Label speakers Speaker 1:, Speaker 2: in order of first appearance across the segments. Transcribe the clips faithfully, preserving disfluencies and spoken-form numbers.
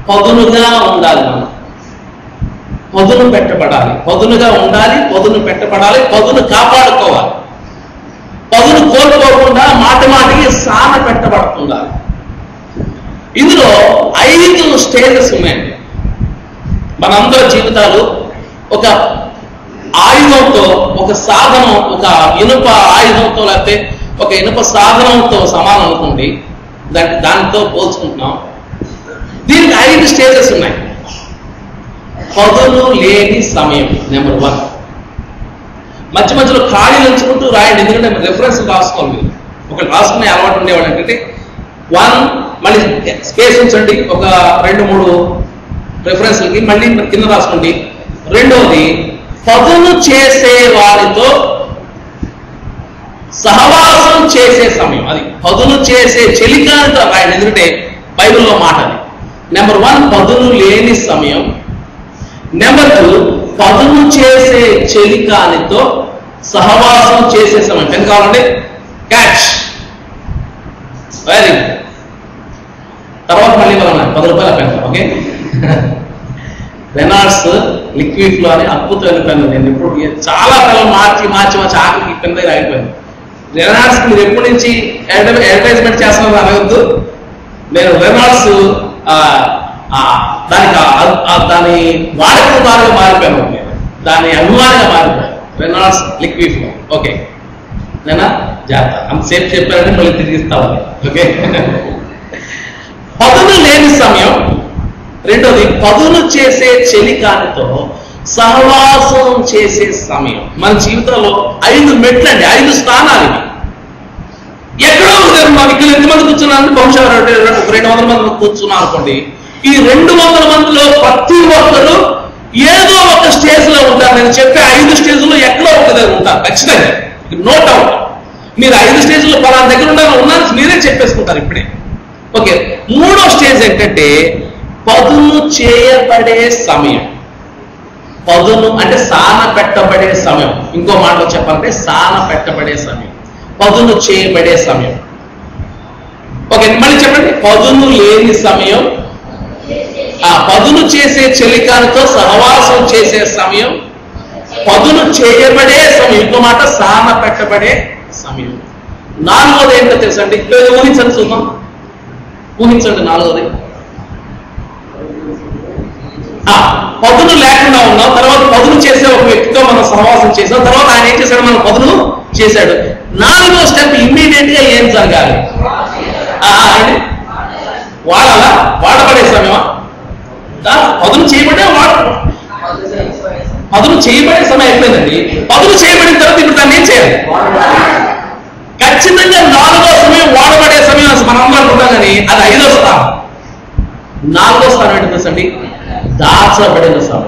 Speaker 1: పదునుగా ఉండాలి. మనం పదును పెట్టబడాలి, పదునుగా ఉండాలి, పదును పెట్టబడాలి, పదును కాపాడుకోవాలి. పదును కోల్పోకుండా మాటి మాటికి సాన పెట్టబడుతుండాలి. ఇందులో ఐదు స్టేజెస్ ఉన్నాయండి. మనందరి జీవితాలు ఒక ఆయుధంతో, ఒక సాధనం, ఒక ఇనుప ఆయుధంతో లేకపోతే ఒక ఇనుప సాధనంతో సమానం అనుకోండి, దానికి దానితో పోల్చుకుంటున్నాం. దీనికి ఐదు స్టేజెస్ ఉన్నాయి. పదును లేని సమయం నెంబర్ వన్. మధ్య మధ్యలో ఖాళీలు ఉంచుకుంటూ రాయండి, ఎందుకంటే రెఫరెన్స్ రాసుకోవాలి. మీరు ఒకటి రాసుకునే అలవాటు ఉండేవాళ్ళు ఏంటంటే వన్, మళ్ళీ స్పేస్ ఉంచండి ఒక రెండు మూడు రెఫరెన్స్లకి, మళ్ళీ కింద రాసుకోండి. రెండవది, పదును చేసే వారితో సహవాసం చేసే సమయం. అది పదును చేసే చెలికానితో రాయండి, ఎందుకంటే బైబిల్లో మాట అది. నెంబర్ వన్, పదును లేని సమయం. నెంబర్ టూ, పదును చేసే చెలికానితో సహవాసం చేసే సమయం. ఎంత కావాలండి? క్యాచ్. Very good. తర్వాత మళ్ళీ మనం పది రూపాయల పెన్. ఓకే, రెనాల్డ్స్ లిక్విడ్ లో అని అద్భుతమైన పెన్ను. నేను ఇప్పుడు చాలా పెన్ను మార్చి మార్చి మార్చి ఆఖరికి పెన్ దగ్గర అయిపోయింది. రెనాల్డ్స్ మీరు ఎప్పటి నుంచి అడ్వర్టైజ్మెంట్ చేస్తున్నారు అనవద్దు. నేను రెనాల్డ్స్ దానికి దాని వాడకదారుగా మారిపోయాను, దాని అభిమానిగా మారిపోయాను. రెనాల్డ్స్ లిక్విడ్ లో. ఓకే నేనా జాగ్రత్త, అంతసేపు చెప్పారంటే మళ్ళీ తిరిగిస్తావాలి. ఓకే, పదును లేని సమయం. రెండోది, పదును చేసే చెలికానితో సహవాసం చేసే సమయం. మన జీవితంలో ఐదు మెట్లండి, ఐదు స్థానాలు ఇవి. ఎక్కడో మాకు ఇక్కడ ఎంతమంది కూర్చున్నారంటే బహుశా రెండు వందల మంది కూర్చున్నాం అనుకోండి. ఈ రెండు వందల మందిలో ప్రతి ఒక్కరు ఏదో ఒక స్టేజ్ లో ఉంటారు. నేను చెప్పే ఐదు స్టేజ్లో ఎక్కడో ఒక దగ్గర ఉంటారు ఖచ్చితంగా, నో డౌట్. మీరు ఐదు స్టేజ్లో పలానా దగ్గర ఉండాలని ఉన్నారని మీరే చెప్పేసుకుంటారు ఇప్పుడే. ఓకే, మూడో స్టేజ్ ఏంటంటే పదును చేయబడే సమయం. పదును అంటే సాన పెట్టబడే సమయం. ఇంకో మాటలో చెప్పాలంటే సాన పెట్టబడే సమయం, పదును చేయబడే సమయం. ఓకే మళ్ళీ చెప్పండి. పదును లేని సమయం, ఆ పదును చేసే చెలికానితో సహవాసం చేసే సమయం, పదును చేయబడే సమయం. ఇంకో మాట సాన పెట్టబడే సమయం. నాలుగోది ఏంటో తెలుసండి, ఊహించండి చూద్దాం. ఊహించండి నాలుగోది. పదును లేకుండా ఉన్నాం, తర్వాత పదును చేసే ఒక వ్యక్తితో మనం సహవాసం చేసాం, తర్వాత ఆయన ఏం చేశాడు? మనం పదును చేశాడు. నాలుగో స్టెప్ ఇమ్మీడియట్ గా ఏం జరగాలి? అండి వాడాలా? వాడబడే సమయమా? పదును చేయబడే వాడ పదును చేయబడే సమయం అయిపోయిందండి. పదును చేయబడిన తర్వాత ఇప్పుడు దాన్ని ఏం చేయాలి? ఖచ్చితంగా నాలుగో సమయం వాడబడే సమయం మనం అందరూ అనుకుంటాం, కానీ అది ఐదో స్థానం. నాలుగో స్థానం ఏంటి తెలుసండి? దాచబడిన సమయం.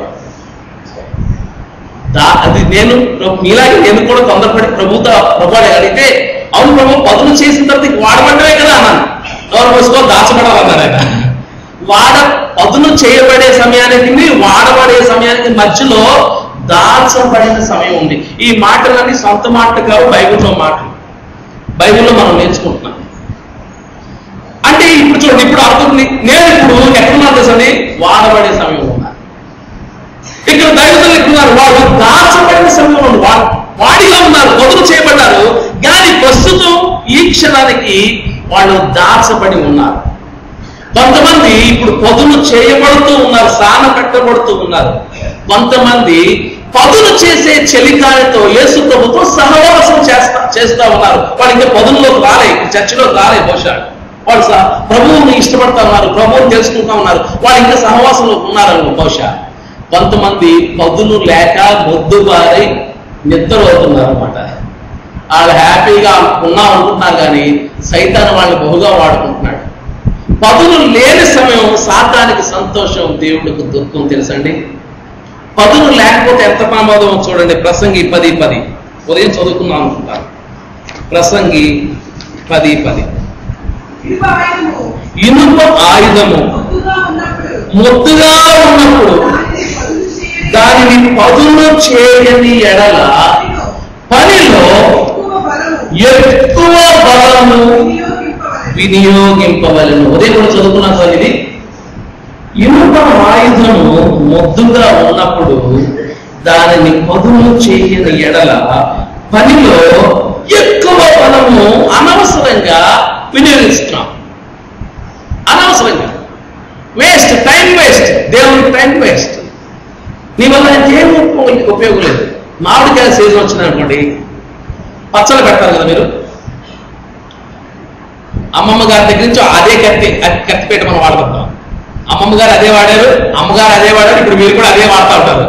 Speaker 1: దా అది నేను మీలాగే నేను కూడా తొందరపడి ప్రభుత్వ ప్రభుత్వాన్ని అడిగితే, అవును ప్రభు పదును చేసిన తర్వాత వాడబడ్డమే కదా అన్నాను. ఎవరు పోసుకో దాచబడాలన్నారు ఆయన. వాడ పదును చేయబడే సమయానికి వాడబడే సమయానికి మధ్యలో దాచబడిన సమయం ఉంది. ఈ మాటలన్నీ సొంత మాటలు కావు, బైబిల్లో మాటలు. బైబిల్లో మనం నేర్చుకుంటున్నాం. అంటే ఇప్పుడు చూడండి, ఇప్పుడు అర్థం నేను ఇప్పుడు ఎక్కడున్నా తెలుసండి? వాడబడే సమయం ఉన్నా. ఇక్కడ దైవజనులు ఎక్కడున్నారు? వాళ్ళు దాచబడిన సమయంలో ఉన్నారు, వాడిగా ఉన్నారు, పదును చేయబడ్డారు, కానీ ప్రస్తుతం ఈ క్షణానికి వాళ్ళు దాచబడి ఉన్నారు. కొంతమంది ఇప్పుడు పదును చేయబడుతూ ఉన్నారు, సాన పెట్టబడుతూ ఉన్నారు. కొంతమంది పదును చేసే చెలికానితో యేసు ప్రభుతో సహవాసం చేస్తా చేస్తా ఉన్నారు. వాళ్ళు ఇంకా పదునులోకి రాలే, చర్చిలో రాలే. బహుశా వాళ్ళు ప్రభువుని ఇష్టపడతా ఉన్నారు, ప్రభువుని తెలుసుకుంటా ఉన్నారు, వాళ్ళు ఇంకా సహవాసంలో ఉన్నారని బహుశా. కొంతమంది పదును లేక మొద్దుబారి నిద్ర అవుతున్నారు అనమాట. వాళ్ళు హ్యాపీగా ఉన్నాం అనుకుంటున్నారు, కానీ సైతాను వాళ్ళని బహుగా వాడుకుంటున్నాడు. పదును లేని సమయం సాతానికి సంతోషం, దేవుడికి దుఃఖం. తెలుసండి, పదును లేకపోతే ఎంత ప్రమాదం చూడండి. ప్రసంగి పది పది ఉదయం చదువుకున్నాం అనుకుంటారు. ప్రసంగి పది పది ఇనుప ఆయుధము మొత్తుగా ఉన్నప్పుడు దానిని పదును చేయని ఎడల పనిలో ఎక్కువ బలము వినియోగింపవలను. ఉదయం కూడా చదువుకున్నాం సార్. ఇది ఇనుప ఆయుధము మొద్దుగా ఉన్నప్పుడు దానిని పదును చేయని ఎడల పనిలో ఎక్కువ బలము అనవసరంగా వినియోగిస్తున్నాం. అనవసరంగా వేస్ట్, టైం వేస్ట్, దేవునికి టైం వేస్ట్. నీ వల్ల ఏం ఉపయోగం లేదు. మామిడికాయ సీజన్ వచ్చిందనుకోండి, పచ్చళ్ళు పెడతారు కదా మీరు. అమ్మమ్మ గారి దగ్గర నుంచి అదే కత్తి కత్తిపేట మనం వాడుకుంటాం. అమ్మమ్మ గారు అదే వాడారు, అమ్మగారు అదే వాడారు, ఇప్పుడు మీరు కూడా అదే వాడుతూ ఉంటారు.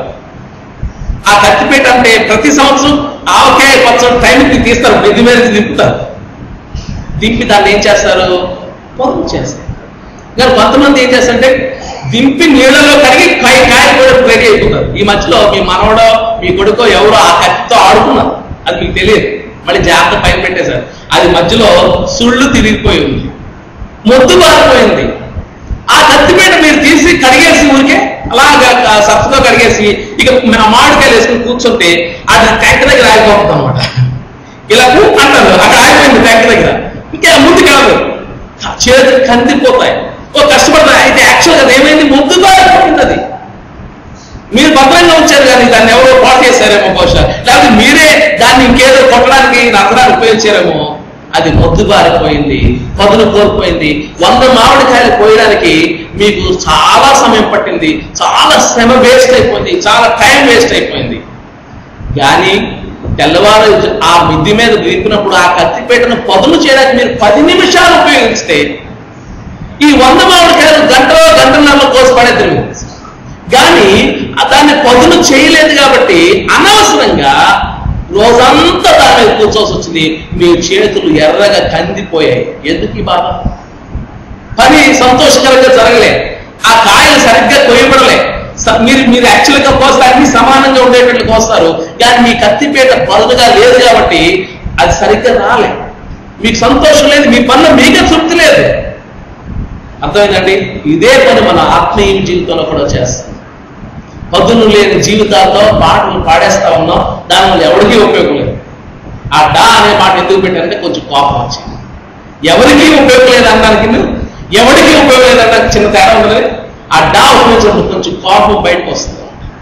Speaker 1: ఆ కత్తిపేట అంటే ప్రతి సంవత్సరం ఆవకాయ పచ్చడి టైంకి తీస్తారు, మిద్ది మీద దింపుతారు. దింపి దాన్ని ఏం చేస్తారు? పొదుపు చేస్తారు. కానీ కొంతమంది ఏం చేస్తారంటే దింపి నీళ్ళలో కడిగి కాయ కాయ కూడా రెడీ అయిపోతారు. ఈ మధ్యలో మీ మనవడో మీ కొడుకో ఎవరో ఆ కత్తితో ఆడుకున్నారు, అది మీకు తెలియదు. మళ్ళీ జాగ్రత్త పైన పెట్టేశారు. అది మధ్యలో సుళ్ళు తిరిగిపోయి ఉంది, మొద్దు బారిపోయింది. ఆ కత్తిపేట మీరు తీసి కడిగేసి ఊరికే అలాగా సత్తుతో కడిగేసి ఇక మామిడికాయలు వేసుకుని కూర్చుంటే అది ట్యాంక్ దగ్గర ఆగిపోతుంది అనమాట. ఇలా అంటారు, అక్కడ ఆగిపోయింది ట్యాంక్ దగ్గర, ఇంకా ముందుకు వెళ్ళదు, చేతులు కందిపోతాయి, ఓ కష్టపడతాయి. అయితే యాక్చువల్గా అది ఏమైంది? మొద్దు బారిపోయింది. అది మీరు భద్రంగా ఉంచారు కానీ దాన్ని ఎవరో పాటు చేశారేమో బహుశా, లేకపోతే మీరే దాన్ని ఇంకేదో కొట్టడానికి నచ్చడానికి ఉపయోగించారేమో. అది మొద్దు బారిపోయింది, పదును కోల్పోయింది. వంద మామిడికాయలు కోయడానికి మీకు చాలా సమయం పట్టింది, చాలా శ్రమ వేస్ట్ అయిపోయింది, చాలా టైం వేస్ట్ అయిపోయింది. కానీ తెల్లవారు ఆ మిద్ది మీద దింపినప్పుడు ఆ కత్తిపేటను పదును చేయడానికి మీరు పది నిమిషాలు ఉపయోగిస్తే ఈ వంద మామిడికాయలు గంటలో గంటన్నరలో కోసి పడేద్దరు. కానీ దాన్ని పదును చేయలేదు కాబట్టి అనవసరంగా రోజంతా దాని మీద కూర్చోవలసి వచ్చింది. మీ చేతులు ఎర్రగా కందిపోయాయి. ఎందుకు ఈ బాధ? పని సంతోషకరంగా జరగలే, ఆ కాయలు సరిగ్గా కొయ్యబడలే. మీరు మీరు యాక్చువల్గా కోస్తే అన్ని సమానంగా ఉండేటట్లు కోస్తారు, కానీ మీ కత్తిపేట పదునుగా లేదు కాబట్టి అది సరిగ్గా రాలే. మీకు సంతోషం లేదు, మీ పనులు మీకే తృప్తి లేదు. అర్థమైందండి? ఇదే పని మన ఆత్మీయ జీవితంలో కూడా చేస్తాం. పదును లేని జీవితాల్లో పాటలు పాడేస్తా ఉన్నాం, దానివల్ల ఎవరికీ ఉపయోగం లేదు. ఆ డా అనే మాట ఎందుకు పెట్టారంటే కొంచెం కోపం వచ్చింది. ఎవరికీ ఉపయోగం లేదు అనడానికి, ఎవరికి ఉపయోగం లేదనడానికి చిన్న తేడా ఉండదు. ఆ డా ఉపయోగించినప్పుడు కొంచెం కోపం బయటకు వస్తుంది.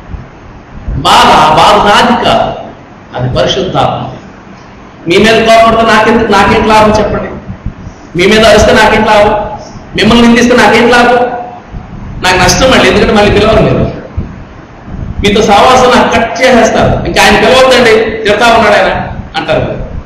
Speaker 1: బాధ బాధ నాది కాదు, అది పరిశుద్ధాత్మ. మీ మీద కోపడితే నాకెందుకు, నాకేంటి లాభం చెప్పండి? మీ మీద అరిస్తే నాకేంటి లాభం? మిమ్మల్ని నిందిస్తే నాకేంటి లాభం? నాకు నష్టం మళ్ళీ, ఎందుకంటే మళ్ళీ పిలవరు మీరు. మీతో సహవాసం నాకు కట్ చేసేస్తారు. ఇంకా ఆయన పిలవద్దండి, తిడతా ఉన్నాడు ఆయన అంటారు.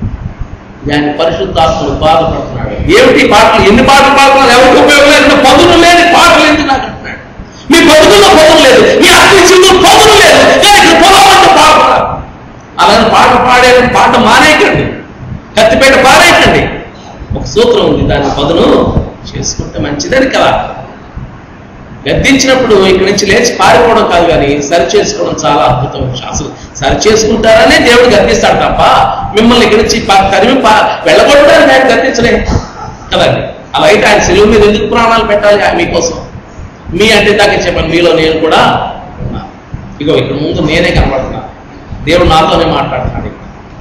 Speaker 1: ఆయన పరిశుద్ధాత్ముడు బాధపడుతున్నాడు. ఏమిటి పాటలు, ఎన్ని పాటలు పాడుతున్నారు, ఎవరికి ఉపయోగం లేదు, పదును లేని పాటలు ఎందుకు నాకు అంటున్నాడు? మీ బతుకుల్లో పదును లేదు, మీ ఆత్మీయంలో పదును లేదు, కానీ పొలవంతా పాడుతున్నారు. అలాగే పాట పాడే పాట మానేయకండి, కత్తిపేట పారేయకండి. ఒక సూత్రం ఉంది, దాన్ని పదును చేసుకుంటే మంచిదని కదా. గద్దించినప్పుడు ఇక్కడి నుంచి లేచి పారిపోవడం కాదు, కానీ సరి చేసుకోవడం చాలా అద్భుతం. అసలు సరి చేసుకుంటారనే దేవుడు గద్దిస్తాడు తప్ప మిమ్మల్ని ఇక్కడి నుంచి తరిమి వెళ్ళగొట్టడానికి ఆయన గద్దించలే కదండి. అలా అయితే ఆయన సెలవు మీద ఎందుకు ప్రాణాలు పెట్టాలి మీకోసం? మీ అంటే దాకా చెప్పండి, మీలో నేను కూడా ఉన్నా. ఇగో ఇక్కడ ముందు నేనే కనబడుతున్నా, దేవుడు నాతోనే మాట్లాడుతున్నాడు.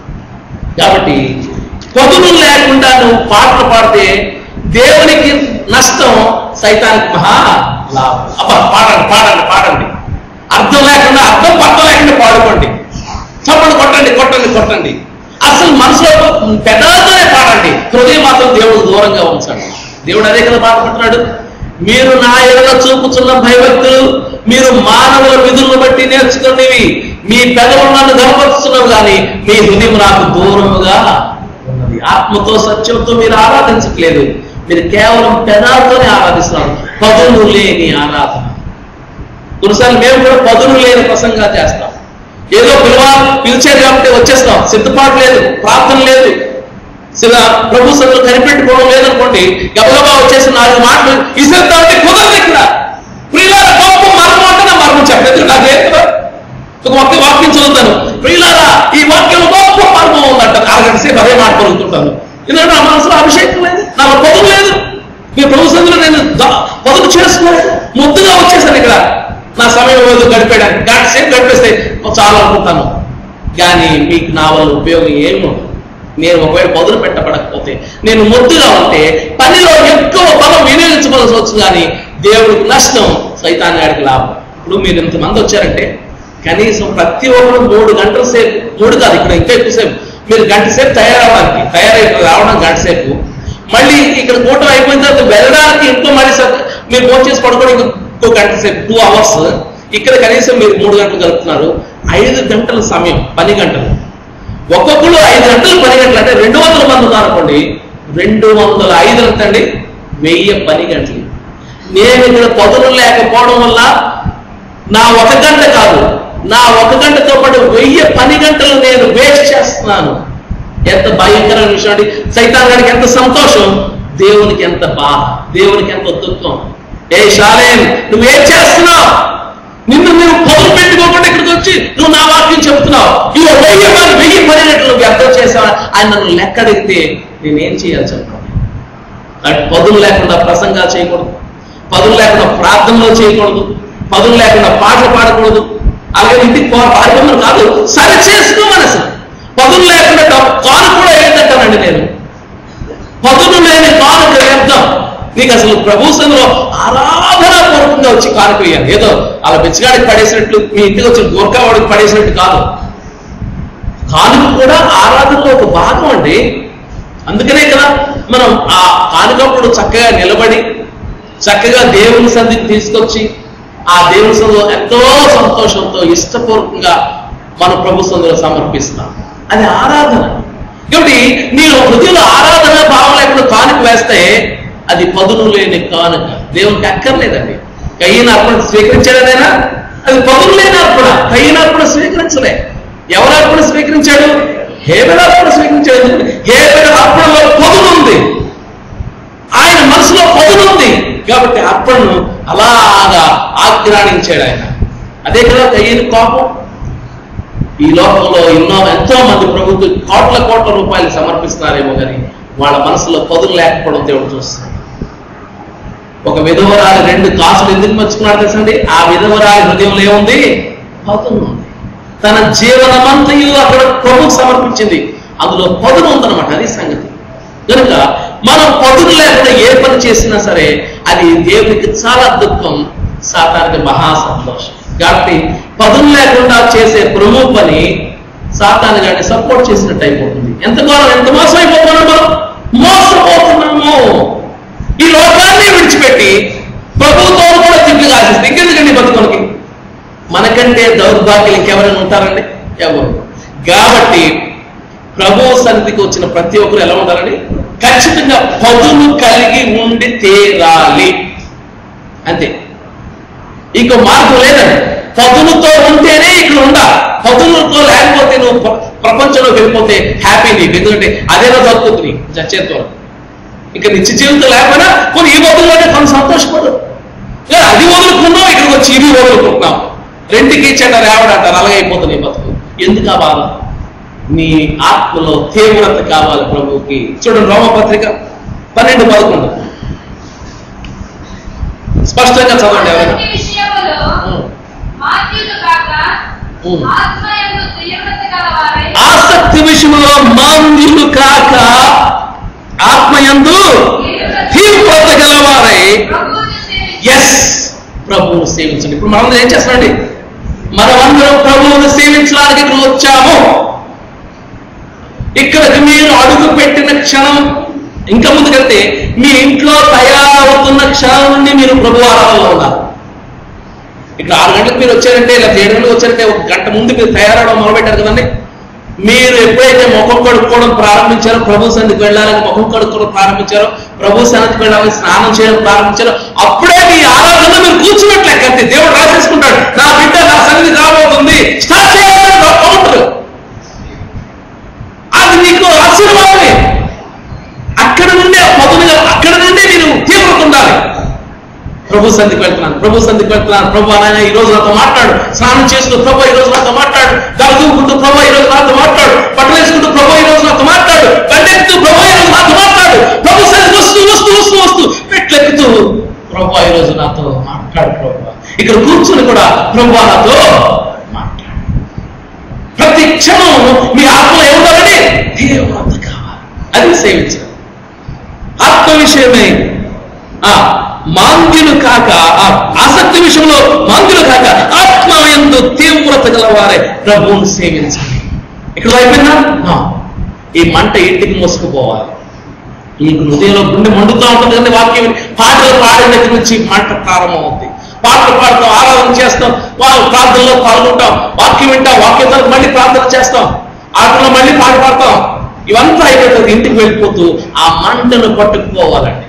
Speaker 1: కాబట్టి పదును లేకుండా నువ్వు పాటలు పాడితే దేవునికి నష్టం, సైతానికి మహా లాభం. అబ్బా పాడండి పాడండి పాడండి, అర్థం లేకుండా అర్థం పర్థం లేకుండా పాడుకోండి, చప్పట్లు కొట్టండి కొట్టండి కొట్టండి. అసలు మనసులో పెద్దలతోనే పాడండి, హృదయం మాత్రం దేవుడు దూరంగా ఉంచండి. దేవుడు అదే కదా బాధపడుతున్నాడు. మీరు నా ఎడల చూపుతున్న భయభక్తులు మీరు మానవుల విధులను బట్టి నేర్చుకునేవి. మీ పెదవులు నన్ను గనపరుస్తున్నవి, కానీ మీ హృదయం నాకు దూరముగా ఉన్నది. ఆత్మతో సత్యంతో మీరు ఆరాధించట్లేదు, మీరు కేవలం పెదాలతోనే ఆరాధిస్తున్నారు. పదును లేని ఆరాధన. కొన్నిసార్లు మేము కూడా పదును లేని ప్రసంగా చేస్తాం. ఏదో పిలువ పిలిచారు కాబట్టి వచ్చేస్తాం, సిద్ధపాటు లేదు, ప్రార్థన లేదు, ప్రభు సన్నిధిలో కనిపెట్టుకోవడం లేదనుకోండి, గబగబా వచ్చేసి నాలుగు మాటలు ఇసంటే కుదరదు. ఇక్కడ ప్రియులారా గొప్ప మరణం అంటే నా మరణం చెప్పలేదు, నాకేం కదా. ఒక ఒక్క వాక్యం చదువుతాను, ప్రియులారా ఈ వాక్యం గొప్ప మర్మం ఉందంట, అరగంట సేపు అదే మాట పలుకుతుంటాను. ఎందుకంటే నా మనసులో అభిషేకం లేదు, నాకు పొదుపు లేదు. మీ ప్రభు సన్నిధిలో నేను పొదుపు చేసుకోలేదు, ముద్దుగా వచ్చేసాను. ఇక్కడ నా సమయం రోజు గడిపేయడానికి గంట సేపు గడిపేస్తే చాలా అనుకుంటాను, కానీ మీకు నా వల్ల ఉపయోగం ఏమో. నేను ఒకవేళ పదులు పెట్టబడకపోతే, నేను ముద్దుగా ఉంటే పనిలో ఎక్కువ బలం వినియోగించవలసి వచ్చు, కానీ దేవుడికి నష్టం, సైతాన్ గాడికి లాభం. ఇప్పుడు మీరు ఇంతమంది వచ్చారంటే కనీసం ప్రతి ఒక్కరు మూడు గంటల సేపు, మూడు కాదు ఇక్కడ ఇంకా ఎక్కువసేపు, మీరు గంట సేపు తయారవడానికి తయారై రావడం గంట సేపు, మళ్ళీ ఇక్కడ కూటం అయిపోయిన తర్వాత వెళ్ళడానికి ఇంట్లో మళ్ళీ మీరు ఫోన్ చేసి పడుకోవడం ఇంకో గంట సేపు, టూ అవర్స్. ఇక్కడ కనీసం మీరు మూడు గంటలు గడుపుతున్నారు. ఐదు గంటల సమయం, పని గంటలు. ఒక్కొక్కరు ఐదు గంటలు పని గంటలు అంటే రెండు వందల మంది ఉన్నారనుకోండి, రెండు వందల ఐదు అంతండి వెయ్యి పని గంటలు. నేను ఇక్కడ పదులు లేకపోవడం వల్ల నా ఒక గంట కాదు, నా ఒక గంటతో పాటు వెయ్యి పని గంటలు నేను వేస్ట్ చేస్తున్నాను. ఎంత భయంకరమైన విషయం అండి. సైతాన్ గారికి ఎంత సంతోషం, దేవునికి ఎంత బాధ, దేవునికి ఎంత దుఃఖం. ఏ షాలేం నువ్వేం చేస్తున్నావు? నిన్ను నువ్వు పదులు పెట్టుకోకుండా ఇక్కడికి వచ్చి నువ్వు నా వాక్యం చెప్తున్నావు, ఇవో వెయ్యి పని వెయ్యి పని గంటలు వ్యర్థం చేసావా? ఆయన నన్ను లెక్కడిగితే నేనేం చేయాలి చెప్పండి? అటు పదులు లేకుండా ప్రసంగాలు చేయకూడదు, పదులు లేకుండా ప్రార్థనలు చేయకూడదు, పదులు లేకుండా పాటలు పాడకూడదు. అలాగే ఇంటికి పాడుకోమని కాదు, సరి చేసుకోమని. అసలు పదులు లేకుండా కాను కూడా ఏంటంటానండి నేను. పదులు లేని కానుక వ్యర్థం. నీకు అసలు ప్రభు సన్నిధిలో ఆరాధన పూర్వకంగా వచ్చి కానుక వేయాలి. ఏదో అలా బిచ్చగాడికి పడేసినట్లు, మీ ఇంటికి వచ్చిన గోర్ఖావాడికి పడేసినట్టు కాదు. కానుక కూడా ఆరాధనలో ఒక భాగం అండి. అందుకనే కదా మనం ఆ కానుకప్పుడు చక్కగా నిలబడి చక్కగా దేవుని సన్నిధికి తీసుకొచ్చి ఆ దేవుని సన్నిధిలో ఎంతో సంతోషంతో ఇష్టపూర్వకంగా మన ప్రభు సన్నిధిలో సమర్పిస్తున్నాం. అది ఆరాధన. కాబట్టి మీరు హృదయంలో ఆరాధన భావం లేకుండా కానుక వేస్తే అది పదును లేని కానుక, దేవునికి అక్కర్లేదండి. కయ్యను అర్పణ స్వీకరించాడైనా అది పదును లేని అర్పణ. కయ్యను అర్పణ స్వీకరించలే. ఎవరు అర్పణ స్వీకరించాడు? హేబెలు అర్పణ స్వీకరించాడు. హేబెలు అర్పణలో పదును ఉంది, ఆయన మనసులో పదును ఉంది కాబట్టి అర్పణను అలాగా ఆగ్రాణించాడు ఆయన. అదే కదా కయ్యను కోపం. ఈ లోకంలో ఎన్నో ఎంతో మంది ప్రభుత్వం కోట్ల కోట్ల రూపాయలు సమర్పిస్తున్నారేమో కానీ వాళ్ళ మనసులో పదులు లేకపోవడం దేవుడు చూస్తున్నాడు. ఒక విధవరాలి రెండు కాసులు ఎందుకు మర్చుకున్నాడు తెలుసండి? ఆ విధవరాలి హృదయంలో ఏముంది? పదును ఉంది. తన జీవనమంతయు అక్కడ ప్రభుకు సమర్పించింది, అందులో పదును ఉందన్నమాట. అది సంగతి. కనుక మనం పదును లేకుండా ఏ పని చేసినా సరే అది దేవునికి చాలా దుఃఖం, సాతానికి మహా సంతోషం. కాబట్టి పదును లేకుండా చేసే ప్రభు పని సాతాను గారిని సపోర్ట్ చేసినట్టు అయిపోతుంది. ఎంత ఘోరం, ఎంత మోసం అయిపోతున్నాము మనం, మోసపోతున్నాము. ఈ లోకాన్ని విడిచిపెట్టి ప్రభుత్వం కూడా తిండి ఆశిస్తుంది. ఇంకెందుకండి బతుకోనికి? మనకంటే దౌర్భాగ్యం ఇంకెవరైనా ఉంటారండి? ఎవరు? కాబట్టి ప్రభు సన్నిధికి వచ్చిన ప్రతి ఒక్కరు ఎలా ఉంటారండి? ఖచ్చితంగా పదును కలిగి ఉండి తీరాలి, అంతే. ఇంకో మార్గం లేదండి. పదునుతో ఉంటేనే ఇక్కడ ఉండాలి. పదునుతో లేకపోతే నువ్వు ప్రపంచంలోకి వెళ్ళిపోతే హ్యాపీ నీకు, ఎందుకంటే అదేనా దొరుకుతుంది చచ్చేంత వరకు. ఇక నిత్య జీవితం లేకపోయినా కొన్ని ఈ వదులులోనే కొన్ని సంతోషపడు. అది వదులుకున్నావు, ఇక్కడికి వచ్చి ఇది వదులుకుంటున్నావు. రెండుకి చెడ్డ రేవడంటారు, అలాగే అయిపోతుంది ఈ బతుకు. ఎందుకు కావాలి? నీ ఆత్మలో తీవ్రత కావాలి ప్రభువుకి. చూడండి రోమపత్రిక పన్నెండు పదకొండు స్పష్టంగా చదవండి ఎవరైనా. ఆసక్తి విషయంలో మాంద్యులు కాక ఆత్మయందు తీవ్రత గలవారై ఎస్ ప్రభువును సేవించండి. ఇప్పుడు మనం ఏం చేస్తామండి? మనమందరం ప్రభువును సేవించడానికి ఇక్కడ వచ్చాము. ఇక్కడికి మీరు అడుగు పెట్టిన క్షణం, ఇంకా ముందుకెళ్తే మీ ఇంట్లో తయారవుతున్న క్షణం నుండి మీరు ప్రభు ఆరాధనలో ఉన్నారు. ఇక్కడ ఆరు గంటలకు మీరు వచ్చారంటే, ఇలా ఏడు గంటలకు వచ్చారంటే ఒక గంట ముందు మీరు తయారవడం మొదలుపెట్టారు కదండి. మీరు ఎప్పుడైతే ముఖం కడుక్కోవడం ప్రారంభించారో, ప్రభు సన్నిధికి వెళ్ళాలని ముఖం కడుక్కోవడం ప్రారంభించారో, ప్రభు సన్నిధికి వెళ్ళాలని స్నానం చేయడం ప్రారంభించారో, అప్పుడే మీ ఆరాధన మీరు కూర్చున్నట్లే. దేవుడు రాసేసుకుంటాడు, నా బిడ్డ నా సన్నిధి రాబోతుంది, స్టార్ట్ చేయాలి కౌంటర్. అది మీకు ఆశీర్వాదమే. అక్కడ నుండే పదునుగా, అక్కడ నుండే మీరు తీవ్రత ఉండాలి. ప్రభు సన్నిధికి వెళ్తున్నాను, ప్రభు సన్నిధికి వెళ్తున్నాను, ప్రభు నాయన ఈ రోజు నాతో మాట్లాడు. స్నానం చేసుకుంటూ ప్రభు ఈ రోజు నాతో మాట్లాడు. దూకుంటూ ప్రభు ఈ రోజు నాతో మాట్లాడు. బట్టలు వేసుకుంటూ ప్రభు ఈ రోజు నాతో మాట్లాడు. గంటెక్కుతూ ప్రభు ఈ రోజు నాతో మాట్లాడు. ప్రభు సన్నిధికి వస్తూ వస్తూ వస్తూ వస్తూ మెట్లెక్కుతూ ప్రభు ఈ రోజు నాతో మాట్లాడు. ప్రభు ఇక్కడ కూర్చుని కూడా ప్రభు నాతో మాట్లాడు. ప్రతి క్షణం మీ ఆత్మలో ఏముండాలండి? తీవ్రత కావాలి. అది సేవించాలి. ఆత్మ విషయమే మాంద్యులు కాక ఆసక్తి విషయం వారే ప్రభువును సేవించాలి. ఇక్కడ అయిపోయిందా? ఈ మంట ఇంటికి మోసుకుపోవాలి. ఈ హృదయంలో గుండె మండుతూ ఉంటుంది కానీ వాక్యం పాటలు పాడిన దగ్గర నుంచి మంట ప్రారంభం అవుతుంది. పాటలు పాడుతాం, ఆరాధన చేస్తాం, వాళ్ళు ప్రార్థనలో పాల్గొంటాం, వాక్యం వింటాం, వాక్యం తర్వాత మళ్ళీ ప్రార్థన చేస్తాం, ఆటలో మళ్ళీ పాట పాడతాం. ఇవంతా అయిపోతుంది. ఇంటికి వెళ్ళిపోతూ ఆ మంటను పట్టుకుపోవాలండి.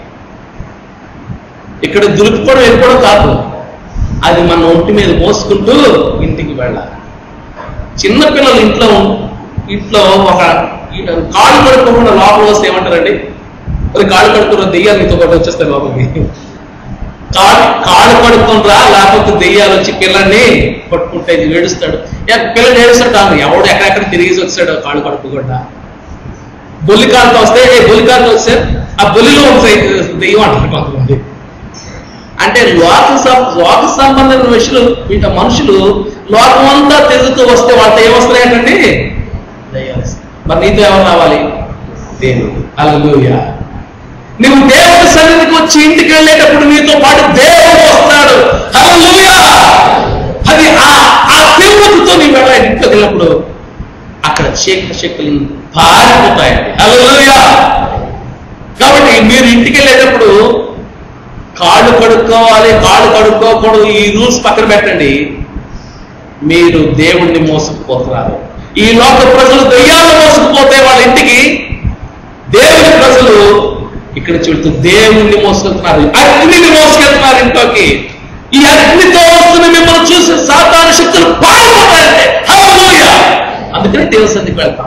Speaker 1: ఇక్కడ దులుపుకోవడం వెళ్ళిపోవడం కాదు, అది మన ఒంటి మీద మోసుకుంటూ ఇంటికి వెళ్ళాలి. చిన్నపిల్లలు ఇంట్లో ఇంట్లో ఒక కాళ్ళు కడుక్కోకుండా లోపల వస్తే ఏమంటారండి? అది కాళ్ళు కడుక్కున్న దెయ్యాలు నీతో పాటు వచ్చేస్తాయి లోపలికి. కాళ్ళు కాళ్ళు కడుక్కుంటా, లేకపోతే దెయ్యాలు వచ్చి పిల్లల్ని పట్టుకుంటే ఏడుస్తాడు. పిల్లలు ఏడుస్తాడు, ఎవడు ఎక్కడెక్కడ తిరిగేసి వచ్చాడు కాళ్ళు కడుక్కోకుండా. బొల్లికాలతో వస్తే బొల్లికాలతో వస్తే ఆ బొల్లిలో వస్తాయి దెయ్యం అంటారు కొంతమంది. అంటే లోక లోక సంబంధమైన విషయాలు వీట మనుషులు లోకం అంతా తిరుగుతూ వస్తే వాళ్ళతో ఏమొస్తున్నాయంటండి? దయ్యాలు. మరి నీతో ఎవరు రావాలి? దేవుడు. హల్లెలూయా. నువ్వు దేవుడి సన్నిధికి వచ్చి ఇంటికి వెళ్ళేటప్పుడు నీతో పాటు దేవుడు వస్తాడు. హల్లెలూయా. అది ఆ తీవ్రతతో నీ వెళ్ళ ఇంట్లోకి వెళ్ళినప్పుడు అక్కడ చీకటి శక్తులు పారిపోతాయండి. హల్లెలూయా. కాబట్టి మీరు ఇంటికి వెళ్ళేటప్పుడు కాళ్ళు కడుక్కోవాలి, కాళ్ళు కడుక్కోకూడదు, ఈ రూల్స్ పక్కన పెట్టండి. మీరు దేవుణ్ణి మోసుకుపోతున్నారు. ఈ లోక ప్రజలు దెయ్యాలను మోసుకుపోతే వాళ్ళ ఇంటికి, దేవుని ప్రజలు ఇక్కడ చుట్టూ దేవుణ్ణి మోసుకెళ్తున్నారు, అగ్నిని మోసుకెళ్తున్నారు ఇంట్లోకి. ఈ అగ్నితో వస్తున్న మిమ్మల్ని చూసి సాతాను శక్తులు పారిపోతాయంటే హల్లెలూయా. అందుకని దేవుని సన్నిధికి వెళ్తాం.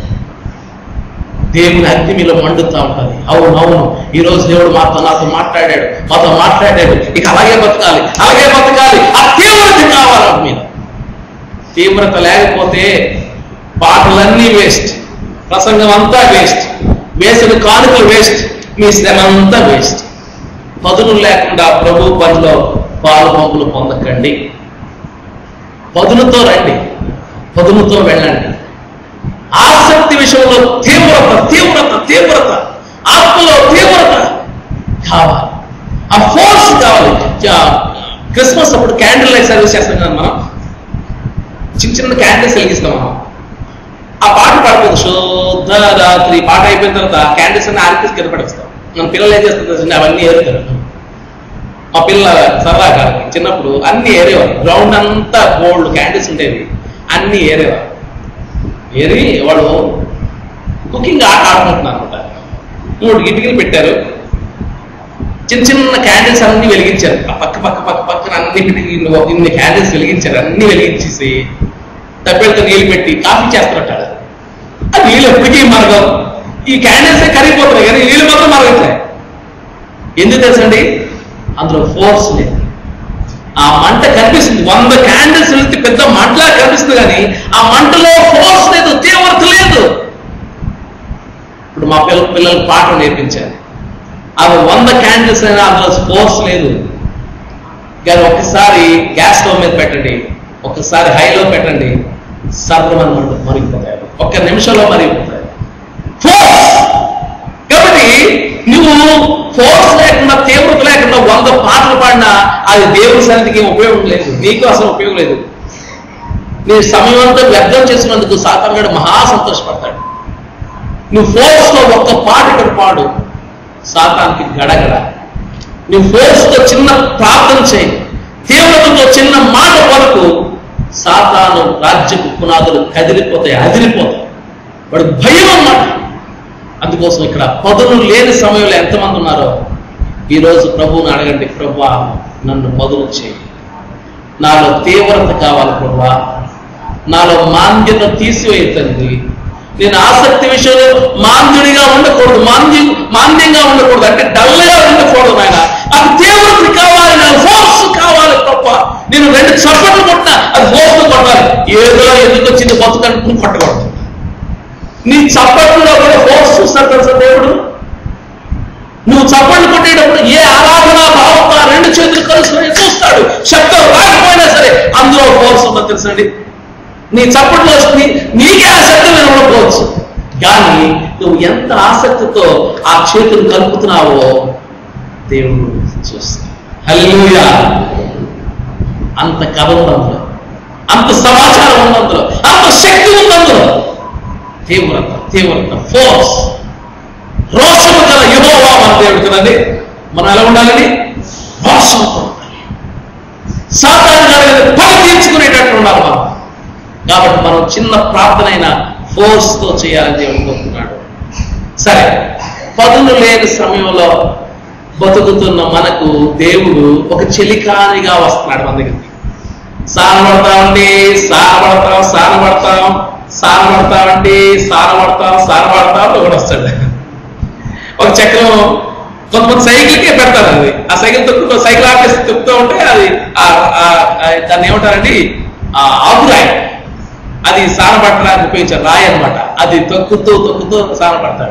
Speaker 1: దేవుని అగ్ని మీలో మండుతూ ఉంటుంది. అవును అవును ఈ రోజు దేవుడు మాతో నాతో మాట్లాడాడు, మాతో మాట్లాడాడు, ఇక అలాగే బతకాలి, అలాగే బతకాలి. ఆ తీవ్రత కావాలి. మీద తీవ్రత లేకపోతే పాటలన్నీ వేస్ట్, ప్రసంగం అంతా వేస్ట్, వేసిన కానుకలు వేస్ట్, మీ శ్రమ అంతా వేస్ట్. పదును లేకుండా ప్రభు పనిలో పాలు పంపులు పొందకండి. పదునుతో రండి, పదునుతో వెళ్ళండి. ఆసక్తి విషయంలో తీవ్రత తీవ్రత తీవ్రత ఆత్మలో తీవ్రత కావాలి. ఆ ఫోర్స్ కావాలి. క్రిస్మస్ అప్పుడు క్యాండిల్ లైట్ సర్వీస్ చేస్తాం కదా మనం, చిన్న చిన్న క్యాండిల్స్ వెలిగిస్తాం మనం. ఆ పాట పాడుకోదు శుద్ధ రాత్రి పాట అయిపోయిన తర్వాత క్యాండిల్స్ అన్ని ఆరికేసి కింద పడేస్తాం. మన పిల్లలు ఏం చేస్తారు, అవన్నీ ఏరుతారు. మా పిల్లల సరదా కాదు, చిన్నప్పుడు అన్ని ఏరేవారు. గ్రౌండ్ అంతా గోల్డ్ క్యాండిల్స్ ఉండేవి, అన్ని ఏరేవారు. ఏరి వాడు కుకింగ్ ఆట ఆడుకుంటున్నారు అనమాట. మూడు గిటికలు పెట్టారు, చిన్న చిన్న క్యాండిల్స్ అన్ని వెలిగించారు. ఆ పక్క పక్క పక్క పక్కన అన్ని ఇన్ని క్యాండిల్స్ వెలిగించారు. అన్ని వెలిగించేసి తప్పెళ్ళతో నీళ్ళు పెట్టి కాఫీ చేస్తున్నట్టాడు. ఆ నీళ్ళు ఎప్పటికీ మరగం. ఈ క్యాండిల్స్ కరిగిపోతున్నాయి కానీ నీళ్ళు మాత్రం మరగట్లే. ఎందుకు తెలుసండి? అందులో ఫోర్స్ లేదు. ఆ మంట కనిపిస్తుంది, వంద క్యాండిల్స్ వెళ్తే పెద్ద మంటలా కనిపిస్తుంది కానీ ఆ మంటలో ఫోర్స్ లేదు, తీవ్రత లేదు. ఇప్పుడు మా పిల్ల పిల్లలకు పాట నేర్పించారు. అవి వంద క్యాండిల్స్ అయినా అందులో ఫోర్స్ లేదు. కానీ ఒకసారి గ్యాస్ స్టవ్ మీద పెట్టండి, ఒకసారి హైలో పెట్టండి, సర్వమని మంట మరిగిపోతాయి. ఒక్క నిమిషంలో మరిగిపోతాయి. ఫోర్స్. కాబట్టి నువ్వు ఫోర్స్ లేకుండా తీవ్రత లేకుండా వంద పాటలు పాడినా అది దేవుని సన్నిధికి ఉపయోగం లేదు, నీకు అసలు ఉపయోగం లేదు. నీ సమయం అంతా వ్యర్థం చేసినందుకు సాతానుడు మహా సంతోషపడతాడు. నువ్వు ఫోర్స్ తో ఒక్క పాట ఇక్కడ పాడు, సాతానికి గడగడ. నువ్వు ఫోర్స్ తో చిన్న ప్రార్థన చేయి, తీవ్రతతో చిన్న మాట వరకు సాతాను రాజ్యపు పునాదులు కదిలిపోతాయి, అదిరిపోతాయి. వాడు భయం అన్నమాట. అందుకోసం ఇక్కడ పదును లేని సమయంలో ఎంతమంది ఉన్నారో ఈరోజు ప్రభువుని అడగండి, ప్రభువా నన్ను పదును చేయి, నాలో తీవ్రత కావాలి ప్రభువా, నాలో మాంద్యత తీసివేయతండి. నేను ఆసక్తి విషయంలో మాంద్యుడిగా ఉండకూడదు, మాంద్య మాంద్యంగా ఉండకూడదు, అంటే డల్గా ఉండకూడదు. ఆయన నాకు తీవ్రత కావాలి, నాకు ఫోర్స్ కావాలి తప్ప. నేను రెండు చప్పట్లు కొట్టినా అది ఫోర్స్ కొట్టాలి. ఏదో ఎందుకు వచ్చింది బతుకనుకుని కొట్టకూడదు. నీ చప్పట్లో కూడా ఫోర్స్ చూస్తాడు తెలుసా దేవుడు. నువ్వు చప్పట్లు కొట్టేటప్పుడు ఏ ఆరాధన భావంతో రెండు చేతులు కలుసుకొని చూస్తాడు. శబ్దం రాకపోయినా సరే అందులో ఫోర్స్ ఉందో తెలుసండి. నీ చప్పట్లో వస్తుంది, నీకే ఆ శబ్దం వినకపోవచ్చు, కానీ నువ్వు ఎంత ఆసక్తితో ఆ చేతులు కలుపుతున్నావో దేవుడు చూస్తాడు. హల్లెలూయా. అంత కథ అందులో. అంత సమాచారం ఉంది అందులో, అంత శక్తి ఉంది అందులో. తీవ్రత తీవ్రత ఫోర్స్, రోషము గల యెహోవా మన దేవుడు కదండి. మనం ఎలా ఉండాలని? రోషంతో, సాతాను గారి పని తీర్చుకునేటట్టు ఉండాలి మనం. కాబట్టి మనం చిన్న ప్రార్థన అయినా ఫోర్స్ తో చేయాలని దేవుడు కోరుతున్నాడు. సరే, పదును లేని సమయంలో బతుకుతున్న మనకు దేవుడు ఒక చెలికానిగా వస్తున్నాడు మన దగ్గరికి. సానబడతామండి, సానబడతాం సానబడతాం సానబడతామండి సానబడతాం సానబడతాం ఒకటి వస్తాడు. ఒక చక్రం కొంతమంది సైకిల్కే పెడతారు. అది ఆ సైకిల్ తొక్కుతూ సైకిల్ ఆపేసి తొక్కుతూ ఉంటే అది దాన్ని ఏమంటారండి, ఆకురాయి. అది సానబట్టడానికి ఉపయోగించారు, రాయి అనమాట. అది తొక్కుతూ తొక్కుతూ సానపడతాడు.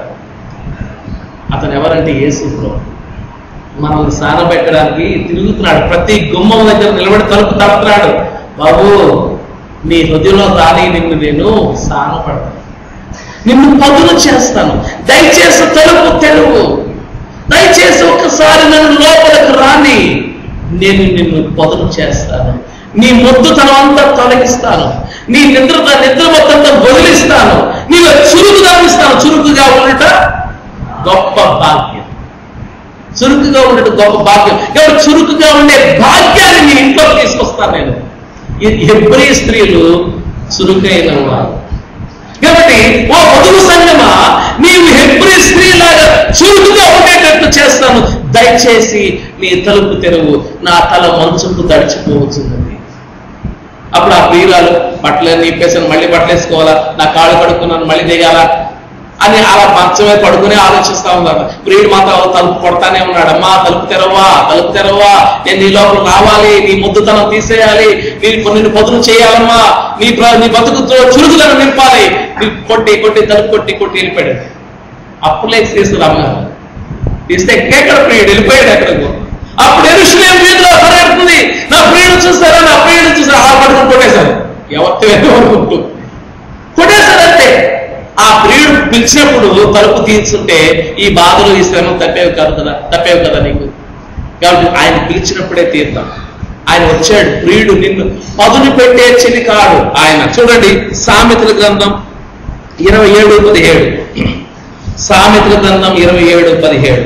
Speaker 1: అతను ఎవరంటే యేసు ప్రభువు. మనల్ని సానబెట్టడానికి తిరుగుతున్నాడు. ప్రతి గుమ్మం దగ్గర నిలబడి తలుపు తడుతున్నాడు. బాబు, నీ హృదయంలో రాని నిన్ను నేను సానపడతాను, నిన్ను పదును చేస్తాను, దయచేసి తలుపు తెరువు, దయచేసి ఒక్కసారి నన్ను లోపలికి రాని, నేను నిన్ను పదును చేస్తాను, నీ మొద్దుతనం అంతా తొలగిస్తాను, నీ నిద్ర నిద్ర మొత్తంతో వదిలిస్తాను, నీలో చురుకుగా ఇస్తాను. చురుకుగా ఉండట గొప్ప భాగ్యం, చురుకుగా ఉండటం గొప్ప భాగ్యం. ఎవరు చురుకుగా ఉండే భాగ్యాన్ని నీ ఇంట్లోకి తీసుకొస్తాను నేను. హెబ్రీ స్త్రీలు చురుకైన వారు కాబట్టి, ఓ వధువు సంగమా, నీవు హెబ్రీ స్త్రీలాగా చురుకుగా ఉండేటట్టు చేస్తాను, దయచేసి నీ తలుపు తెరువు, నా తల మంచుకు దడిచిపోవచ్చున్నది. అప్పుడు ఆ ప్రియురాలు బట్టలు నింపేసాను, మళ్ళీ బట్టలు వేసుకోవాలా, నా కాళ్ళు కడుక్కున్నాను, మళ్ళీ దిగాల అని అలా మంచమే పడుకుని ఆలోచిస్తా ఉన్నాడు. ప్రియుడు మాత్రం తలుపు కొడతానే ఉన్నాడు. అమ్మా, తలుపు తెరవా, తలుపు తెరవా, నేను నీ లోపల రావాలి, నీ ముద్దుతనం తీసేయాలి, నీ నిన్ను పదును చేయాలమ్మా, నీ నీ బతుకుతో చురుకులను నింపాలి. కొట్టి కొట్టి తలుపు కొట్టి కొట్టి వెళ్ళిపోయాడు. అప్పులే తీస్తుంది అమ్మగారు. తీస్తే ఎక్కడ ప్రియుడు వెళ్ళిపోయాడు ఎక్కడికో. అప్పుడు యెరూషలేము వీధిలో పరిగెడుతుంది, నా ప్రియుడు చూస్తారా, నా ప్రియుడు చూస్తారా, ఆ పడుకుని కొట్టేశారు. ఎవరితో ఎవరుకుంటూ కొట్టేశారంటే. ఆ ప్రియుడు పిలిచినప్పుడు తలుపు తీర్చుంటే ఈ బాధలు, ఈ శ్రమ తప్పేవి కాదు కదా, తప్పేవి కదా నీకు. కాబట్టి ఆయన పిలిచినప్పుడే తీర్థం. ఆయన వచ్చాడు. ప్రియుడు నిన్ను పదును పెట్టే చెలికాడు ఆయన. చూడండి, సామెతల గ్రంథం ఇరవై ఏడు పదిహేడు సామెతల గ్రంథం ఇరవై ఏడు పదిహేడు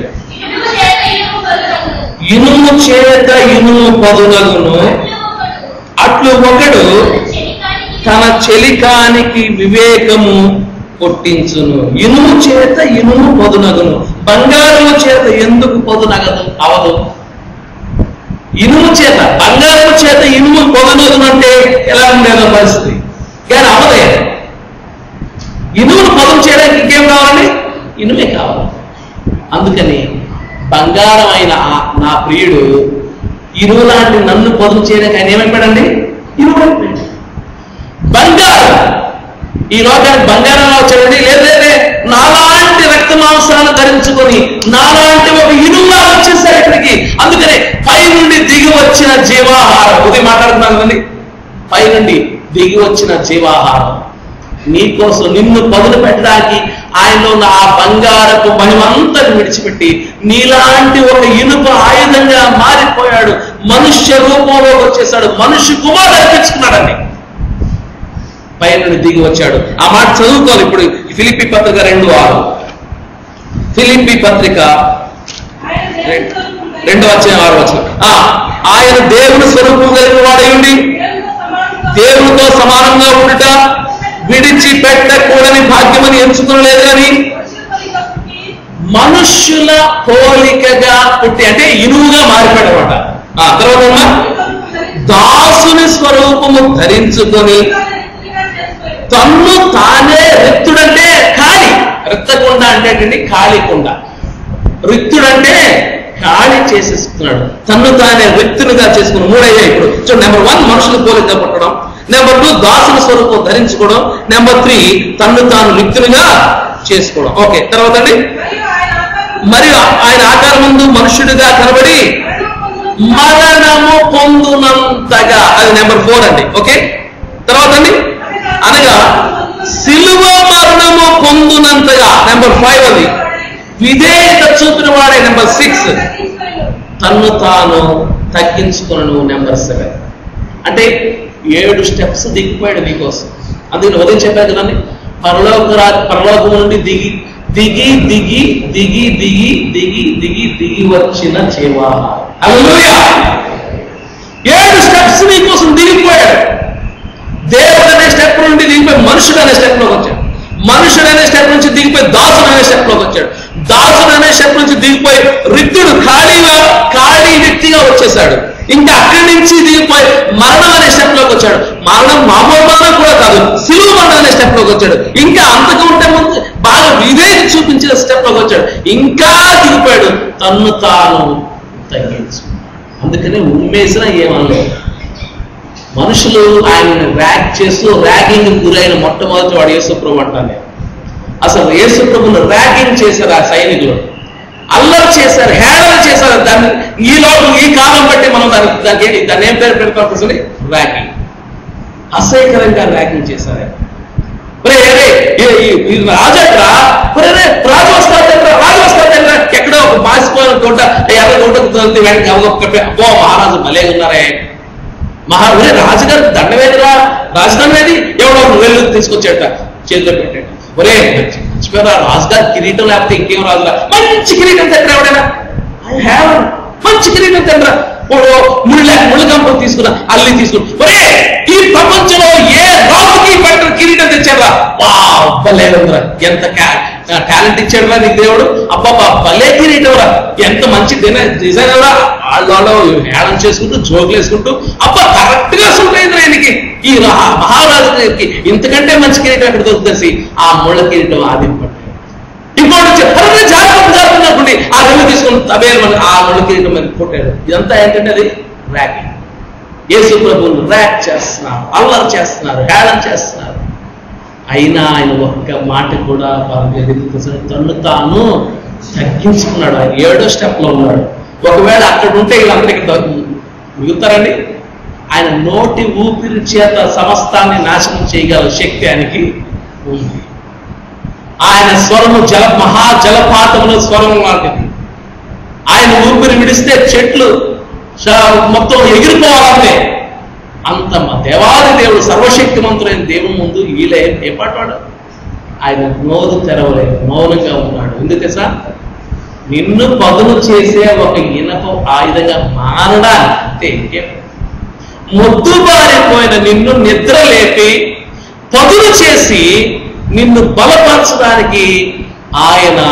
Speaker 1: ఇనుము చేత ఇనుము పదునగును, అట్లు ఒకడు తన చెలికానికి వివేకము కొట్టించును. ఇనుము చేత ఇనుము పదునగును, బంగారము చేత ఎందుకు పదునగదు అవదు? ఇనుము చేత, బంగారము చేత ఇనుము పదునగును అంటే ఎలా ఉండేదో పరిస్థితి. కానీ అవదే. ఇనుమును పదును చేయడానికి ఇంకేం కావాలండి? ఇనుమే కావాలి. అందుకని బంగారం అయిన నా ప్రియుడు ఇనుము లాంటి నన్ను పదును చేయడానికి ఆయన ఏమైపోయాడండి? ఇనుము అయిపోయాడు. బంగారం, ఈ లోకానికి బంగారంలో వచ్చాడండి. లేదంటే నాలాంటి రక్త మాంసాలను ధరించుకొని నాలాంటి ఒక ఇనుములా వచ్చేసాడు ఇక్కడికి. అందుకనే పై నుండి దిగి వచ్చిన జీవాహారం, ఉదయం మాట్లాడుతున్నాను కదండి, పై నుండి దిగి వచ్చిన జీవాహారం నీకోసం నిన్ను పదును పెట్టడానికి ఆయనలో ఉన్న ఆ బంగారపు మహిమంతని విడిచిపెట్టి నీలాంటి ఒక ఇనుప ఆయుధంగా మారిపోయాడు. మనుష్య రూపంలో వచ్చేసాడు, మనుష్య కుమారుడు అనిపించుకున్నాడండి. పైన దిగి వచ్చాడు. ఆ మాట చదువుకోవాలి ఇప్పుడు. ఫిలిప్పీ పత్రిక రెండు ఆరు ఫిలిప్పీ పత్రిక రెండు వచ్చిన ఆరు వచ్చిన ఆయన దేవుని స్వరూపం కలిగిన వాడై దేవునితో సమానంగా ఉండుట విడిచిపెట్టకూడని భాగ్యమని ఎంచుకోలేదు కానీ మనుష్యుల పోలికగా పుట్టి, అంటే ఇనువుగా మారిపోయాడు అనమాట. ఆ తర్వాత దాసుని స్వరూపము ధరించుకొని తన్ను తానే రిక్తుడంటే ఖాళీ, రిక్తకుండ అంటే ఖాళీ కుండ. రిక్తుడంటే ఖాళీ చేసేసుకున్నాడు, తన్ను తానే రిక్తునిగా చేసుకుని మూడయ్యా. ఇప్పుడు చూడండి, నెంబర్ వన్ మనుషులు పోలిక పుట్టడం, నెంబర్ టూ దాసుని స్వరూపం ధరించుకోవడం, నెంబర్ త్రీ తన్ను తాను రిక్తునిగా చేసుకోవడం. ఓకే, తర్వాత అండి, మరియు ఆయన ఆకారం ముందు మనుష్యుడిగా కనబడి మరణము పొందునంతగా, అది నెంబర్ ఫోర్ అండి. ఓకే, తర్వాత అండి, అనగా సిలువ మరణము పొందునంతగా, నెంబర్ ఫైవ్ అది. విధేయత చూపిన వాడే, నెంబర్ సిక్స్. తన్ను తాను తగ్గించుకున్నాను, నెంబర్ సెవెన్. అంటే ఏడు స్టెప్స్ దిగిపోయాడు నీకోసం. అందుకని ఉదయం చెప్పారు కదండి, పరలోక పరలోకం నుండి దిగి దిగి దిగి దిగి దిగి దిగి దిగి దిగి వచ్చిన చేవా. హల్లెలూయా. ఏడు స్టెప్స్ నీకోసం దిగిపోయాడు. దేవుడు అనే స్టెప్ నుండి దిగిపోయి మనుషుడు అనే స్టెప్ లోకి వచ్చాడు. మనుషుడు అనే స్టెప్ నుంచి దిగిపోయి దాసుడు అనే స్టెప్ లోకి వచ్చాడు. దాసుడు అనే స్టెప్ నుంచి దిగిపోయి రిక్తుడు ఖాళీగా ఖాళీ వ్యక్తిగా వచ్చేసాడు. ఇంకా అక్కడి నుంచి దిగిపోయి మరణం అనే స్టెప్ లోకి వచ్చాడు. మరణం మామూలు మరణం కూడా కాదు, సిలువ మరణం అనే స్టెప్ లోకి వచ్చాడు. ఇంకా అంతకుంటే ముందు బాగా విధేయత చూపించిన స్టెప్ లోకి వచ్చాడు. ఇంకా దిగిపోయాడు, తన్ను తాను తగ్గించు. అందుకని ఉమ్మేసినా ఏమనలేదు. మనుషులు ఆయనను ర్యాక్ చేస్తూ ర్యాగింగ్ గురైన మొట్టమొదటి వాడు యేసుప్రభు అంటాను. అసలు యేసుప్రభును ర్యాగింగ్ చేశారు ఆ సైనికులు, అల్లరి చేశారు, హేళన చేశారు. దాన్ని ఈ లోపు ఈ కాలం బట్టి మనం దానికి దానికి దాన్ని ఏం పేరు పెడతాం తెలుసండి? ర్యాగింగ్. అసహ్యకరంగా ర్యాగింగ్ చేశారు. రాజట్రా రాజు వస్తాడంట్రా రాజు వస్తాడంట్రా ఎక్కడో ఒక మాసిపోయిన గుంట ఎర్ర గుంటకు తొలితే వెంటనే అబ్బో మహారాజు భలే ఉన్నారే, మహా రాజుగారు దండవేదిరా రాజధాని ఎవడో వెళ్ళు తీసుకొచ్చాట చేతిలో పెట్టాడు. ఒరే మర్చిపోయారా రాజుగారు కిరీటం లేకపోతే ఇంకేం రాజురా, మంచి కిరీటం తెండ్రా ఎవడైనా, ఐ హ్యావ్ మంచి కిరీటం తెండ్రా, ఓడో ముళ్ళు లేక ముళ్ళు కంపం తీసుకున్నా అల్లి తీసుకున్నా. ఒరే ఈ ప్రపంచంలో ఏ రాజుకి పెట్టిన కిరీటం తెచ్చారా, వా భలేదురా, ఎంత టాలెంట్ ఇచ్చాడురా నీకు దేవుడు, అబ్బాబా భలే కిరీటం రా, ఎంత మంచి డిజైన్ రా, వాళ్ళు హేళన చేసుకుంటూ జోకులు వేసుకుంటూ అబ్బా కరెక్ట్ గా సూట్ అయింది ఆయనకి, ఈ మహారాజుకి ఇంతకంటే మంచి కిరీటం ఎక్కడ దొరుకుతుంది, ఆ ముళ్ళ కిరీటం ఆది పట్టాడు. ఇంకోటి చెప్పారు జాగ్రత్త జాగ్రత్త అనుకోండి, ఆ రెండు తీసుకుని తబేరు ఆ ముళ్ళ కిరీటం మీద కొట్టాడు. ఇదంతా ఏంటంటే అది ర్యాకింగ్. యేసు ప్రభువును ర్యాక్ చేస్తున్నారు, అల్లరి చేస్తున్నారు, హేళన చేస్తున్నారు. అయినా ఆయన ఒక్క మాట కూడా తను తాను తగ్గించుకున్నాడు. ఆయన ఏడో స్టెప్ లో ఉన్నాడు. ఒకవేళ అక్కడ ఉంటే వీళ్ళందరికీ మిగుతారండి. ఆయన నోటి ఊపిరి చేత సమస్తాన్ని నాశనం చేయగల శక్తి ఆయనకి ఉంది. ఆయన స్వరము జల మహా జలపాతముల స్వరం లాంటిది. ఆయన ఊపిరి విడిస్తే చెట్లు మొత్తం ఎగిరిపోవాలంటే అంత దేవాది దేవుడు సర్వశక్తిమంతుడైన దేవుని ముందు ఈలే ఏ పాటవాడు. ఆయన నోరు తెరవలేదు, మౌనంగా ఉన్నాడు. ఎందుకు తెలుసా? నిన్ను పదును చేసే ఒక ఇనప ఆయుధంగా మారడానికి మొద్దుబారిపోయిన నిన్ను నిద్ర లేపి పదును చేసి నిన్ను బలపరచడానికి ఆయన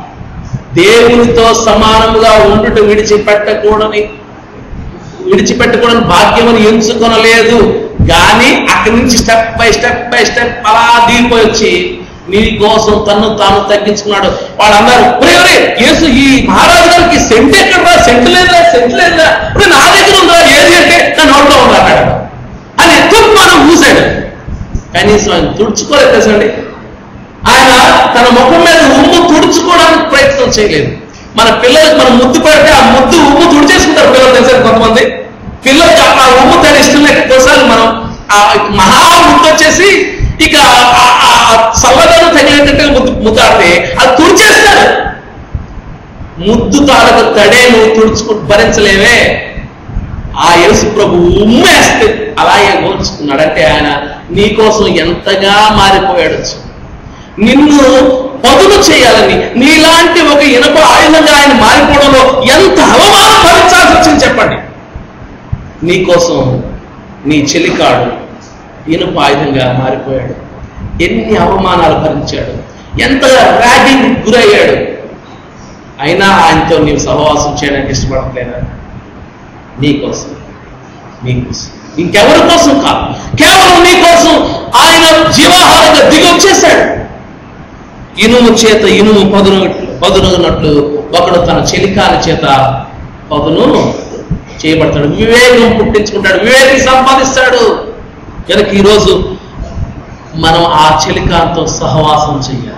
Speaker 1: దేవునితో సమానముగా ఉండుట విడిచిపెట్టకూడని విడిచిపెట్టకూడని భాగ్యమని ఎంచుకొనలేదు. కానీ అక్కడి నుంచి step by step by step అలా దిగిపోయి వచ్చి నీ కోసం తను తాను తగ్గించుకున్నాడు. వాళ్ళు అన్నారు, యేసు ఈ మహారాజు గారికి సెంట్ ఎక్కడరా, సెంట్ లేదా సెంట్ లేదా, ఇప్పుడు నా దగ్గర ఉందా ఏది అంటే నా నోట్లో ఉందా అన్నాడు. అని ఎక్కువ మనం మూసాడు. కనీసం ఆయన తుడుచుకోలేదు తెలుసండి. ఆయన తన ముఖం మీద ఉమ్ము తుడుచుకోవడానికి ప్రయత్నం చేయలేదు. మన పిల్లలకు మనం ముద్దు పెడితే ఆ ముద్దు ఉమ్ము తుడిచేసుకుంటారు పిల్లలు తెలుసండి. కొంతమంది పిల్లలకి ఆ ఉమ్ము తన ఇష్టం లేకపోతే మనం ఆ మహా ముద్దు వచ్చేసి ఇక సల్లదనం తగిలేటట్టుగా ముద్దు ముద్దాడితే అది తుడిచేస్తారు. ముద్దు తాలూకు తడే నువ్వు తుడుచుకు భరించలేవే. ఆ యేసు ప్రభు ఉమ్మేస్తే అలాగే గోల్చుకున్నాడు. అంటే ఆయన నీకోసం ఎంతగా మారిపోయాడు. నిన్ను పదును చేయాలని నీలాంటి ఒక ఇనప ఆయుధంగా ఆయన మారిపోవడంలో ఎంత అవమానం భరించాల్సి వచ్చింది చెప్పండి. నీకోసం నీ చెలికాడు ఇనుప ఆయుధంగా మారిపోయాడు. ఎన్ని అవమానాలు భరించాడు, ఎంతగా ర్యాగింగ్ గురయ్యాడు. అయినా ఆయనతో నీవు సహవాసం చేయడానికి ఇష్టపడట్లేదా? నీకోసం, నీకోసం, ఇంకెవరి కోసం కాదు, కేవలం నీకోసం ఆయన జీవాహారంగా దిగి వచ్చేశాడు. ఇనుము చేత ఇనుము పదును పదునున్నట్లు ఒకడు తన చెలికాని చేత పదును చేయబడతాడు. వివేకం పుట్టించుకుంటాడు, వివేకం సంపాదిస్తాడు. కనుక ఈరోజు మనం ఆ చెలికాంతో సహవాసం చెయ్యాలి.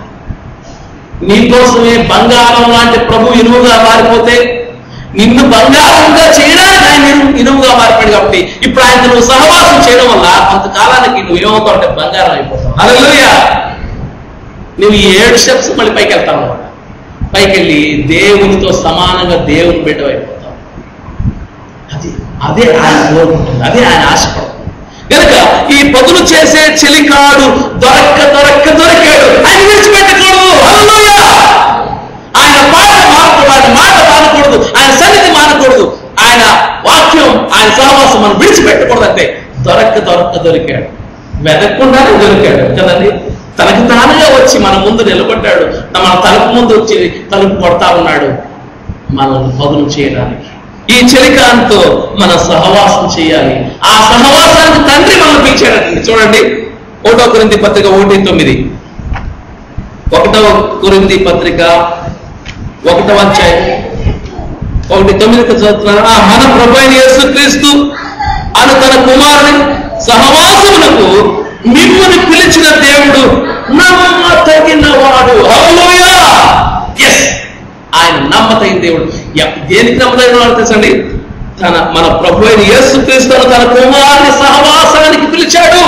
Speaker 1: నీకోసమే బంగారం లాంటి ప్రభు ఇనుముగా మారిపోతే నిన్ను బంగారంగా చేయడానికి ఆయన ఇనుముగా మారిపోయాడు. కాబట్టి ఇప్పుడు ఆయన నువ్వు సహవాసం చేయడం వల్ల కొంతకాలానికి నువ్వు ఏమవుతావు అంటే బంగారం అయిపోతావు. హల్లెలూయా. నువ్వు ఈ ఏడు స్టెప్స్ మళ్ళీ పైకి వెళ్తావు అన్నమాట. పైకి వెళ్ళి దేవునితో సమానంగా దేవుని బిడ్డ అయిపోతావు. అది అదే ఆయన కోరుకుంటుంది, అదే ఆయన ఆశపడుతుంది. కనుక ఈ పదులు చేసే చెలికాడు దొరక్క దొరక్క దొరికాడు. ఆయన విడిచిపెట్టకూడదు. హల్లెలూయా. ఆయన మాట మానకూడదు, ఆయన మాట మానకూడదు, ఆయన సన్నిధి మానకూడదు, ఆయన వాక్యం, ఆయన సహవాసం మనం విడిచిపెట్టకూడదు. అంటే దొరక్క దొరక్క దొరికాడు, వెతక్కుండానే దొరికాడు కదండి. తనకు తానుగా వచ్చి మన ముందు నిలబడ్డాడు, మన తలుపు ముందు వచ్చి తలుపు కొడతా ఉన్నాడు మనల్ని పదులు చేయడానికి. ఈ చెలికాంతో మన సహవాసం చేయాలి. ఆ సహవాసానికి తండ్రి మనం పిలిచాడండి. చూడండి, ఒకటో కొరింథీ పత్రిక ఒకటి తొమ్మిది ఒకటవ కొరింథీ పత్రిక ఒకటవ అధ్యాయం ఒకటి తొమ్మిదికి చదువుతున్నాను. మన ప్రభువైన యేసుక్రీస్తు అను తన కుమారుని సహవాసమునకు మిమ్ముని పిలిచిన దేవుడు నమ్మతగినవాడు. హల్లెలూయా. ఎస్, ఆయన నమ్మతగిన దేవుడు. దేనికి నమ్మతగిన వాడు తెలుసండి? తన మన ప్రభువైన యేసుక్రీస్తు తన కుమారుని సహవాసానికి పిలిచాడు.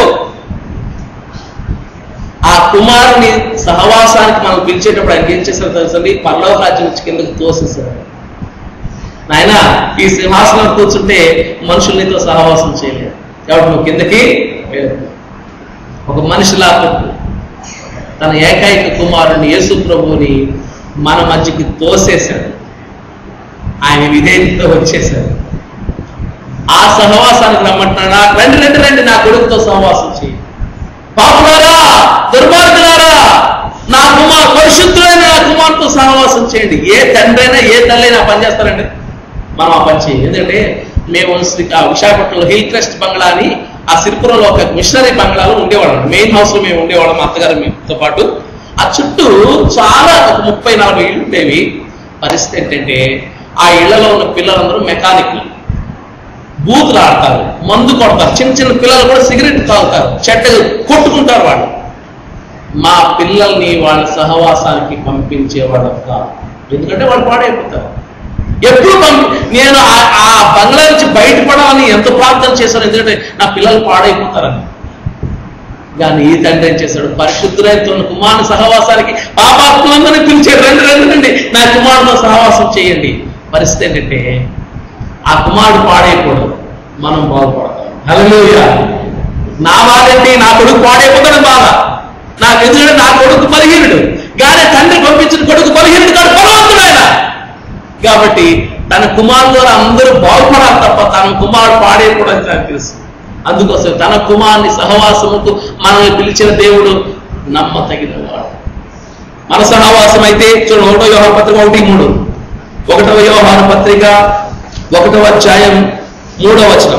Speaker 1: ఆ కుమారుని సహవాసానికి మనం పిలిచేటప్పుడు ఆయన ఏం చేశారు తెలుసండి? పరలోక రాజ్యం నుంచి కిందకి తోసేశారు. నాయన, ఈ సింహాసనం కూర్చుంటే మనుషులనితో సహవాసం చేయలేదు కాబట్టి నువ్వు కిందకి ఒక మనిషిలా తన ఏకైక కుమారుని యేసు ప్రభువుని మన మధ్యకి తోసేశాడు. ఆయన విధేయతతో వచ్చేశాడు. ఆ సహవాసానికి రమ్మంటున్నాడా? రండి రండి రండి నా కొడుకుతో సహవాసం చేయి. పాపులారా, దుర్మార్గులారా, నా కుమార్ పరిశుద్ధులైన నా కుమార్తో సహవాసం చేయండి. ఏ తండ్రి అయినా ఏ తల్లి అయినా పని చేస్తారండి. మనం ఆ పని చేయాలి. ఎందుకంటే మేము విశాఖపట్నంలో హిల్ క్రెస్ట్ బంగ్లా అని ఆ సిరిపురంలో ఒక మిషనరీ బంగ్లాలో ఉండేవాళ్ళం. మెయిన్ హౌస్ లో మేము ఉండేవాళ్ళం, మా అత్తగారు మేముతో పాటు. ఆ చుట్టూ చాలా ఒక ముప్పై నలభై ఇళ్ళు ఉండేవి. పరిస్థితి ఏంటంటే ఆ ఇళ్లలో ఉన్న పిల్లలందరూ మెకానిక్లు, బూతులు ఆడతారు, మందు కొడతారు. చిన్న చిన్న పిల్లలు కూడా సిగరెట్ తాగుతారు, చెట్టలు కొట్టుకుంటారు. వాళ్ళు మా పిల్లల్ని వాళ్ళ సహవాసానికి పంపించేవాడు కాదు. ఎందుకంటే వాళ్ళు పాడైపోతారు. ఎప్పుడు పంపి నేను ఆ బంగ్లా నుంచి బయటపడాలని ఎంత ప్రార్థన చేశాను, ఎందుకంటే నా పిల్లలు పాడైపోతారని. కానీ ఈ తండ్రి ఏం చేశాడు? పరిశుద్ధులైన కుమారుని సహవాసానికి పాపాత్ములందరినీ పిలిచాడు. రండి రండి రండి నా కుమారుతో సహవాసం చేయండి. పరిస్థితి ఏంటంటే ఆ కుమారుడు పాడైపోవడం, మనం బాగుపడతాం. హల్లెలూయా. నా బాధ ఏంటి? నా కొడుకు పాడైపోతాడు బాధ. నాకు ఎందుకంటే నా కొడుకు బలహీనుడు, కానీ తండ్రి పంపించిన కొడుకు బలహీనుడు కాదు, బలవంతుడు ఆయన. కాబట్టి తన కుమారుడు ద్వారా అందరూ బాగుపడాలి తప్ప తన కుమారుడు పాడైపోవడానికి నాకు తెలుసు. అందుకోసం తన కుమారుని సహవాసముకు మనల్ని పిలిచిన దేవుడు నమ్మతగిన వాడు. మన సహవాసం అయితే చూడండి, ఒకటో యోహాను పత్రిక ఒకటి మూడు ఒకటవ యోహాను పత్రిక ఒకటవ అధ్యాయం మూడవ వచనం.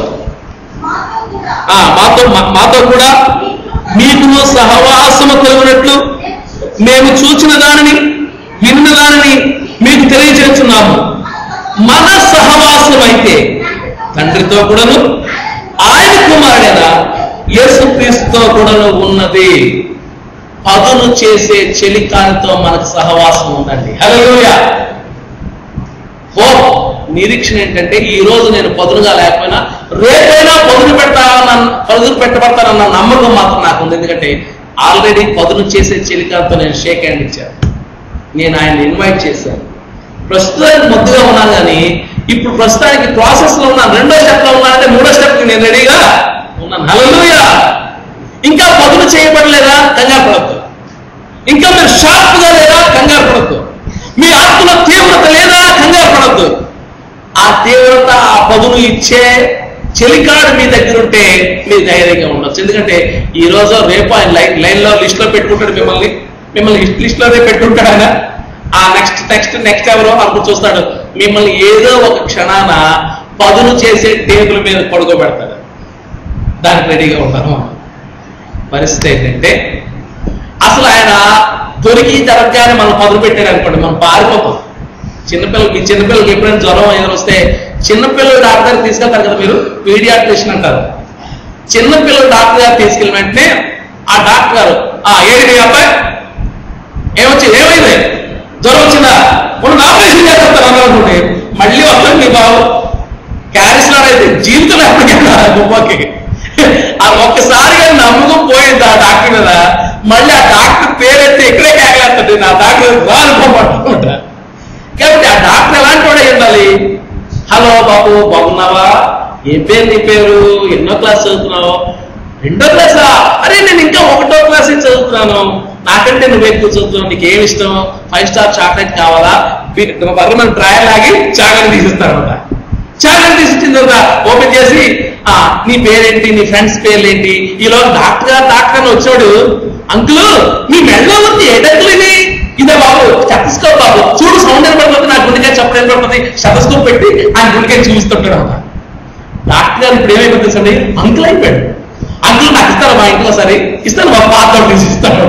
Speaker 1: మాతో మాతో కూడా మీకు సహవాసము కలిగినట్లు మేము చూచిన దానిని విన్న దానిని మీకు తెలియజేస్తున్నాము. మన సహవాసం అయితే తండ్రితో కూడాను ఆయన కుమారుడైన యేసుక్రీస్తుతో కూడాను ఉన్నది. పదును చేసే చెలికానితో మనకు సహవాసం ఉందండి. హల్లెలూయా. ఓ నిరీక్షణ ఏంటంటే ఈ రోజు నేను పదునుగా లేకపోయినా రేపైనా పదును పెడతానన్న పదును పెట్టబడతానన్న నమ్మకం మాత్రం నాకు ఉంది. ఎందుకంటే ఆల్రెడీ పదును చేసే చెలికానితో నేను షేక్ హ్యాండ్ ఇచ్చాను. నేను ఆయన ఇన్వైట్ చేశాను. ప్రస్తుతానికి ముద్దుగా ఉన్నాను, కానీ ఇప్పుడు ప్రస్తుతానికి ప్రాసెస్ లో ఉన్నాను. రెండో స్టెప్ లో ఉన్నానంటే మూడో స్టెప్ కి నేను రెడీగా ఉన్నాను. హల్లెలూయా. ఇంకా పదును చేయబడలేదా? కంగారు పడద్దు. ఇంకా మీరు షార్ప్ గా లేదా? కంగారు పడద్దు. మీ ఆత్మలో తీవ్రత లేదా? కంగారు పడద్దు. ఆ తీవ్రత, ఆ పదును ఇచ్చే చెలికాడు మీ దగ్గర ఉంటే మీరు ధైర్యంగా ఉండొచ్చు. ఎందుకంటే ఈ రోజు రేపు ఆయన లైన్ లైన్ లో లిస్ట్ లో పెట్టుకుంటాడు మిమ్మల్ని మిమ్మల్ని లిస్ట్ లోనే పెట్టుకుంటాడు ఆయన. ఆ నెక్స్ట్ నెక్స్ట్ నెక్స్ట్ ఎవరో అప్పుడు చూస్తాడు మిమ్మల్ని ఏదో ఒక క్షణాన పదును చేసే టేబుల్ మీద పడుకోబెడతాడు. దానికి రెడీగా ఉంటాను. పరిస్థితి ఏంటంటే అసలు ఆయన దొరికి జరగగానే మనం పదును పెట్టారు అనుకోండి, మనం పారిపోతాం. చిన్నపిల్లలకి చిన్నపిల్లలకి ఎప్పుడైనా జ్వరం ఏదైనా వస్తే చిన్నపిల్లలు డాక్టర్ గారు తీసుకెళ్తారు కదా, మీరు పీడియాట్రిషన్ అంటారు. చిన్నపిల్లలు డాక్టర్ గారు తీసుకెళ్ళిన వెంటనే ఆ డాక్టర్ గారు ఆ ఏడి అబ్బాయి ఏమొచ్చింది, ఏమైంది, జ్వరం వచ్చిందా, ఇప్పుడు ఆపరేషన్ చేస్తారు అనుకుంటే మళ్ళీ వస్తాడు మీ బాబు. క్యారిస్లాడ్ అయితే జీవితంలో ఎప్పటికైనా గొప్పకి ఆ ఒక్కసారిగా నమ్మకం పోయింది ఆ డాక్టర్ మీద, మళ్ళీ ఆ డాక్టర్ పేరైతే ఇక్కడే కేకలేస్తాడు, నా డాక్టర్ రానుకోమంటా. కాబట్టి ఆ డాక్టర్ ఎలాంటి వాడే ఉండాలి? హలో బాబు, బాగున్నావా, ఏం పేరు నీ పేరు, ఎన్నో క్లాస్ చదువుతున్నావు, రెండో క్లాసా? అరే నేను ఇంకా ఒకటో క్లాస్ చదువుతున్నాను. నాకంటే నువ్వు ఎక్కువ చదువుతున్నావు, నీకు ఏమి ఇష్టం? ఫైవ్ స్టార్ చాక్లెట్ కావాలా? బర్రె మన డ్రాయర్ లాగి చాక్లెట్ తీసిస్తారనమాట. చాక్లెట్ తీసిచ్చిన తర్వాత ఓపెన్ చేసి ఆ నీ పేరేంటి, నీ ఫ్రెండ్స్ పేర్లు ఏంటి? ఈలో డాక్టర్ గారు డాక్టర్ అని వచ్చాడు. అంకుల్ మీ మెడలో ఉంది ఏడంకులు ఇది? ఇదే బాబు స్టెథోస్కోప్ బాబు, చూడు సౌండ్ ఏర్పడుతుంది, నా గుండెకాయ చప్పుడు ఏర్పడుతుంది. స్టెథోస్కోప్ పెట్టి ఆయన గుండెకాయ చూపిస్తుంటాడు అన్నమాట. డాక్టర్ గారు ఇప్పుడు ఏమైపోతుంది సండి, అంకుల్ అయిపోయాడు. అంకుల్ నాకు ఇస్తాను మా ఇంట్లో, సరే ఇస్తాను మా పాత తీసి ఇస్తాను.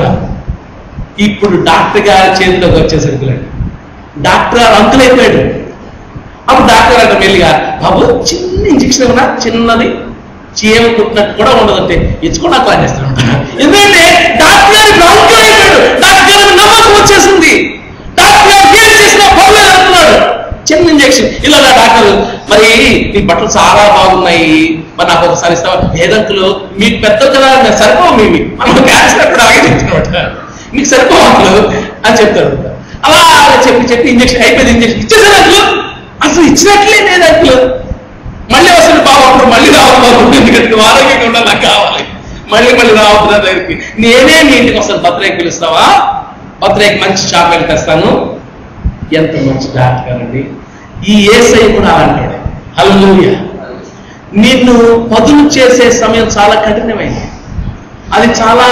Speaker 1: ఇప్పుడు డాక్టర్ గారి చేతిలోకి వచ్చేసరికి డాక్టర్ గారు అంకుల్ అయిపోయాడు. అప్పుడు డాక్టర్ గారు మెల్లిగా బాబు చిన్న ఇంజక్షన్ ఏమన్నా, చిన్నది చీమ కుట్టినట్టు కూడా ఉండదంటే ఇచ్చుకో నాకు ప్లాన్ చేస్తాను. ఎందుకంటే డాక్టర్ గారు ఇప్పుడు అంకుల్ అయిపోయాడు. డాక్టర్ గారికి నమ్మకం వచ్చేసింది. డాక్టర్ గారు ఏం చేసినా పర్లేదు అంటున్నాడు. చిన్న ఇంజక్షన్ ఇలా డాక్టర్ మరి నీ బట్టలు చాలా బాగున్నాయి, మరి నాకు ఒకసారి ఇస్తావా? లేదంకులు మీకు పెద్ద కదా సరిపోవు, మీవి మనం క్యాన్సర్ అక్కడ అలాగే చెప్తున్నమాట, మీకు సరిపోవట్లు అని చెప్తాడు. అలా చెప్పి చెప్పి ఇంజక్షన్ అయిపోయింది. ఇంజక్షన్ ఇచ్చేసారు అంకులు, అసలు ఇచ్చినట్లే లేదు అంకులు. మళ్ళీ వస్తుంది బాబు, అప్పుడు మళ్ళీ రావాలి బాబు, ఎందుకంటే ఆరోగ్యంగా ఉండాలి, నాకు కావాలి, మళ్ళీ మళ్ళీ రావద్దు దగ్గరికి. నేనే మీ ఇంటికి వస్తాను, బర్త్డేకి పిలుస్తావా? బర్త్డేకి మంచి చాక్లెట్ తెస్తాను. ఎంత మంచి డాక్టర్ గారండి. ఈ యేసయ్య కూడా అంటాడు. హల్లెలూయా. నిన్ను పదును చేసే సమయం చాలా కఠినమైంది, అది చాలా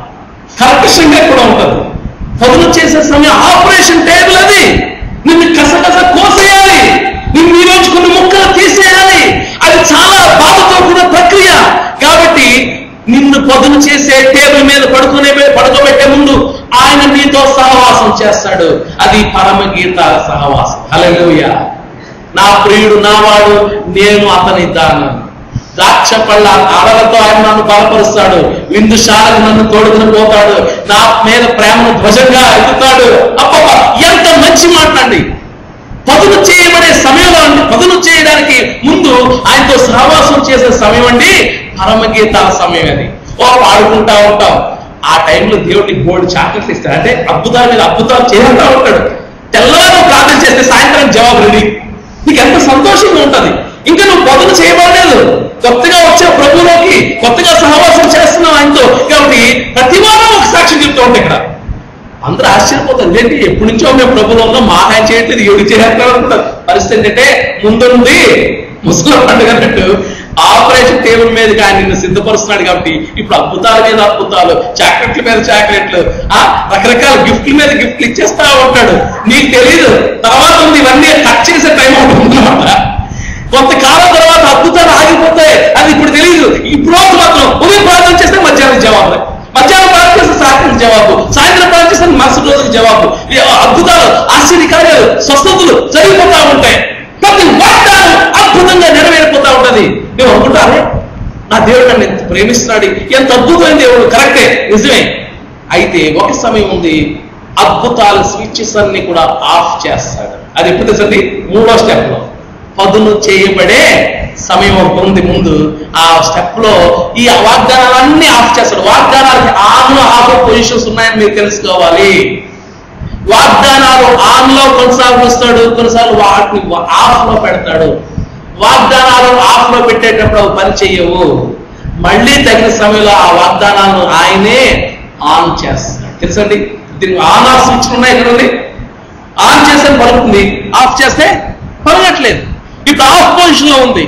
Speaker 1: కర్కశంగా కూడా ఉంటుంది. పదును చేసే సమయం ఆపరేషన్ టేబుల్, అది నిన్ను కసకస కోసేయాలి, నిన్ను ఈ రోజు కొన్ని ముక్కలు తీసేయాలి. అది చాలా బాధతో కూడిన ప్రక్రియ. కాబట్టి నిన్ను పదును చేసే టేబుల్ మీద పడుకునే పడుకోబెట్టే ముందు ఆయన నీతో సహవాసం చేస్తాడు. అది పరమగీతాల సహవాసం. హల్లెలూయా. నా ప్రియుడు నావాడు, నేను అతని దానం. ద్రాక్ష పళ్ళ ఆడలతో ఆయన నన్ను బలపరుస్తాడు, విందుశాలకు నన్ను తోడుకుని పోతాడు, నా మీద ప్రేమను ధ్వజంగా ఎత్తుతాడు. అబ్బబ్బ ఎంత మంచి మాట్లాడి. పదును చేయబడే సమయంలో అండి, పదును చేయడానికి ముందు ఆయనతో సహవాసం చేసే సమయం అండి పరమగీతాల సమయం. అది ఓ పాడుకుంటా ఉంటాం. ఆ టైంలో దేవుడికి బోర్డు చాక్లెట్స్ ఇస్తాడు. అంటే అద్భుతాల మీద అద్భుతాలు చేస్తూ ఉంటాడు. తెల్లవారు ప్రార్థన చేస్తే సాయంత్రం జవాబు రెడీ. నీకు ఎంత సంతోషంగా ఉంటుంది. ఇంకా నువ్వు పదును చేయబడలేదు, కొత్తగా వచ్చే ప్రభులోకి కొత్తగా సహవాసం చేస్తున్నావు ఆయనతో. కాబట్టి ప్రతి వారం ఒక సాక్ష్యం చెప్తూ ఉంటాయి. ఇక్కడ అందరూ ఆశ్చర్యపోతారు, ఏంటి ఎప్పటి నుంచో మేము ప్రభులో ఉన్నాం, మా ఆయన చేయట్లేదు, ఎవరు చేస్తున్నారు అనుకుంటారు. పరిస్థితి ఏంటంటే ముందుంది ముసుగుల పండుగ అన్నట్టు ఆపరేషన్ టేబుల్ మీదకి ఆయన నిన్ను సిద్ధపరుస్తున్నాడు. కాబట్టి ఇప్పుడు అద్భుతాల మీద అద్భుతాలు, చాక్లెట్ల మీద చాక్లెట్లు, ఆ రకరకాల గిఫ్ట్ల మీద గిఫ్ట్లు ఇచ్చేస్తా ఉంటాడు. నీకు తెలియదు, తర్వాత ఉంది ఇవన్నీ కట్ చేసే టైం ఉంటుంది అన్నమాట. కొంతకాలం తర్వాత అద్భుతాలు ఆగిపోతాయి, అది ఇప్పుడు తెలియదు. ఇప్పుడు మాత్రం ఉదయం ప్రార్థన చేస్తే మధ్యాహ్నం జవాబు, మధ్యాహ్నం ప్రార్థన చేస్తే సాయంత్రం జవాబు, సాయంత్రం ప్రార్థన చేస్తే మరుసటి రోజుకి జవాబు. అద్భుతాలు, ఆశ్చర్యకార్యాలు, స్వస్థతలు జరిగిపోతా ఉంటాయి. ప్రతి వాగ్దానం అద్భుతంగా నెరవేరిపోతా ఉంటది. నువ్వు అనుకుంటారే నా దేవుడు నన్ను ఎంత ప్రేమిస్తున్నాడు, ఎంత అద్భుతమైన దేవుడు. కరెక్టే, నిజమే. అయితే ఒక సమయం ఉంది, అద్భుతాల స్విచ్చెస్ అన్ని కూడా ఆఫ్ చేస్తాడు. అది ఎప్పుడు తెలుసండి? మూడో స్టెప్ లో పదును చేయబడే సమయం ఉంది. ముందు ఆ స్టెప్ లో ఈ వాగ్దానాలన్నీ ఆఫ్ చేస్తాడు. వాగ్దానాలకి ఆన్ ఆఫ్ పొజిషన్స్ ఉన్నాయని మీరు తెలుసుకోవాలి. వాగ్దానాలు ఆన్ లో కొన్నిసార్లు వస్తాడు, కొన్నిసార్లు వాటిని ఆఫ్ లో పెడతాడు. వాగ్దానాలు ఆఫ్ లో పెట్టేటప్పుడు అవి పని చెయ్యవు. మళ్ళీ తగిన సమయంలో ఆ వాగ్దానాలను ఆయనే ఆన్ చేస్తాడు. తెలుసండి, దీనికి ఆన్ ఆఫ్ స్విచ్ ఉన్నాయి కదండి. ఆన్ చేస్తే పలుకుతుంది, ఆఫ్ చేస్తే పలగట్లేదు. ఇప్పుడు ఆఫ్ పొజిషన్ లో ఉంది,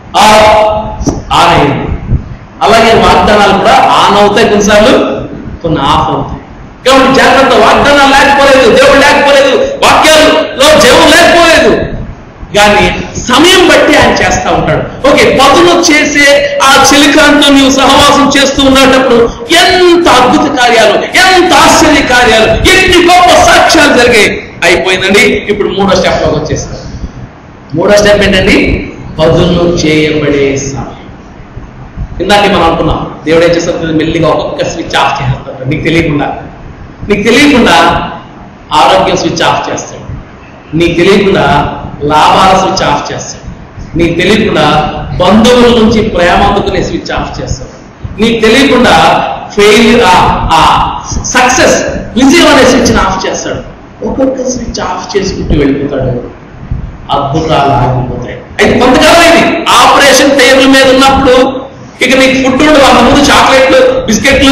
Speaker 1: ఆన్ అయింది. అలాగే వాగ్దానాలు కూడా ఆన్ అవుతాయి, కొన్నిసార్లు కొన్ని ఆఫ్ అవుతాయి. కాబట్టి జాగ్రత్త. వాగ్దానాలు లేకపోలేదు, దేవుడు లేకపోలేదు, వాక్యాలలో జీవం లేకపోలేదు, కానీ సమయం బట్టి ఆయన చేస్తూ ఉంటాడు. ఓకే, పదును చేసే ఆ చెలికాంతో నీవు సహవాసం చేస్తూ ఉన్నప్పుడు ఎంత అద్భుత కార్యాలు, ఎంత ఆశ్చర్య కార్యాలు, ఎన్ని గొప్ప సాక్ష్యాలు జరిగాయి. అయిపోయిందండి. ఇప్పుడు మూడో స్టెప్ లోకి వచ్చేస్తాం. మూడో స్టెప్ ఏంటండి? పదును చేయబడే సమయం. ఇందాక మనం అనుకున్నాం, దేవుడు ఏం చేస్తాడు? మెల్లిగా ఒక్కొక్క స్విచ్ ఆఫ్ చేస్తాడు. నీకు తెలియకుండా నీకు తెలియకుండా ఆరోగ్యం స్విచ్ ఆఫ్ చేస్తాడు. నీకు తెలియకుండా లాభాల స్విచ్ ఆఫ్ చేస్తాడు. నీకు తెలియకుండా బంధువుల నుంచి ప్రేమ అందుకునే స్విచ్ ఆఫ్ చేస్తాడు. నీకు తెలియకుండా ఫెయిల్యూర్, సక్సెస్, విజయం అనే స్విచ్ ఆఫ్ చేస్తాడు. ఒక్కొక్క స్విచ్ ఆఫ్ చేసుకుంటూ వెళ్ళిపోతాడు. అద్భుతాలు ఆగిపోతాయి. అయితే కొంతకాలం అయింది. ఆపరేషన్ టేబుల్ మీద ఉన్నప్పుడు ఇక నీకు ఫుడ్ ఉండదు. అంత ముందు చాక్లెట్లు, బిస్కెట్లు,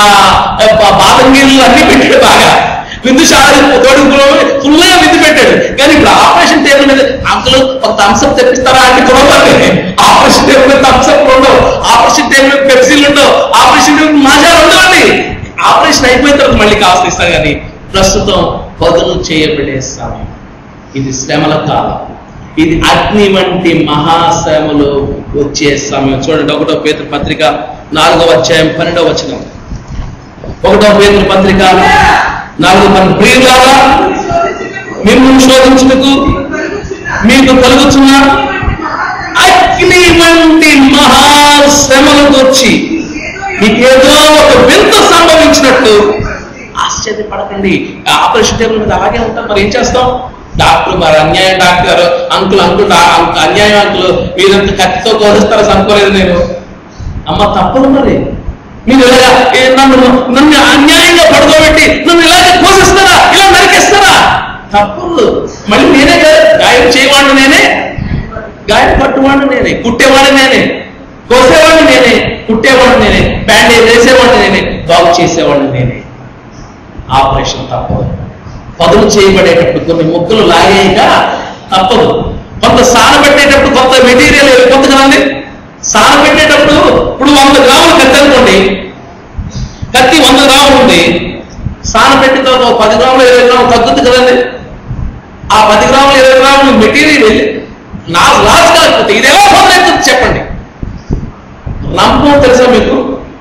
Speaker 1: బాదం గీళ్ళు అన్ని పెట్టాడు బాగా. విందు చాలా తోడు ఫుల్గా విందు పెట్టాడు. కానీ ఇప్పుడు ఆపరేషన్ టేబుల్ మీద అంకులు ఒక థమ్స్అప్ తెప్పిస్తారా అంటే కొనవాలి. ఆపరేషన్ టేబుల్ మీద థమ్స్అప్ ఉండవు, ఆపరేషన్ టేబుల్ మీద పెప్సీలు ఉండవు, ఆపరేషన్ టేబుల్ మాజాలు ఉండవండి. ఆపరేషన్ అయిపోయిన తర్వాత మళ్ళీ కాస్త ఇస్తారు. కానీ ప్రస్తుతం పదును చేయబడే సమయం. ఇది శ్రమల కాలం, ఇది అగ్ని వంటి మహాశ్రమలు వచ్చే సమయం. చూడండి, ఒకటో పేతురు పత్రిక నాలుగవ అధ్యాయం పన్నెండవ వచనం. ఒకటో పేతురు పత్రిక నాలుగు పన్నెండు. ప్రియులారా, మిమ్మల్ని శోధించుటకు మీకు కలుగుతున్న అగ్ని వంటి మహాశ్రమలకు వచ్చి మీకేదో ఒక వింత సంభవించినట్టు ఆశ్చర్యపడకండి. ఆపరేషన్ టేబుల్ మీద అలాగే ఉంటాం. మరి ఏం చేస్తాం? డాక్టర్ మరి అన్యాయం డాక్టర్ అంకుల్ అంకుల్ అన్యాయం అంకుల్ మీరంత కత్తితో కోదిస్తారా అనుకోలేదు నేను. అమ్మ తప్పదు మరి. మీరు ఇలాగా నన్ను నన్ను అన్యాయంగా పడుకోబెట్టి నన్ను ఇలాగే కోసిస్తారా, ఇలా నరికేస్తారా? తప్పదు. మళ్ళీ నేనే కదా గాయం చేయవాడిని నేనే, గాయం పట్టువాడిని నేనే, కుట్టేవాడిని నేనే, కోసేవాడిని నేనే, కుట్టేవాడిని నేనే, బ్యాండేజ్ వేసేవాడిని నేనే, బాగు చేసేవాడిని నేనే. ఆపరేషన్ తప్పదు. పదులు చేయబడేటప్పుడు కొన్ని ముక్కలు లాగేయక తప్పదు. కొంత సానబెట్టేటప్పుడు కొంత మెటీరియల్ వెళ్ళిపోతుంది కదండి. సానబెట్టేటప్పుడు ఇప్పుడు వంద గ్రాములు కత్తి అనుకోండి, కత్తి వంద గ్రాములు ఉంది, సానబెట్టిన తర్వాత ఒక పది గ్రాములు ఇరవై గ్రాములు తగ్గుతుంది కదండి. ఆ పది గ్రాములు ఇరవై గ్రాములు మెటీరియల్ వెళ్ళి నా లాస్ కాకపోతే ఇది ఎలా పొందవుతుంది చెప్పండి. రంపం తెలుసా మీకు?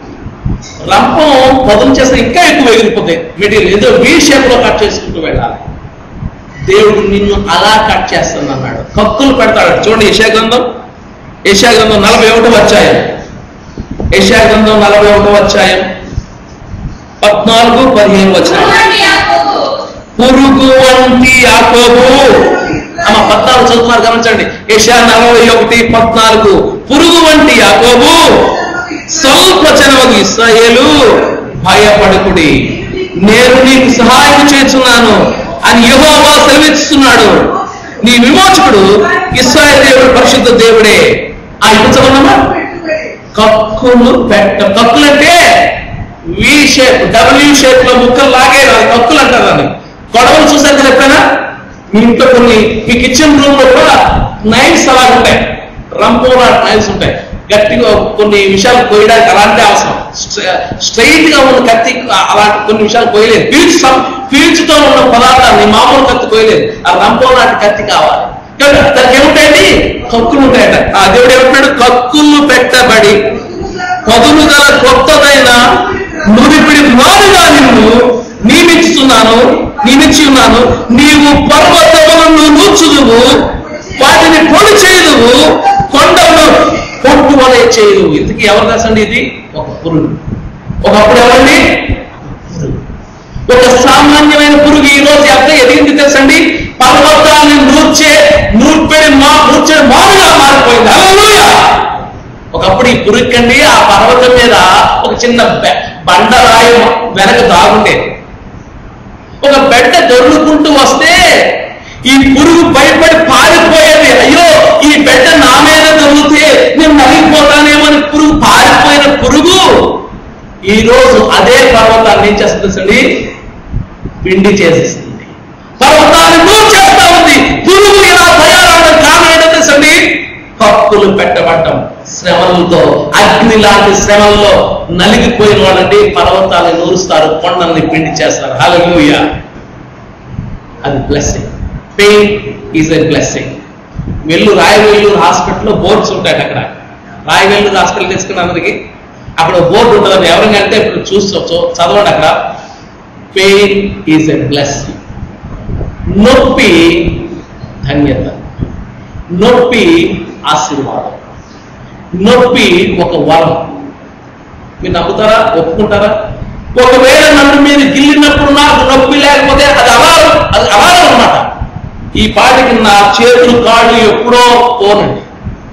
Speaker 1: రంపం పదును చేస్తే ఇంకా ఎక్కువ ఎగిరిపోతాయి మెటీరియల్. ఏదో వీ షేప్ లో కట్ చేసుకుంటూ వెళ్ళాలి. దేవుడు నిన్ను అలా కట్ చేస్తాను అన్నాడు. కక్కులు పెడతాడు. చూడండి, యెషయా గ్రంథం యెషయా గ్రంథం నలభై ఒకటో అధ్యాయం యెషయా గ్రంథం నలభై ఒకటో అధ్యాయం పద్నాలుగు పదిహేను వచనాలు. పురుగు వంటి యాకోబు. అమ్మ పద్నాలుగు చదువుతున్నారు గమనించండి. యెషయా నలభై ఒకటి పద్నాలుగు. పురుగు వంటి యాకోబు, స్వల్ప జనమగు ఇశ్రాయేలు, భయపడకుడి, నేను నీకు సహాయం చేస్తున్నాను అని యెహోవా సెలవిస్తున్నాడు. నీ విమోచకుడు ఇశ్రాయేలు దేవుడు పరిశుద్ధ దేవుడే. ఆ ఇప్పుడమ్మా కక్కులు పెట్ట. కక్కులు అంటే వి షేప్, డబ్ల్యూ షేప్ లో ముక్కలు లాగే కక్కులు అంటారు. అని గొడవలు చూసారు కదా ఎప్పుడైనా? మీ ఇంట్లో కొన్ని మీ కిచెన్ రూమ్ లో కూడా నైల్స్ అలా ఉంటాయి, రంపోలా నైల్స్ ఉంటాయి. గట్టిగా కొన్ని విషయాలు కోయడానికి అలాంటి అవసరం. స్ట్రైట్ గా ఉన్న కత్తి అలాంటి కొన్ని విషయాలు కోయలేదు. పీల్చు పీల్చుతో ఉన్న పదార్థాన్ని మామూలు కత్తి కోయలేదు. ఆ రంపం లాంటి కత్తి కావాలి. దానికి ఏముంటాయండి? కక్కులు ఉంటాయట. ఆ దేవుడు ఏమంటాడు? కక్కులు పెట్టబడి పదును గల కొత్తదైన నురిపిడి మారుగా నిన్ను నియమిస్తున్నాను నియమించి ఉన్నాను. నీవు పర్వతములను నూర్చుదువు, వాటిని పొడి చేయుదువు, కొండలను పొట్టు వలె చేయదు. ఇంతకీ ఎవరు రాసండి? ఇది ఒక పురుగు. ఒకప్పుడు ఎవరండి? పురుగు. ఒక సామాన్యమైన పురుగు ఈ రోజు ఎంత ఎదిగింది తెలుసండి? పర్వతాన్ని నూర్చే నూర్పెడి మా నూర్చే మారుగా మారిపోయింది. హల్లెలూయా. ఒకప్పుడు ఈ పురుగుకండి ఆ పర్వతం మీద ఒక చిన్న బండరాయి వెనక దాగుండేది. ఒక బెడ్డ దొర్లుకుంటూ వస్తే ఈ పురుగు భయపడి పారిపోయేది. అయ్యో, ఈ బెడ్డ నా మీద దొరికితే నేను నలిగిపోతానేమో అని పురుగు పారిపోయిన పురుగు ఈ రోజు అదే పర్వతాన్ని ఏం చేస్తుంది? పిండి చేసేస్తుంది. పర్వతాన్ని నూరు చేస్తా ఉంది. పురుగు ఇలా తయారవడం కారణం ఏంటో తెలుసండి? కక్కులు పెట్టబడ్డం. శ్రమలతో, అగ్ని లాంటి శ్రమల్లో నలిగిపోయిన వాళ్ళండి పర్వతాన్ని నూరుస్తారు, కొండల్ని పిండి చేస్తారు. హల్లెలూయా. అది blessing. Pain is a blessing. వెల్లు రాయవెల్లూరు హాస్పిటల్లో బోర్డ్స్ ఉంటాయి. అక్కడ రాయవెల్లూరు హాస్పిటల్ తీసుకున్న అందరికి అక్కడ బోర్డు ఉంటుంది. ఎవరైనా అంటే ఇప్పుడు చూస్తూ చదవండి. అక్కడ పెయిన్ ఈజ్ ఎ బ్లెస్సింగ్. నొప్పి ధన్యత, నొప్పి ఆశీర్వాదం, నొప్పి ఒక వరం. మీరు నమ్ముతారా? ఒప్పుకుంటారా? ఒకవేళ నన్ను మీరు గిల్లినప్పుడు నాకు నొప్పి లేకపోతే అది అలారం, అది అలారం అన్నమాట. ఈ పాటికి నా చేతులు కాళ్ళు ఎప్పుడో పోనండి.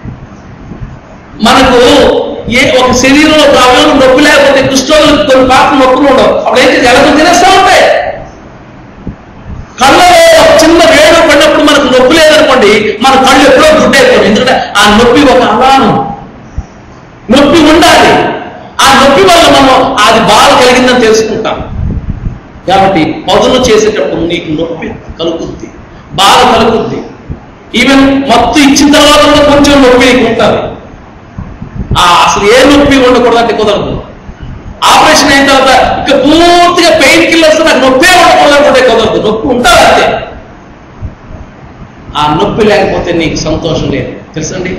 Speaker 1: మనకు ఏ ఒక శరీరంలో ఒక అవయవం నొప్పి లేకపోతే కుష్ఠరోగులకు కొన్ని పాటలు నొప్పులు ఉండవు. అప్పుడు ఏం చేసి ఎలా తినేస్తూ ఉంటాయి. కళ్ళలో చిన్న వేడు పడినప్పుడు మనకు నొప్పి లేదనుకోండి, మన కళ్ళు ఎప్పుడో గుడ్డైపోయి. ఎందుకంటే ఆ నొప్పి ఒక అలారం. నొప్పి ఉండాలి. ఆ నొప్పి వల్ల మనం అది బాధ కలిగిందని తెలుసుకుంటాం. కాబట్టి పదును చేసేటప్పుడు నీకు నొప్పి కలుగుద్ది, బాధ కలుగుద్ది. ఈవెన్ మొత్తం ఇచ్చిన తర్వాత కూడా కొంచెం నొప్పి నీకు ఉంటుంది. ఆ అసలు ఏ నొప్పి ఉండకూడదంటే కుదరదు. ఆపరేషన్ అయిన తర్వాత ఇక పూర్తిగా పెయిన్ కిల్లర్స్ నాకు నొప్పే ఉండకూడదంటే కుదరదు. నొప్పి ఉంటుంది అంతే. ఆ నొప్పి లేకపోతే నీకు సంతోషం లేదు తెలుసండి.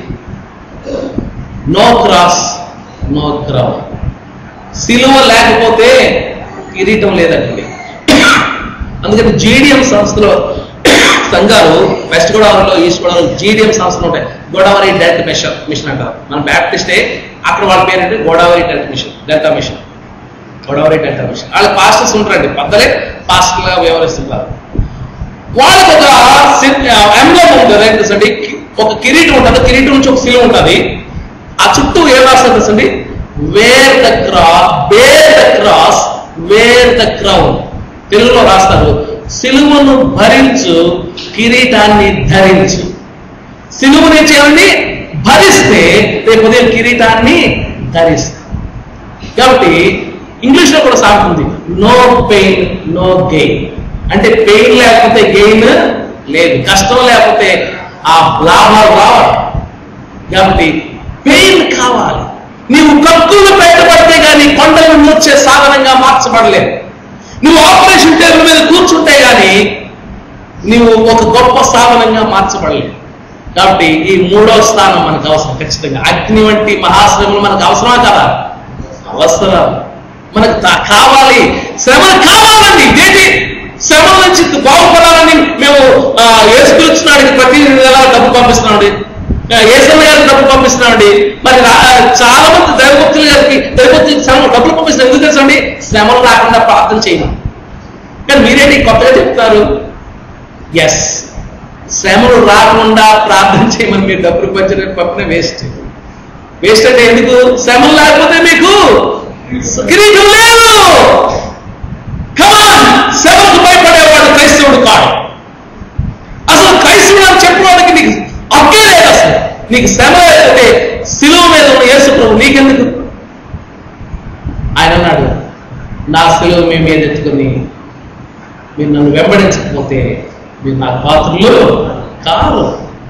Speaker 1: No cross no crown. సిలువ లేకపోతే కిరీటం లేదండి. అందుకని జీడిఎం సంస్థలో సంఘాలు వెస్ట్ గోదావరిలో, ఈస్ట్ గోదావరిలో జీడిఎం సంస్థలు ఉంటాయి. గోదావరి డెల్టా మిషన్ మిషన్ అంటారు. మన బ్యాప్టిస్టే, అక్కడ వాళ్ళ పేరు అంటే Godavari delta mission delta mission Godavari delta mission. వాళ్ళ పాస్టర్స్ ఉంటారండి, పెద్దలే పాస్టర్గా వ్యవహరిస్తుంటారు. వాళ్ళకి ఒక ఎంబ్లమ్ ఉంటుంది అండి, ఒక కిరీటం ఉంటుంది. కిరీటం నుంచి ఒక సిలువ ఉంటుంది. ఆ చుట్టూ ఏం రాస్తారు అండి, where the cross where the cross where the crown. తెలుగులో రాస్తారు, సిలువను భరించు కిరీటాన్ని ధరించు. సిలువని చేయండి భరిస్తే రేపు ఉదయం కిరీటాన్ని ధరిస్తా. కాబట్టి ఇంగ్లీష్ లో కూడా సాగుతుంది, నో పెయిన్ నో గెయిన్. అంటే పెయిన్ లేకపోతే గెయిన్ లేదు, కష్టం లేకపోతే ఆ లాభాలు రావాలి. కాబట్టి పెయిన్ కావాలి. నీవు కక్కులు పెట్టబడితే కానీ కొండలను మూర్చే సాధనంగా మార్చబడలేదు. నువ్వు ఆపరేషన్ టేబుల్ మీద కూర్చుంటే కానీ నువ్వు ఒక గొప్ప సాధనంగా మార్చబడలేదు. కాబట్టి ఈ మూడో స్థానం మనకు అవసరం ఖచ్చితంగా. అగ్ని వంటి మహాశ్రమలు మనకు అవసరమా కదా? అవసరం. మనకు కావాలి, శ్రమలు కావాలండి. ఇదేంటి శ్రమల నుంచి బాగుపడాలని మేము యేసుక్రీస్తునాడికి ప్రతి నెల డబ్బు పంపిస్తున్నామండి, యేసయ్య గారికి డబ్బు పంపిస్తున్నామండి. మరి చాలా మంది దైవభక్తులు గారికి దైవభక్తులకి శ్రమ డబ్బులు పంపిస్తున్నాం. ఎందుకు తెలుసండి? శ్రమలు రాకుండా ప్రార్థన చేయడం. కానీ మీరేంటి కొత్తగా చెప్తారు? ఎస్, శ్రమలు రాకుండా ప్రార్థన చేయమని మీరు డబ్బులు పంచడానికి పంపిన వేస్ట్. వేస్ట్ అంటే ఎందుకు? శ్రమలు లేకపోతే మీకు కిరీటం లేదు. కమాన్, శ్రమకు భయపడేవాడు క్రైస్తవుడు కాడు. అసలు క్రైస్తవుడు అని చెప్పడానికి నీకు హక్కే లేదు. అసలు నీకు శ్రమ లేకపోతే శిలువ మీద ఉన్న యేసు ప్రభు నీకెందుకు? ఆయన అన్నాడు, నా శిలువ మీ మీద ఎత్తుకుని మీరు నన్ను వెంబడించకపోతే మీరు నా పాత్రలు కాదు.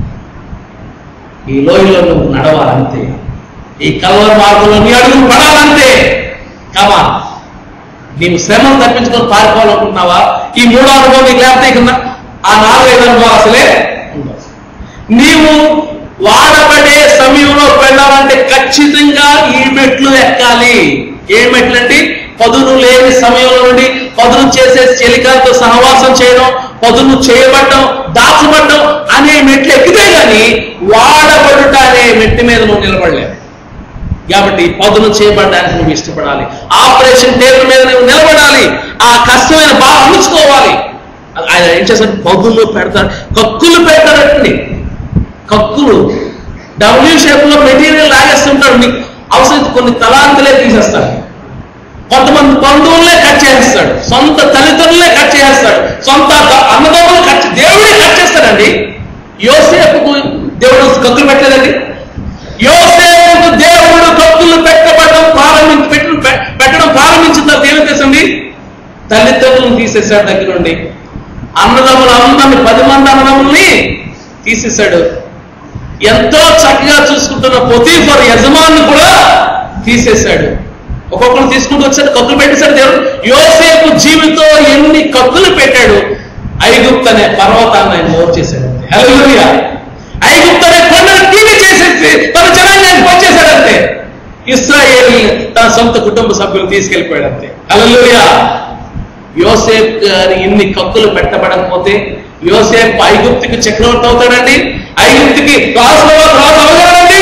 Speaker 1: ఈ లోయలో నువ్వు నడవాలంతే, ఈ కల్వరి మార్గంలో నీ అడుగు పడాలంతే. కమా, నీవు శ్రమను తప్పించుకొని పారిపోవాలనుకుంటున్నావా? ఈ మూడో అనుభవం నీకు లేకపోతే కింద ఆ నాలుగైదు అనుభవం అసలే ఉండవు. నీవు వాడబడే సమయంలో వెళ్ళాలంటే ఖచ్చితంగా ఈ మెట్లు ఎక్కాలి. ఏ మెట్లు అంటే పదును లేని సమయంలో నుండి పదును చేసే చెలికలతో సహవాసం చేయడం, పదును చేయబడ్డం, దాచబడ్డం అనే మెట్లు ఎక్కితే గాని వాడబడుట అనే మెట్టు మీద నువ్వు నిలబడలేవు. కాబట్టి పదును చేయబడడానికి నువ్వు ఇష్టపడాలి. ఆపరేషన్ టేబుల్ మీద నువ్వు నిలబడాలి. ఆ కష్టమైన బాధ అణుచుకోవాలి. ఆయన ఏం చేస్తాడు? పదులు పెడతాడు, కక్కులు పెడతాడండి. కక్కులు డబ్ల్యూ షేప్ లో మెటీరియల్ లాగేస్తుంటాడు. నీకు అవసరం కొన్ని తలాంతులే తీసేస్తాడు. కొంతమంది బంధువులనే కట్ చేస్తాడు, సొంత తల్లిదండ్రులే కట్ చేస్తాడు, సొంత అన్నదమ్ములు కట్ దేవుడే కట్ చేస్తాడండి. యోసేపుకు దేవుడు కక్కులు పెట్టలేదండి. యోసేపుకు దేవుడు కక్కులు పెట్టబడడం ప్రారంభించి పెట్టడం పెట్టడం ప్రారంభించిన తర్వాత ఏమి తెలుసండి? తల్లిదండ్రులను తీసేశాడు దగ్గర నుండి. అన్నదమ్ములు అందరిని పది మంది అన్నదమ్ముల్ని తీసేశాడు. ఎంతో చక్కగా చూసుకుంటున్న పొతీఫర్ యజమాని కూడా తీసేశాడు. ఒక్కొక్కరు తీసుకుంటూ వచ్చాడు, కక్కులు పెట్టేశాడు దేవుడు. యోసేపు జీవితం ఎన్ని కక్కులు పెట్టాడు. ఐగుప్తు అనే పర్వతాన్ని ఆయన మోర్ చేశాడు. హల్లెలూయా. ఐగుప్తు అనే కొండను తీగ చేసేసి తన జనాంగాన్ని పంచేశాడంతే. ఇశ్రాయేలు తన సొంత కుటుంబ సభ్యులు తీసుకెళ్ళిపోయాడంతే. హల్లెలూయా. యోసేపు గారి ఇన్ని కక్కులు పెట్టబడకపోతే యోసేపు ఐగుప్తుకి చక్రవర్తి అవుతాడండి. ఐగుప్తుకి రాజు రాజు అవగాడండి.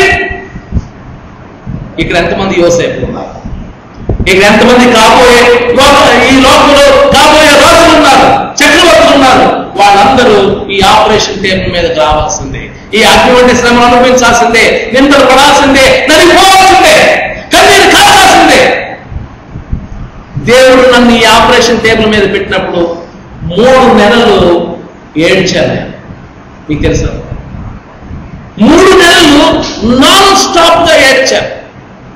Speaker 1: ఇక్కడ ఎంతమంది యోసేపు ఉన్నారు? ఇక్కడ ఎంతమంది కాబోయే ఈ లోకంలో కాబోయే రాజులు ఉన్నారు, చక్రవర్తులు ఉన్నారు? వాళ్ళందరూ ఈ ఆపరేషన్ టేబుల్ మీదకి రావాల్సిందే, ఈ అటువంటి శ్రమను అనుభవించాల్సిందే, నిందలు పడాల్సిందే, నలిగిపోవాల్సిందే, కన్నీరు కావాల్సిందే. దేవుడు నన్ను ఈ ఆపరేషన్ టేబుల్ మీద పెట్టినప్పుడు మూడు నెలలు ఏడ్చాను. మీకు తెలుసా? మూడు నెలలు నాన్ స్టాప్ గా ఏడ్చాను.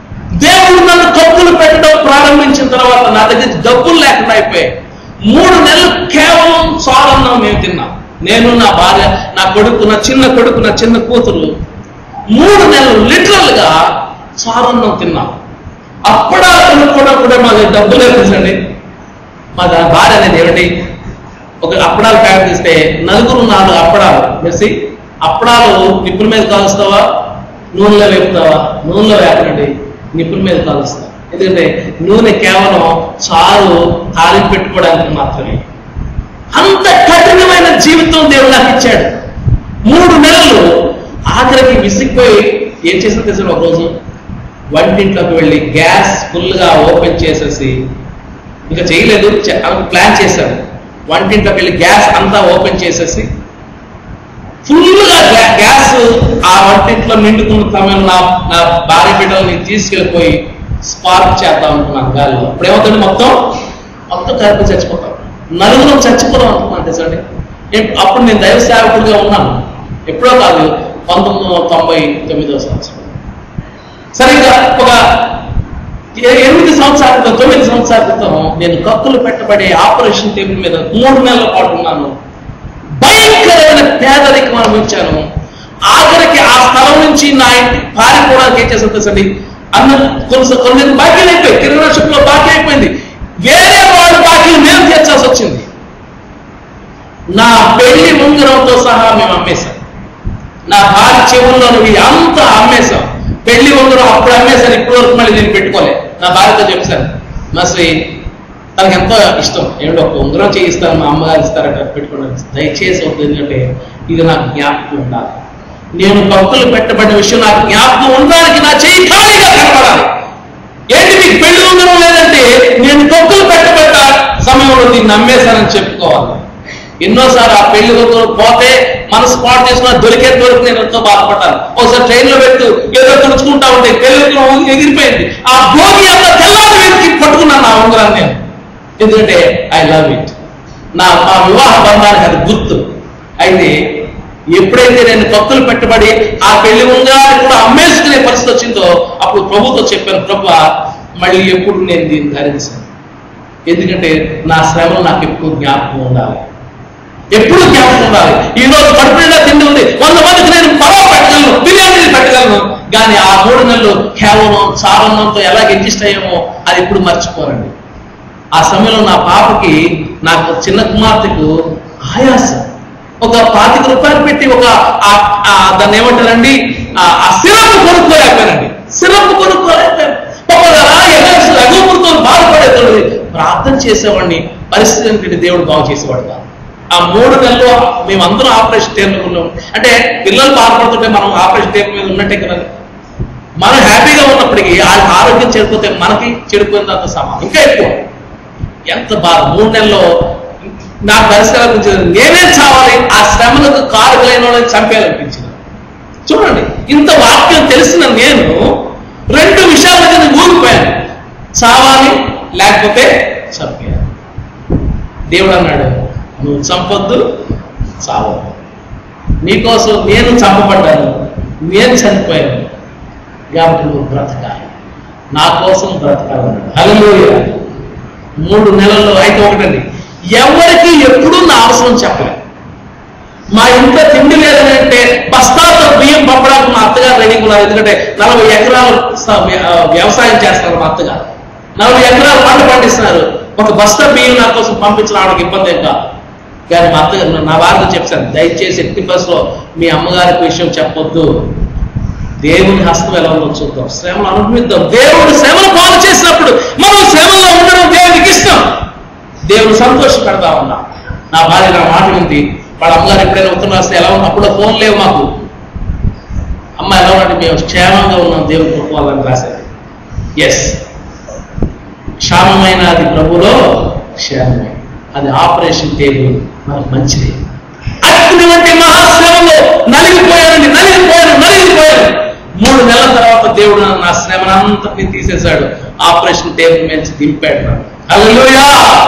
Speaker 1: ప్రారంభించిన తర్వాత నా దగ్గర డబ్బులు లేకుండా అయిపోయాయి. మూడు నెలలు కేవలం చారన్నం మేము తిన్నాం. నేను, నా భార్య, నా కొడుకు, నా చిన్న కొడుకు, నా చిన్న కూతురు మూడు నెలలు లిటరల్ గా చారన్నం తిన్నాం. అప్పడాలు కొనుక్కోవడం కూడా మా దగ్గర డబ్బులే తెలుసండి. మా భార్య అనేది ఏమిటి, ఒక అప్పడాలు ప్యాకెట్ తీస్తే నలుగురు నాలుగు అప్పడాలు వేసి, అప్పడాలు నిప్పుల మీద కాలుస్తావా నూనెలో వేపుతావా? నూనెలో వేపనండి, నిప్పుల మీద కాలుస్తా. ఎందుకంటే నూనె కేవలం చారు తాలింపు పెట్టుకోవడానికి మాత్రమే. అంత కఠినమైన జీవితం దేవుడు నాకు ఇచ్చాడు. మూడు నెలలు ఆఖరికి విసిగిపోయి ఏం చేసిన తెలిసిన ఒక రోజు వంటింట్లోకి వెళ్ళి గ్యాస్ ఫుల్గా ఓపెన్ చేసేసి, ఇంకా చేయలేదు ప్లాన్ చేశాను, వంటింట్లోకి వెళ్ళి గ్యాస్ అంతా ఓపెన్ చేసేసి ఫుల్గా గ్యాస్ ఆ వంటింట్లో నిండుకున్న సమయంలో నా నా భార్య బిడ్డలని తీసుకెళ్ళిపోయి స్పార్క్ చేద్దాం అనుకున్నాను గాలిలో. ఇప్పుడు ఏమవుతుంది, మొత్తం మొత్తం కలిపి చచ్చిపోతాం, నలుగురం చచ్చిపోదాం అనుకున్నాను తెలుసండి. అప్పుడు నేను దైవ సేవకుడిగా ఉన్నాను, ఎప్పుడో కాదు పంతొమ్మిది వందల తొంభై తొమ్మిదవ సంవత్సరం. సరిగ్గా ఒక ఎనిమిది సంవత్సరాల క్రితం తొమ్మిది సంవత్సరాల క్రితం నేను కత్తులు పెట్టబడే ఆపరేషన్ టేబుల్ మీద మూడు నెలల పాటు ఉన్నాను. భయంకరమైన పేదరికం అనుభవించాను. ఆఖరికి ఆ స్థలం నుంచి నా ఇంటి పారిపోవడానికి ఏం చేసాను తెలుసండి, అన్న కొన్ని కొన్ని బాకీలు అయిపోయి, కిరాణా షాపులో బాకీ అయిపోయింది, వేరే వాళ్ళ బాకీలు మేము తీర్చాల్సి వచ్చింది. నా పెళ్లి ఉంగరంతో సహా మేము అమ్మేశాం. నా భార్య చెవుల్లో అంతా అమ్మేశాం. పెళ్లి ఉంగరం అప్పుడు అమ్మేశాను, ఇప్పటి వరకు మళ్ళీ నేను పెట్టుకోలే. నా భార్యతో చెప్పాను, మసి తనకు ఎంతో ఇష్టం, ఏమిటో ఒక ఉంగరం చేయిస్తాను, మా అమ్మగారు ఇస్తారట పెట్టుకోవడానికి, దయచేసి వద్దు, ఎందుకంటే ఇది నాకు జ్ఞాపకం ఉండాలి. నేను కత్తులు పెట్టబడిన విషయం నాకు జ్ఞాపకం ఉండడానికి నా చేయి ఖాళీగా కనపడాలి. ఏంటి మీకు పెళ్లి ఉంగరం లేదంటే నేను కత్తులు పెట్టబడ్డ సమయంలో దీన్ని నమ్మేశానని చెప్పుకోవాలి. ఎన్నోసార్లు ఆ పెళ్లి ఉంగరం పోతే మనసు పాటు చేసుకున్న దొరికేంత వరకు నేను ఎంతో బాధపడ్డాను. ఒకసారి ట్రైన్లో పెట్టు ఏదో తుడుచుకుంటా ఉంటే పెళ్లి ఉంగరం ఎగిరిపోయింది. ఆ భోగి అంత తెల్లారి వెతికి పట్టుకున్నాను నా ఉంగరాన్ని నేను, ఎందుకంటే ఐ లవ్ ఇట్. నా మా వివాహ బంధానికి అది గుర్తు. అయితే ఎప్పుడైతే నేను కత్తులు పెట్టబడి ఆ పెళ్లి ఉంగరాన్ని కూడా అమ్మేసుకునే పరిస్థితి వచ్చిందో అప్పుడు ప్రభుతో చెప్పాను, ప్రభు మళ్ళీ ఎప్పుడు నేను దీన్ని ధరించాను, ఎందుకంటే నా శ్రమలు నాకు ఎప్పుడు జ్ఞాపకం ఉండాలి, ఎప్పుడు జ్ఞాపకం ఉండాలి. ఈ రోజు కడుపునిండా తిండి ఉంది, వంద మందికి నేను పరవ పెట్టగలను, బిర్యానీలు పెట్టగలను, కానీ ఆ మూడు నెలలు కేవలం చారణంతో ఎలా అడ్జస్ట్ అయ్యామో అది ఎప్పుడు మర్చిపోరండి. ఆ సమయంలో నా పాపకి, నాకు చిన్న కుమార్తెకు ఆయాసం, ఒక పాతిక రూపాయలు పెట్టి ఒక దాన్ని ఏమంటారండి ఆ సిరప్ కొనుక్కోలేకపోయానండి. సిరప్ కొనుక్కోలేకపోయాను. అగోపురితో బాధపడేవాడు, ప్రార్థన చేసేవాడిని, పరిస్థితి ఏంటంటే దేవుడు బాగు చేసేవాడు కాదు. ఆ మూడు నెలలు మేమందరం ఆపరేషన్ టేబుల్ ఉన్నాం. అంటే పిల్లలు బాధపడుతుంటే మనం ఆపరేషన్ టేబుల్ మీద ఉన్నట్టే కదా. మనం హ్యాపీగా ఉన్నప్పటికీ వాళ్ళ ఆరోగ్యం చెడిపోతే మనకి చెడిపోయినంత సమానం, ఇంకా ఎక్కువ. ఎంత బాధ. మూడు నెలల్లో నా పరిస్థితి అనిపించింది, నేనే చావాలి, ఆ శ్రమలకు కారులైన వాళ్ళని చంపేయాలనిపించింది. చూడండి, ఇంత వాక్యం తెలిసిన నేను రెండు విషయాల మీద ఊరిపోయాను, చావాలి లేకపోతే చంపేయాలి. దేవుడు అన్నాడు, నువ్వు చంపొద్దు, చావద్దు. నీకోసం నేను చంపబడ్డాను, నేను చనిపోయాను, కాబట్టి నువ్వు బ్రతకాలి, నా కోసం బ్రతకాలన్నాడు. హల్లెలూయా. మూడు నెలల్లో అయితే ఒకటండి, ఎవరికి ఎప్పుడూ నా అవసరం చెప్పలేదు. మా ఇంట్లో తిండి లేదని అంటే బస్తాలతో బియ్యం పంపడానికి మా అత్తగారు రెడీ ఉన్నారు. ఎందుకంటే నలభై ఎకరాలు వ్యవసాయం చేస్తారు మా అత్తగారు, నలభై ఎకరాలు పంట పండిస్తున్నారు. ఒక బస్తా బియ్యం నా కోసం పంపించడం ఆవిడకి ఇబ్బంది ఏం కాదు. కానీ మా అత్తగారు, నా వారితో చెప్పాను, దయచేసి ఎట్టి బస్సులో మీ అమ్మగారికి విషయం చెప్పొద్దు, దేవుని హస్తం ఎలా ఉందో చూద్దాం, శ్రమలు అనుభవిద్దాం. దేవుడు శ్రమలు పాలు చేసినప్పుడు మనం శ్రమలో ఉండడం దేవునికి ఇష్టం, దేవుడు సంతోషపెడతా ఉన్నా. నా భార్య నా మాట వింది. వాళ్ళ అమ్మగారు ఎప్పుడైనా ఉత్తరం రాస్తే ఎలా ఉంది, అప్పుడు ఫోన్ లేవు మాకు, అమ్మ ఎలా ఉన్నట్టు మేము క్షేమంగా ఉన్నాం దేవుని కృప వల్ల రాసేది. ఎస్, క్షేమమైన అది ప్రభులో క్షేమమే, అది ఆపరేషన్ టేబుల్ మనకు మంచిది. అగ్ని వంటి మహాశ్రమంలో నలిగిపోయానండి, నలిగిపోయాను నలిగిపోయాను మూడు నెలల తర్వాత దేవుడు నా శ్రమనంతటిని తీసేశాడు, ఆపరేషన్ టేబుల్ మీద దింపాడు. హల్లెలూయా.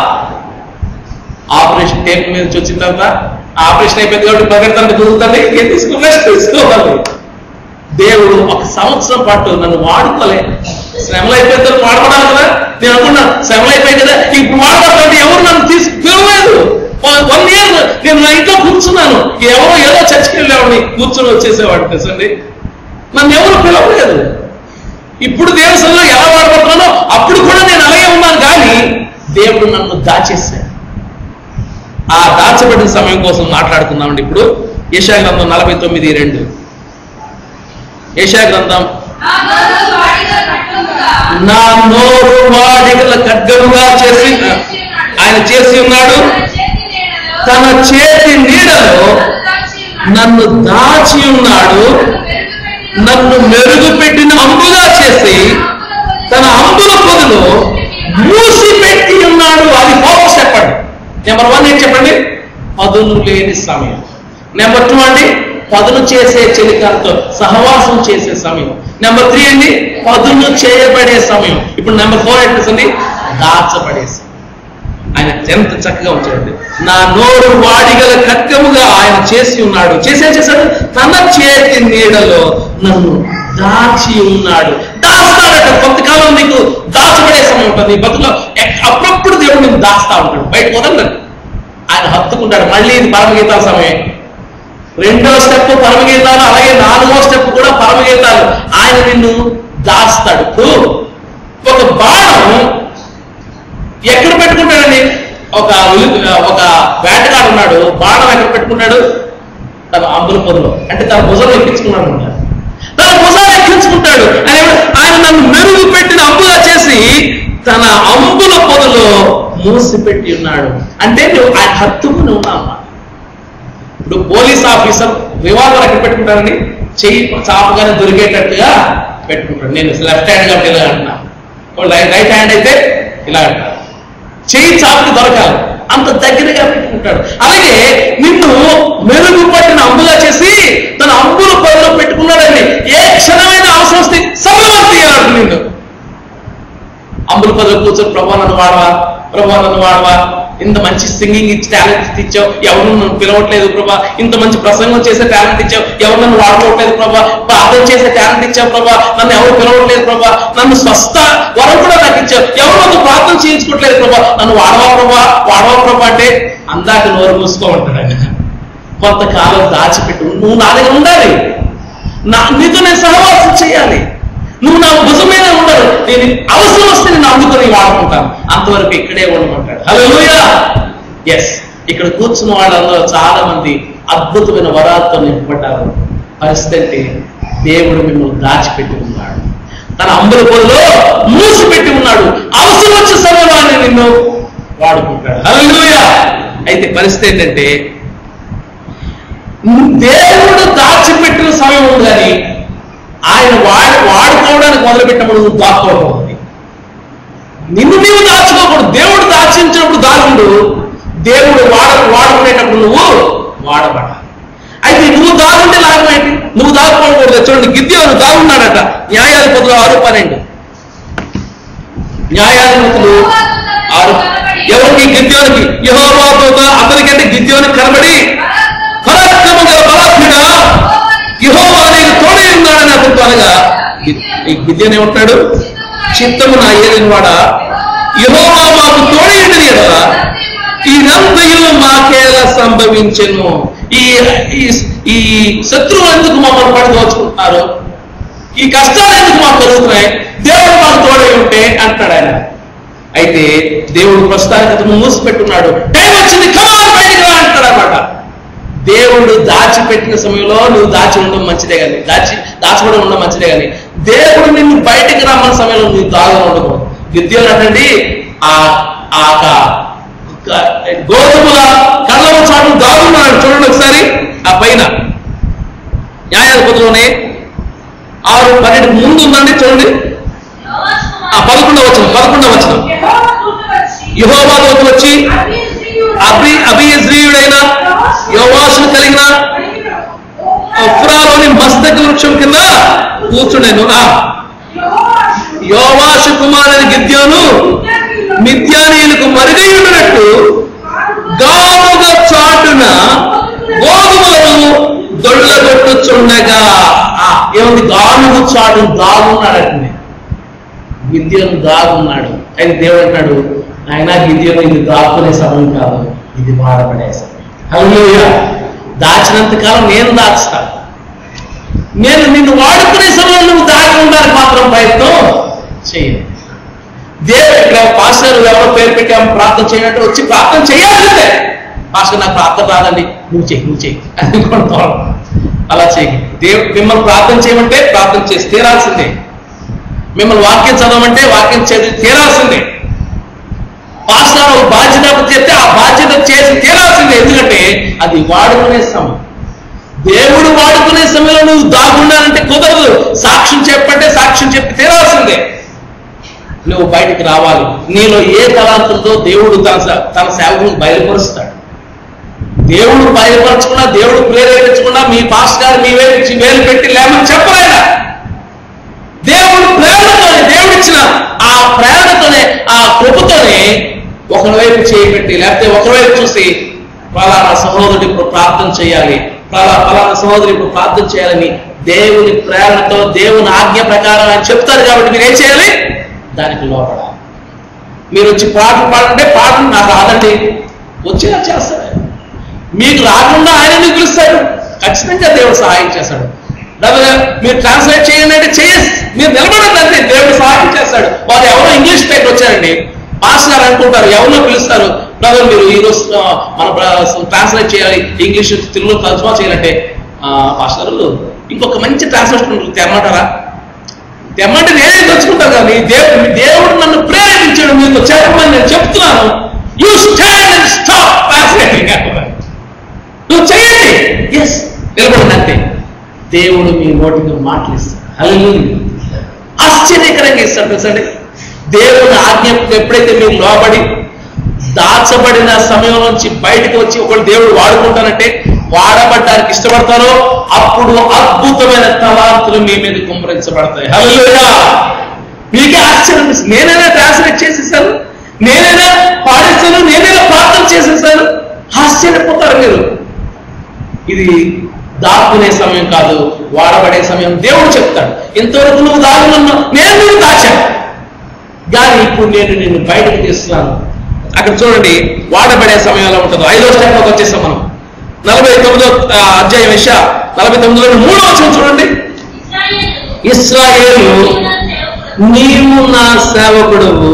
Speaker 1: ఆపరేషన్ టేబుల్ మీద వచ్చిన తర్వాత ఆపరేషన్ అయిపోయింది కాబట్టి పరిగెత్తండి, కుదురుతుంది, ఏం తీసుకుని రెస్ట్ తీసుకోవాలి. దేవుడు ఒక సంవత్సరం పాటు నన్ను వాడుకోలే, శ్రమలు అయిపోయిన తర్వాత వాడుకోవడానికి కదా, నేను అనుకున్నా సెవెన్ అయిపోయాయి కదా, ఇప్పుడు వాడబడుతుంటే ఎవరు నన్ను తీసుకు పిలవలేదు. వన్ ఇయర్ నేను నా ఇంట్లో కూర్చున్నాను, ఎవరో ఏదో చర్చికి వెళ్ళేవాడిని, కూర్చొని వచ్చేసేవాడు తెలుసండి. నన్ను ఎవరు పిలవలేదు. ఇప్పుడు దేవసంలో ఎలా వాడబడుతున్నానో అప్పుడు కూడా నేను అలాగే ఉన్నాను, కానీ దేవుడు నన్ను దాచేశాడు. ఆ దాచబడిన సమయం కోసం మాట్లాడుకుందామండి. ఇప్పుడు యెషయా గ్రంథం నలభై తొమ్మిది రెండు. యెషయా గ్రంథం, నా నోరు వాడిగల ఖడ్గముగా చేసి ఆయన చేసి ఉన్నాడు, తన చేతి నీడలో నన్ను దాచి ఉన్నాడు, నన్ను మెరుగు పెట్టిన అంబుగా చేసి తన అంబుల పొదలో మూసి పెట్టి ఉన్నాడు. అది ఫోకస్ చెప్పండి. నెంబర్ వన్ ఏంటి చెప్పండి? పదును లేని సమయం. నెంబర్ టూ అండి, పదును చేసే చెలికలతో సహవాసం చేసే సమయం. నెంబర్ త్రీ అండి, పదును చేయబడే సమయం. ఇప్పుడు నెంబర్ ఫోర్ ఏంటండి? దాచబడే సమయం. ఆయన ఎంత చక్కగా ఉంచాడు. నా నోరు వాడిగల ఖడ్గముగా ఆయన చేసి ఉన్నాడు. చేసే చేశాడు తన చేతి నీడలో నన్ను దాచి ఉన్నాడు. దాస్తాడట. కొంతకాలం నీకు దాచబడే సమయం ఉంటుంది నీ బతుకులో. అప్పుడప్పుడు దేవుడు నేను దాస్తా ఉంటాడు, బయట వదలండి. ఆయన హత్తుకుంటాడు. మళ్ళీ ఇది పరమగీతాల సమయం. రెండో స్టెప్ పరమగీతాలు, అలాగే నాలుగో స్టెప్ కూడా పరమగీతాలు. ఆయన నిన్ను దాస్తాడు. ఒక బాణం ఎక్కడ పెట్టుకుంటాడండి? ఒక ఒక వేటగాడు ఉన్నాడు, బాణం ఎక్కడ పెట్టుకున్నాడు? తన అంబుల పొదలో, అంటే తన భుజం ఎక్కించుకున్నాడు అన్నాడు. తన భుజాలు ఎక్కించుకుంటాడు. ఆయన నన్ను మెరుగు పెట్టిన అంబుగా చేసి తన అంబుల పొదలో మూసిపెట్టి ఉన్నాడు. అంటే నువ్వు ఆయన హత్తుకుని ఉన్నావు. ఇప్పుడు పోలీస్ ఆఫీసర్ రివాల్వర్ ఎక్కడ పెట్టుకుంటారని? చెయ్యి చాపగానే దొరికేటట్టుగా పెట్టుకుంటాడు. నేను లెఫ్ట్ హ్యాండ్ కాబట్టి ఇలా అంటున్నా, రైట్ హ్యాండ్ అయితే ఇలా అంటారు. చెయ్యి చాపుకి దొరకాలి, అంత దగ్గరగా పెట్టుకుంటాడు. అలాగే నిన్ను మెరుగు పట్టిన అంబుగా చేసి తన అంబుల పొదలో పెట్టుకున్నాడండి. ఏ క్షణమైన అవసరం వస్తే సమయం తీయాలి. నిన్ను అంబుల పొదలో కూర్చొని ప్రభా నన్ను వాడవా, ప్రభా నన్ను వాడవా, ఇంత మంచి సింగింగ్ ఇచ్చి టాలెంట్ ఇచ్చావు, ఎవరు నన్ను పిలవట్లేదు ప్రభా, ఇంత మంచి ప్రసంగం చేసే టాలెంట్ ఇచ్చావు, ఎవరు నన్ను వాడుకోవట్లేదు ప్రభా, ప్రార్థన చేసే టాలెంట్ ఇచ్చావు ప్రభా, నన్ను ఎవరు పిలవట్లేదు ప్రభా, నన్ను స్వస్థ వరం కూడా నాకు ఇచ్చావు, ఎవరు నన్ను ప్రార్థన చేయించుకోవట్లేదు ప్రభా, నన్ను వాడవా ప్రభా, వాడవా ప్రభా అంటే అందాక నోరు మూసుకోమంటాడు ఆయన. కొంతకాలం దాచిపెట్టు, నువ్వు నా దగ్గర ఉండాలి, నా నీతో నేను సహవాసం చేయాలి, నువ్వు నా భుజం మీద ఉండదు, నేను అవసరం వస్తే నేను అందుకొని వాడుకుంటాను, అంతవరకు ఇక్కడే ఉండమంటాడు. హల్లెలూయా. ఎస్, ఇక్కడ కూర్చున్న వాళ్ళందరూ చాలా మంది అద్భుతమైన వరాలతో నింపబడ్డారు. పరిస్థితి అంటే దేవుడు మిమ్మల్ని దాచిపెట్టి ఉన్నాడు, తన అంబుల పొదలో మూసిపెట్టి ఉన్నాడు. అవసరం వచ్చే సమయంలో నిన్ను వాడుకుంటాడు. హల్లెలూయా. అయితే పరిస్థితి ఏంటంటే దేవుడు దాచిపెట్టిన సమయం ఉంది, కానీ ఆయన వాడు వాడుకోవడానికి మొదలుపెట్టినప్పుడు నువ్వు దాచుకోకూడదు. నిన్ను నీవు దాచుకోకూడదు. దేవుడు దాచించినప్పుడు దాగుండు, దేవుడు వాడ వాడుకునేటప్పుడు నువ్వు వాడబడాలి. అయితే నువ్వు దాగుంటే లాభం ఏంటి? నువ్వు దాచుకోకూడదు. చూడండి, గిద్యోను దాగున్నాడట. న్యాయాధిపతులు ఆరు పన్నెండు. న్యాయాధిపతులు ఆరు. ఎవరికి? గిద్యోనికి. యెహోవా దూత అతనికంటే గిద్యోనికి కనబడి, పరాక్రమం గల బలాత్ముడా, యెహోవా నీకు తోడై ఉన్నాడని అతనితో అనగా, ఈ గిద్యోను ఏమంటున్నాడు? చిత్తము నా ఏలిన వాడా, యెహోవా మాకు తోడై ఉండని కదా ఇదంతయు మాకేలా సంభవించెను. ఈ ఈ శత్రువులు ఎందుకు మమ్మల్ని పడి దోచుకుంటున్నారు? ఈ కష్టాలు ఎందుకు మాకు కలుగుతున్నాయి? దేవుడు మాకు తోడై ఉంటే అంటాడు ఆయన. అయితే దేవుడు ప్రస్తుతానికి అతను మూసిపెట్టున్నాడు. టైం వచ్చింది, కమాన్ బయటికి రా అంటాడు అన్నమాట. దేవుడు దాచిపెట్టిన సమయంలో నువ్వు దాచి ఉండడం మంచిదే కానీ, దాచి దాచబడి ఉండడం మంచిదే కానీ, దేవుడు నిన్ను బయటికి రమ్మన్న సమయంలో నువ్వు దాగా ఉండకూడదు. గిద్యోను అంటండి, ఆ గోధుమల కళ్ళవ చాటు దాగున్నాడు. చూడండి ఒకసారి ఆ పైన న్యాయాధిపతిలోనే ఆరు పన్నెండు ముందు ఉందండి. చూడండి ఆ పదకొండవ వచనం పదకొండవ వచనం యెహోవా దూత వచ్చి అభి అభియజ్రీయుడైన యోవాషును కలిగిన ఒఫ్రాలోని మస్తక వృక్షం కింద కూర్చుండెను. యోవాషు కుమారుని గిద్యోను మిద్యానీయులకు మరుగైనట్టు గానుగ చాటున గోధుమలను దొళ్ళగొట్టుచుండగా, ఏముంది? గానుగ చాటు దాగున్నాడటండి. గిద్యోను దాగున్నాడు. ఆయన దేవుడు అంటాడు, ఆయన గిద్యోను ఇది దాక్కునే సమయం కాదు, ఇది వాడబడే సమయం. హల్లెలూయా. దాచినంత కాలం నేను దాచుతాను. నేను నిన్ను వాడుకునే సమయంలో నువ్వు దాగి ఉండడానికి మాత్రం ప్రయత్నం చేయండి. దేవుడు ఇక్కడ పాస్టర్ ఎవరో పేరు పెట్టాము ప్రార్థన చేయనంటే వచ్చి ప్రార్థన చేయాల్సిందే. పాస్టర్ నాకు ప్రార్థన రాదండి, నువ్వు చెయ్యి నువ్వు చెయ్యి అని కొడతాడు. అలా చెయ్యి. దేవుడు మిమ్మల్ని ప్రార్థన చేయమంటే ప్రార్థన చేసి తీరాల్సిందే. మిమ్మల్ని వాక్యం చదవమంటే వాక్యం చదివి తీరాల్సిందే. పాస్టర్ ఒక బాధ్యత చేస్తే ఆ బాధ్యత చేసి తీరాల్సిందే. ఎందుకంటే అది వాడుకునే సమయం. దేవుడు వాడుకునే సమయంలో నువ్వు దాగుండాలంటే కుదరదు. సాక్ష్యం చెప్పంటే సాక్ష్యం చెప్పి తీరాల్సిందే. నువ్వు బయటికి రావాలి. నీలో ఏ తలాంతులతో దేవుడు తన తన సేవకులను బయలుపరుస్తాడు. దేవుడు బయలుపరచకుండా, దేవుడు ప్రేరేపించకుండా మీ పాస్ గారు మీ వేలు వేలు పెట్టి లేమని చెప్పలేదా? దేవుడు ప్రేరణతోనే, దేవుడు ఇచ్చిన ఆ ప్రేరణతోనే, ఆ కృపతోనే ఒకరి వైపు చేయబెట్టి, లేకపోతే ఒకరి వైపు చూసి ఫలానా సహోదరుడు ఇప్పుడు ప్రార్థన చేయాలి, ఫలా ఫలానా సహోదరు ఇప్పుడు ప్రార్థన చేయాలని దేవుని ప్రేరణతో, దేవుని ఆజ్ఞ ప్రకారం అని చెప్తారు. కాబట్టి మీరు ఏం చేయాలి? దానికి లోపడాలి. మీరు వచ్చి పాటలు పాడంటే పాటలు నాకు రాదండి, వచ్చేలా చేస్తాడు. మీకు రాకుండా ఆయన మీకు పిలుస్తాడు. ఖచ్చితంగా దేవుడు సహాయం చేస్తాడు. లేదా మీరు ట్రాన్స్లేట్ చేయండి అంటే చేసి మీరు నిలబడండి అంతే, దేవుడు సహాయం చేస్తాడు. వాళ్ళు ఎవరో ఇంగ్లీష్ పేరు వచ్చారండి, పాస్ గారు అనుకుంటారు, ఎవరినో పిలుస్తారు, బ్రదర్ మీరు ఈరోజు మన ట్రాన్స్లేట్ చేయాలి, ఇంగ్లీష్ తెలుగులో తర్జుమా చేయాలంటే పాస్టర్లు ఇంకొక మంచి ట్రాన్స్లేషన్ తెమ్మంటారా? తెమ్మంటే నేనే తెచ్చుకుంటాను. కానీ దేవుడు దేవుడు నన్ను ప్రేరేపించాడు మీతో చెప్పమని నేను చెప్తున్నాను. You stand and stop translating. నువ్వు చేయండి, ఎస్ నిలబడింది అంతే. దేవుడు మీ నోటితో మాట్లాడిస్తాడు. హల్లెలూయా. ఆశ్చర్యకరంగా ఇస్తాడు తెలుసండి. దేవుని ఆజ్ఞకు ఎప్పుడైతే మీరు లోబడి దాచబడిన సమయం నుంచి బయటకు వచ్చి ఒకళ్ళు దేవుడు వాడుకుంటానంటే వాడబడ్డానికి ఇష్టపడతారో అప్పుడు అద్భుతమైన తలాంతులు మీ మీద కుమ్మరించబడతాయి. హల్లెలూయా. మీకే ఆశ్చర్యం. నేనైనా ట్రాన్స్లేట్ చేసేసాను, నేనైనా పాడేస్తాను, నేనైనా ప్రార్థన చేసేసాను, ఆశ్చర్యపోతారు మీరు. ఇది దాక్కునే సమయం కాదు, వాడబడే సమయం. దేవుడు చెప్తాడు, ఇంతవరకు నువ్వు దాగున్నా నేను నిన్ను దాచాను, కానీ ఇప్పుడు నేను నిన్ను బయటకు తీస్తున్నాను. అక్కడ చూడండి వాడబడే సమయం ఎలా ఉంటుందో. ఐదో స్టెప్లోకి వచ్చేసాం మనం. నలభై తొమ్మిదో అధ్యాయం యెషయా నలభై తొమ్మిదిలో మూడో వచనం చూడండి. ఇశ్రాయేలు నీవు నా సేవకుడువు,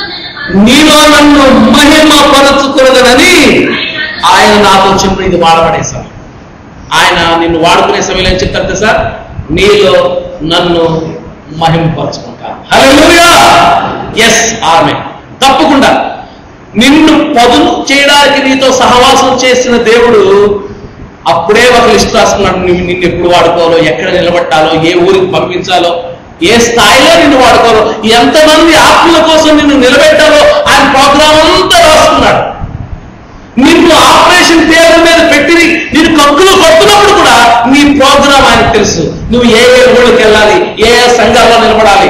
Speaker 1: నీలో నన్ను మహిమ పరచుకున్నదని ఆయన నాతో చెప్పిన. ఇది వాడబడే సమయం. ఆయన నిన్ను వాడుకునే సమయంలో ఏం చెప్తారు తెలుసా? నీలో నన్ను మహిమపరచుకుంటాను. హల్లెలూయా. ఎస్ ఆమె. తప్పకుండా నిన్ను పదును చేయడానికి నీతో సహవాసం చేసిన దేవుడు అప్పుడే ఒక లిస్ట్ రాసుకున్నాడు. నువ్వు నిన్ను ఎప్పుడు వాడుకోవాలో, ఎక్కడ నిలబట్టాలో, ఏ ఊరికి పంపించాలో, ఏ స్థాయిలో నిన్ను వాడుకోవాలో, ఎంతమంది ఆత్మల కోసం నిన్ను నిలబెట్టాలో ఆయన ప్రోగ్రాం అంతా రాసుకున్నాడు. నిన్ను ఆపరేషన్ థియేటర్ మీద పెట్టి నిన్ను కక్కులు కొడుతున్నప్పుడు కూడా నీ ప్రోగ్రాం ఆయనకు తెలుసు. నువ్వు ఏ ఏ ఊళ్ళకి వెళ్ళాలి, ఏ ఏ సంఘాల్లో నిలబడాలి.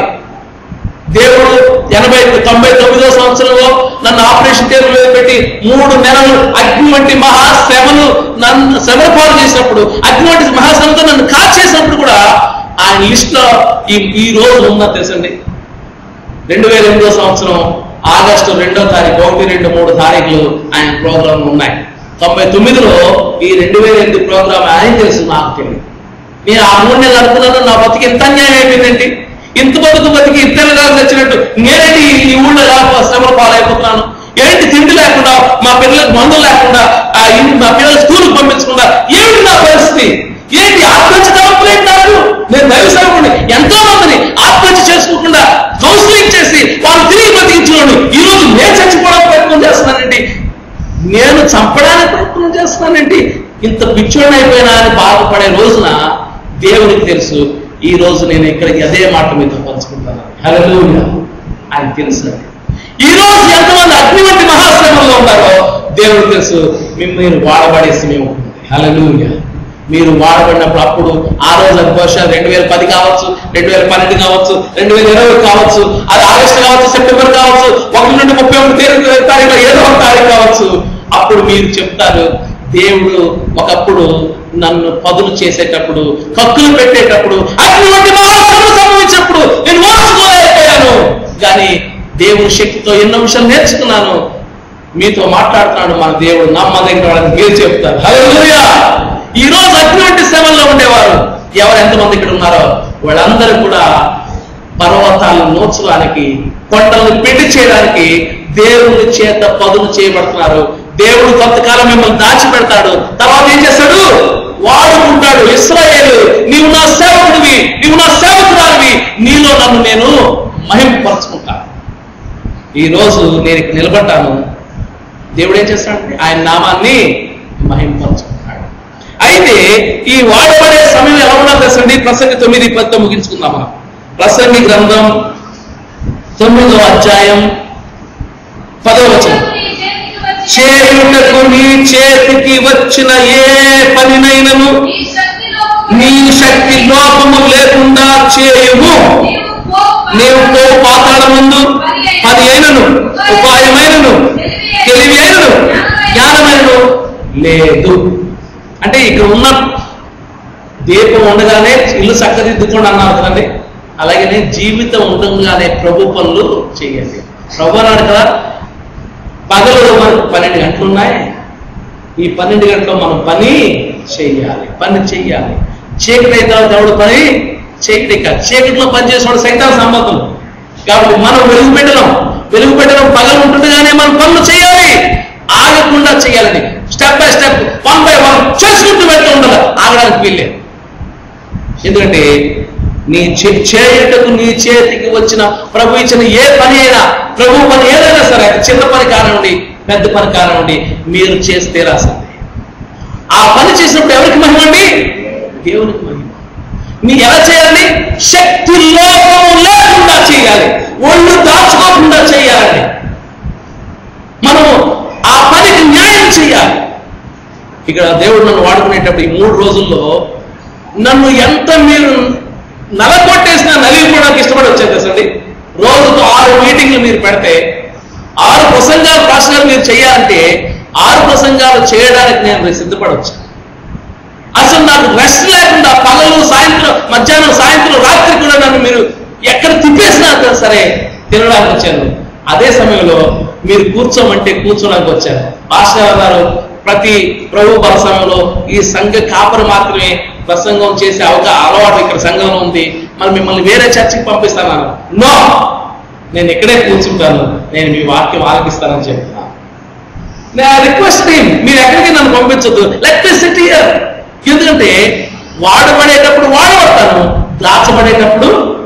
Speaker 1: దేవుడు ఎనభై తొంభై తొమ్మిదో సంవత్సరంలో నన్ను ఆపరేషన్ థియేటర్ మీద పెట్టి మూడు నెలలు అగ్ని వంటి మహాశ్రమను నన్ను శ్రమపాలు చేసినప్పుడు, అగ్ని వంటి మహాశ్రమతో నన్ను కాల్చేసినప్పుడు కూడా ఆయన లిస్ట్ లో ఈ ఈ రోజు ఉందా తెలుసండి. రెండు వేల ఎనిమిదో సంవత్సరం ఆగస్టు రెండో తారీఖు ఒకటి రెండు మూడు తారీఖులు ఆయన ప్రోగ్రాంలు ఉన్నాయి. తొంభై తొమ్మిదిలో ఈ రెండు వేల ఎనిమిది ప్రోగ్రాం ఆయన తెలుసు, నాకు తెలియదు. నేను ఆ మూడు నెలలు అనుకున్నాను, నా బతికి ఇంత అన్యాయం అయిపోయిందండి, ఇంత బతుకు బతికి ఇద్దరు కాదు వచ్చినట్టు నేనేంటి ఈ ఊళ్ళో శ్రమల పాలైపోతున్నాను, ఏంటి తిండి లేకుండా, మా పిల్లలకు మందులు లేకుండా, మా పిల్లలు స్కూల్కి పంపించకుండా, ఏమిటి నా పరిస్థితి, ఏంటి ఆత్మహత్య తప్పలేదు నాకు. నేను దైవ సేవకుడిని, ఎంతో మందిని ఆత్మహత్య చేసుకోకుండా కౌన్సిలింగ్ చేసి వాళ్ళు తిరిగి బతికించుకోండి. ఈ రోజు నేను చచ్చిపోవడానికి ప్రయత్నం చేస్తున్నానండి, నేను చంపడానికి ప్రయత్నం చేస్తున్నానండి, ఇంత పిచ్చోడిని అయిపోయినా అని బాధపడే రోజున దేవునికి తెలుసు ఈ రోజు నేను ఇక్కడికి అదే మాట మీద పంచుకుంటాను. హల్లెలూయా. ఆయన తెలుసు. ఈ రోజు ఎంతమంది అగ్ని వంటి మహాశ్రమంలో ఉన్నారో దేవుడికి తెలుసు. మీరు వాడబడేసి మేము. హల్లెలూయా. మీరు వాడబడినప్పుడు అప్పుడు ఆ రోజు అది బహుశా రెండు వేల పది కావచ్చు, రెండు వేల పన్నెండు కావచ్చు, రెండు వేల ఇరవై కావచ్చు, అది ఆగస్టు కావచ్చు, సెప్టెంబర్ కావచ్చు, ఒకటి నుండి ముప్పై ఒకటి తారీఖు ఏదో ఒక తారీఖు కావచ్చు. అప్పుడు మీరు చెప్తారు, దేవుడు ఒకప్పుడు నన్ను పదులు చేసేటప్పుడు, కక్కులు పెట్టేటప్పుడు, అగ్ని వంటి మహాశ్రమ సంభవించినప్పుడు నేను ఓర్చుకోలేకపోయాను, కానీ దేవుని శక్తితో ఎన్నో విషయాలు నేర్చుకున్నాను. మీతో మాట్లాడుతున్నాడు మన దేవుడు, నమ్మదగిన వాళ్ళని మీరు చెప్తారు. హల్లెలూయా. ఈ రోజు అటువంటి శ్రమల్లో ఉండేవారు ఎవరు ఎంతమంది ఇక్కడ ఉన్నారో వాళ్ళందరూ కూడా పర్వతాలను నోచడానికి, కొండలను పెళ్లి చేయడానికి దేవుని చేత పదును చేయబడుతున్నారు. దేవుడు కొంతకాలం మిమ్మల్ని దాచిపెడతాడు, తర్వాత ఏం చేస్తాడు? వాడుకుంటాడు. ఇశ్రాయేలు, నీవు నా సేవకుడివి, నీవు నా సేవకురాలివి, నీలో నన్ను నేను మహిమపరచుకుంటాను. ఈ రోజు నేను ఇక్కడ నిలబడ్డాను, దేవుడు ఏం చేస్తాడంటే ఆయన నామాన్ని మహిమపరచుకుంటాడు. అయితే ఈ వాడబడే సమయం ఎలా ఉండాలి తెలుసండి? ప్రసంగి తొమ్మిది పదితో ముగించుకుందాం మనం. ప్రసంగి గ్రంథం తొమ్మిదో అధ్యాయం పదో వచనం. చేయుటకు నీ చేతికి వచ్చిన ఏ పనినైనను నీ శక్తి లోపము లేకుండా చేయుము. నీవు పో పాతాళమందు పది అయినను, ఉపాయమైనను, తెలివి అయినను, జ్ఞానమైనను లేదు. అంటే ఇక్కడ ఉన్న దీపం ఉండగానే ఇల్లు చక్కదిద్దుకోండి అన్నారు కదండి. అలాగనే జీవితం ఉండగానే ప్రభు పనులు చేయండి. ప్రభు అన్నాడు కదా, పగలు మనకు పన్నెండు గంటలు ఉన్నాయి, ఈ పన్నెండు గంటల్లో మనం పని చెయ్యాలి, పని చెయ్యాలి. చీకటి అయిన తర్వాత ఎవడు పని చీకటి కాదు, చీకటిలో పని చేసేవాడు సైతాన్ సంబంధం. కాబట్టి మనం వెలుగు పెట్టడం వెలుగు పెట్టడం పగలు ఉంటుండగానే మనం పనులు చేయాలి, ఆగకుండా చేయాలని step by step one by one చేసుకుంటూ వెళ్తూ ఉండాలి, ఆగడానికి వీల్లేదు. ఎందుకంటే నీ చేయుటకు నీ చేతికి వచ్చిన ప్రభు ఇచ్చిన ఏ పని అయినా, ప్రభు పని ఏదైనా సరే, చిన్న పని కానివ్వండి పెద్ద పని కానివ్వండి, మీరు చేస్తే రాసింది. ఆ పని చేసినప్పుడు ఎవరికి మహిమ అండి? దేవునికి మహిమ. నీ ఎలా చేయాలి? శక్తి లోపం లేకుండా చేయాలి, ఒళ్ళు దాచుకోకుండా చేయాలండి. మనము ఆ పనికి న్యాయం చేయాలి. ఇక్కడ దేవుడు నన్ను వాడుకునేటప్పుడు ఈ మూడు రోజుల్లో నన్ను ఎంత మీరు నలగొట్టేసినా నలిగిపోవడానికి ఇష్టపడి వచ్చేది అసలు. రోజుకు ఆరు మీటింగ్లు మీరు పెడితే, ఆరు ప్రసంగాలు భాషలు మీరు చేయాలంటే ఆరు ప్రసంగాలు చేయడానికి నేను సిద్ధపడవచ్చు. అసలు నాకు రెస్ట్ లేకుండా పగలు సాయంత్రం మధ్యాహ్నం సాయంత్రం రాత్రి కూడా నన్ను మీరు ఎక్కడ తిప్పేసినా సరే తినడానికి వచ్చాను. అదే సమయంలో మీరు కూర్చోమంటే కూర్చోడానికి వచ్చాను. భాషలు అన్నారు ప్రతి ప్రభు బల సమయంలో ఈ సంఘ కాపరి మాత్రమే ప్రసంగం చేసే అవకాశం అలవాటు ఇక్కడ సంఘంలో ఉంది, మరి మిమ్మల్ని వేరే చర్చికి పంపిస్తాను. నో, నేను ఇక్కడే కూర్చుంటాను, నేను మీ వాక్యం ఆలకిస్తానని చెప్తున్నాను. నేను రిక్వెస్ట్ మీరు ఎక్కడికి నన్ను పంపించొద్దు, లెట్ మీ సిట్ హియర్. ఎందుకంటే వాడబడేటప్పుడు వాడబడతాను, దాచబడేటప్పుడు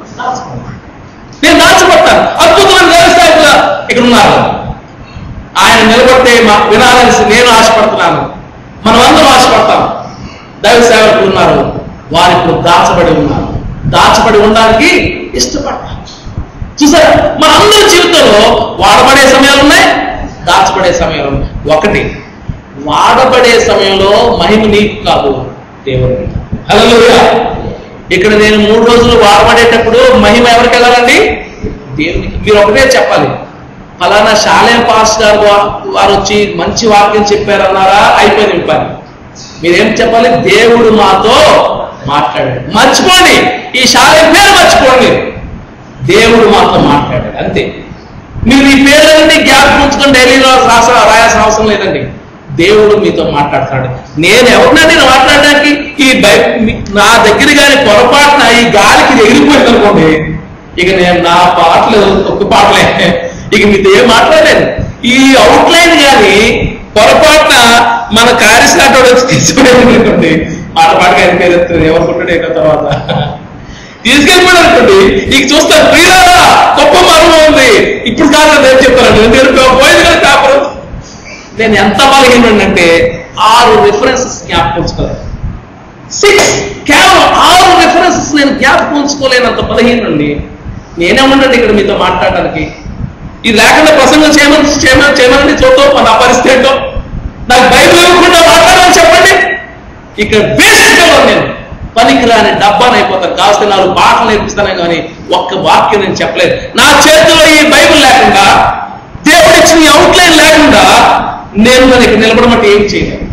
Speaker 1: నేను దాచబడతాను. అద్భుతమైన వ్యవస్థ ఇక్కడ ఉన్నారు, ఆయన నిలబడితే మా వినాలని నేను ఆశపడుతున్నాను, మనం అందరం ఆశపడతాం. దైవ సేవకులు ఉన్నారు, వారు ఇప్పుడు దాచబడి ఉన్నారు, దాచబడి ఉండడానికి ఇష్టపడతారు. చూసారా, మన అందరి జీవితంలో వాడబడే సమయాలు ఉన్నాయి, దాచబడే సమయాలు ఉన్నాయి. ఒకటి, వాడబడే సమయంలో మహిమ నీకు కాదు, దేవుడికి. హల్లెలూయా. ఇక్కడ నేను మూడు రోజులు వాడబడేటప్పుడు మహిమ ఎవరికి వెళ్ళాలండి? దేవునికి. మీరు ఒకటే చెప్పాలి, ఫలానా శాలేం పాస్ గారు వారు వచ్చి మంచి వాక్యం చెప్పారన్నారా, అయిపోయింది పని. మీరేం చెప్పాలి? దేవుడు మాతో మాట్లాడాడు. మర్చిపోండి, ఈ శాలేం పేరు మర్చిపోండి, దేవుడు మాతో మాట్లాడాడు అంతే. మీరు ఈ పేర్లన్నీ జ్ఞాపకం ఉంచుకొని డైలీలో రాస రాయాల్సిన అవసరం లేదండి. దేవుడు మీతో మాట్లాడతాడు. నేను ఎవరినైనా నేను మాట్లాడడానికి ఈ బై నా దగ్గర కానీ పొరపాటున ఈ గాలికి ఎగిరిపోయింది అనుకోండి, ఇక నేను నా పాటలు ఒక్క పాటలే, ఇక మీతో ఏం మాట్లాడలేదు. ఈ అవుట్లైన్ కానీ పొరపాటున మన కార్యశాటోడు వచ్చి తీసుకునేది మాట పాటగా ఆయన పేరు ఎత్తుంది, ఎవరు పుట్టాడే తర్వాత తీసుకెళ్ళిపోయాడు అనుకోండి, ఇక చూస్తారు ప్రియులారా గొప్ప మర్మం ఉంది, ఇప్పుడు కాదు నేను చెప్తాను, నేను పోయింది కదా కాపురం. నేను ఎంత బలహీనంటే ఆరు రిఫరెన్సెస్ జ్ఞాపకం ఉంచుకోలేదు. సిక్స్ కేవలం ఆరు రిఫరెన్సెస్ నేను జ్ఞాపకం ఉంచుకోలేనంత బలహీనండి. నేనేమన్నాండి ఇక్కడ మీతో మాట్లాడడానికి? ఇది లేకుండా ప్రసంగం చేయమని చేయమని చేయమని చూద్దాం నా పరిస్థితి ఏంటో. నాకు బైబిల్ ఇవ్వకుండా మాట్లాడమని చెప్పండి. ఇక్కడ బేసిక్ నేను పనికిరాని డబ్బాని అయిపోతాను. కాస్త నాలుగు పాటలు నేర్పిస్తానే కానీ ఒక్క వాక్యం నేను చెప్పలేదు. నా చేతిలో ఈ బైబిల్ లేకుండా, దేవుడు ఇచ్చిన ఈ అవుట్లైన్ లేకుండా నేను మరి ఇక్కడ నిలబడమంటే ఏం చేయలేదు.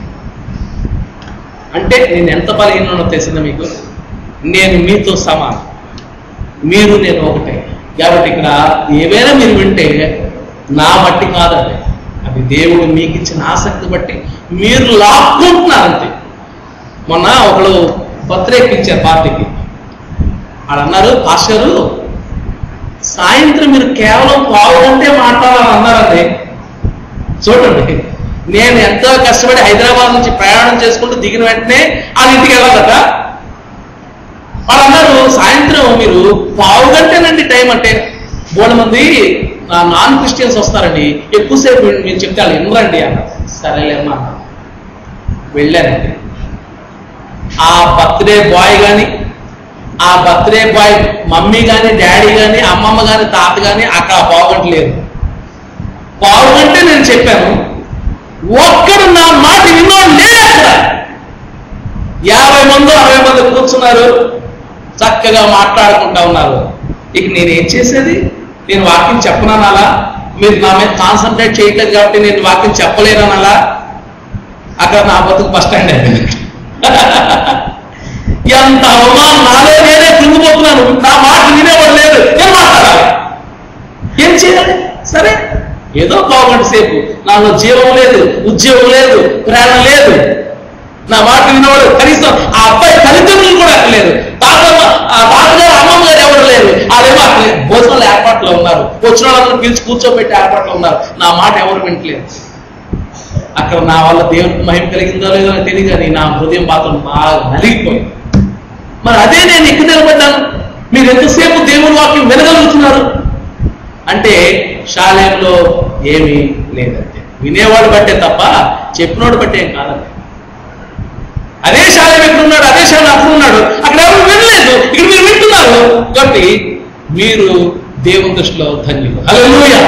Speaker 1: అంటే నేను ఎంత బలహీనో తెలిసిందా మీకు? నేను మీతో సమానం, మీరు నేను ఒకటే. కాబట్టి ఇక్కడ ఏవైనా మీరు వింటే నా బట్టి కాదండి, అది దేవుడు మీకు ఇచ్చిన ఆసక్తి బట్టి మీరు లాక్కుంటున్నారు అంతే. మొన్న ఒకళ్ళు పత్రికించారు పార్టీకి, వాళ్ళు అన్నారు, పాస్టరు సాయంత్రం మీరు కేవలం పావు గంటే మాట్లాడాలని అన్నారండి. చూడండి, నేను ఎంతో కష్టపడి హైదరాబాద్ నుంచి ప్రయాణం చేసుకుంటూ దిగిన వెంటనే వాళ్ళ ఇంటికి వెళ్ళాలట. వాళ్ళు అన్నారు, సాయంత్రం మీరు పావు గంటేనండి టైం అంటే. మూడు మంది నాన్ క్రిస్టియన్స్ వస్తారండి, ఎక్కువసేపు మీరు చెప్తే వాళ్ళు ఎన్నరండి అన్నారు. సరేలేమ్మా వెళ్ళానండి. ఆ బర్త్డే బాయ్ కానీ, ఆ బర్త్డే బాయ్ మమ్మీ కానీ, డాడీ కానీ, అమ్మమ్మ కానీ, తాత కానీ అక్కడ పావు గంట లేదు. పావు గంటే నేను చెప్పాను, ఒక్కడు నా మాట విన్నోడు లేదు అక్కడ. యాభై మంది అరవై మంది కూర్చున్నారు, చక్కగా మాట్లాడుకుంటా ఉన్నారు. ఇక నేనేం చేసేది? నేను వాక్యం చెప్పననాలా? మీరు నా మీద కాన్సన్ట్రేట్ చేయట్లేదు కాబట్టి నేను వాక్యం చెప్పలేననాలా? అక్కడ నా బతుకు బస్ స్టాండ్ అయిపోయింది. ఎంత అవమానం! నాలో నేనే కృంగిపోతున్నాను, నా మాట వినేవాడు లేదు, నేను మాట్లాడాలి, ఏం చేయాలి? సరే, ఏదో పావుగంట సేపు నాలో జీవం లేదు, ఉద్యోగం లేదు, ప్రేరణ లేదు, నా మాట వినేవాడు కనీసం ఆ అబ్బాయి తల్లిదండ్రులు కూడా అక్కలేదు, తాతమ్మ ఆ తాతగారు అమ్మమ్మ గారు ఎవరు లేరు, అదేమో అక్కడ భోజనాలు ఏర్పాట్లో ఉన్నారు, వచ్చిన వాళ్ళని పిలిచి కూర్చోబెట్టి ఏర్పాట్లో ఉన్నారు, నా మాట ఎవరు వింటలేదు. అక్కడ నా వల్ల దేవుడికి మహిమ కలిగిందో లేదో అని తెలియదు, కానీ నా హృదయం మాత్రం బాగా నలిగిపోయింది. మరి అదే నేను ఇక్కడ నిలబడ్డాను, మీరు ఎంతసేపు దేవుని వాక్యం వినగలుగుతున్నారు అంటే శాలయంలో ఏమీ లేదంటే వినేవాడు బట్టే తప్ప చెప్పినోడు బట్టే ఏం కాదండి. అదే శాలయం ఎక్కడ ఉన్నాడు, అదే శాలయం అక్కడ ఉన్నాడు, అక్కడ ఎవరు వినలేదు, ఇక్కడ మీరు వింటున్నారు. కాబట్టి మీరు దేవుని దృష్టిలో ధన్యులు. హల్లెలూయా.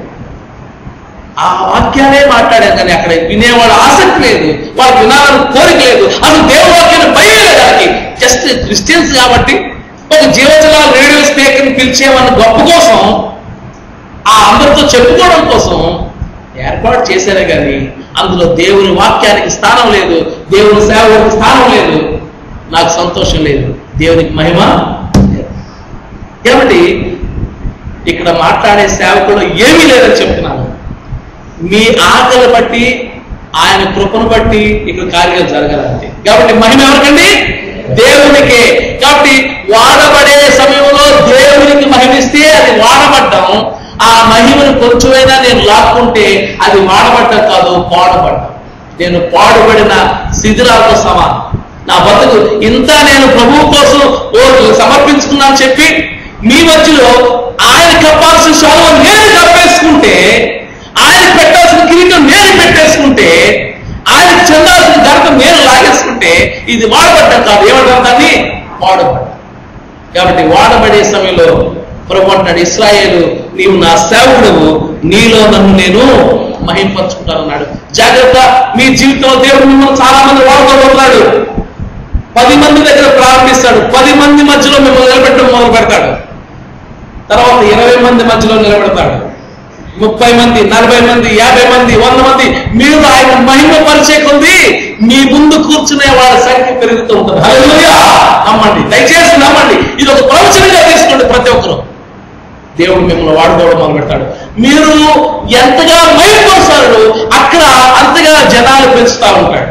Speaker 1: ఆ వాక్యాలే మాట్లాడాం, కానీ అక్కడ వినేవాడు ఆసక్తి లేదు, వాళ్ళకి వినాలని కోరిక లేదు, అసలు దేవుని వాక్యాన్ని భయం లేదు వాళ్ళకి. జస్ట్ క్రిస్టియన్స్ కాబట్టి ఒక జీవజలాల రేడియో స్పీకర్ని పిలిచేవాళ్ళ గొప్ప కోసం, ఆ అందరితో చెప్పుకోవడం కోసం ఏర్పాటు చేశారే కానీ అందులో దేవుని వాక్యానికి స్థానం లేదు, దేవుని సేవకు స్థానం లేదు. నాకు సంతోషం లేదు, దేవునికి మహిమ లేదు. కాబట్టి ఇక్కడ మాట్లాడే సేవకుడు ఏమీ లేదని చెప్తున్నాను. మీ ఆకలి బట్టి, ఆయన కృపను బట్టి ఇక్కడ కార్యాలు జరగాలంటే. కాబట్టి మహిమ ఎవరికండి? దేవునికే. కాబట్టి వాడబడే సమయంలో దేవునికి మహిమిస్తే అది వాడబడ్డం, ఆ మహిమను కొంచెమైనా నేను లాక్కుంటే అది వాడబడ్డం కాదు, పాడుబడ్డం. నేను పాడుబడిన శిథిరాలతో సమానం. నా బతుకు ఇంత నేను ప్రభువు కోసం సమర్పించుకున్నాను చెప్పి మీ మధ్యలో ఆయన కప్పాల్సిన శాలువ నేను కప్పేసుకుంటే, ఆయన పెట్టాల్సిన కిరీటం నేను పెట్టేసుకుంటే, ఆయనకు చెందాల్సిన ఘనత నేను లాగేసుకుంటే ఇది వాడబడ్డం కాదు. ఏమంటారు దాన్ని? వాడబడ్డం. కాబట్టి వాడబడే సమయంలో ప్రభు అంటాడు, ఇశ్రాయేలు నీవు నా సేవకుడవు, నీలో నన్ను నేను మహింపరుచుకుంటానన్నాడు. జాగ్రత్త, మీ జీవితంలో దేవుడు మిమ్మల్ని చాలా మంది వాడుకోబోతున్నాడు. పది మంది దగ్గర ప్రారంభిస్తాడు, పది మంది మధ్యలో మిమ్మల్ని నిలబెట్టడం మొదలు పెడతాడు, తర్వాత ఇరవై మంది మధ్యలో నిలబెడతాడు, ముప్పై మంది, నలభై మంది, యాభై మంది, వంద మంది. మీరు ఆయన మహిమ పరిచే కొద్ది మీ ముందు కూర్చునే వాళ్ళ సంఖ్య పెరుగుతూ ఉంటుంది. హల్లెలూయా. నమ్మండి, దయచేసి నమ్మండి. ఇది ఒక ప్రవచనంగా తీసుకోండి. ప్రతి ఒక్కరు దేవుడు మిమ్మల్ని వాడుకోవడం మొదలు పెడతాడు. మీరు ఎంతగా మహిమపరుస్తారో అక్కడ అంతగా జనాలు పెంచుతూ ఉంటాడు.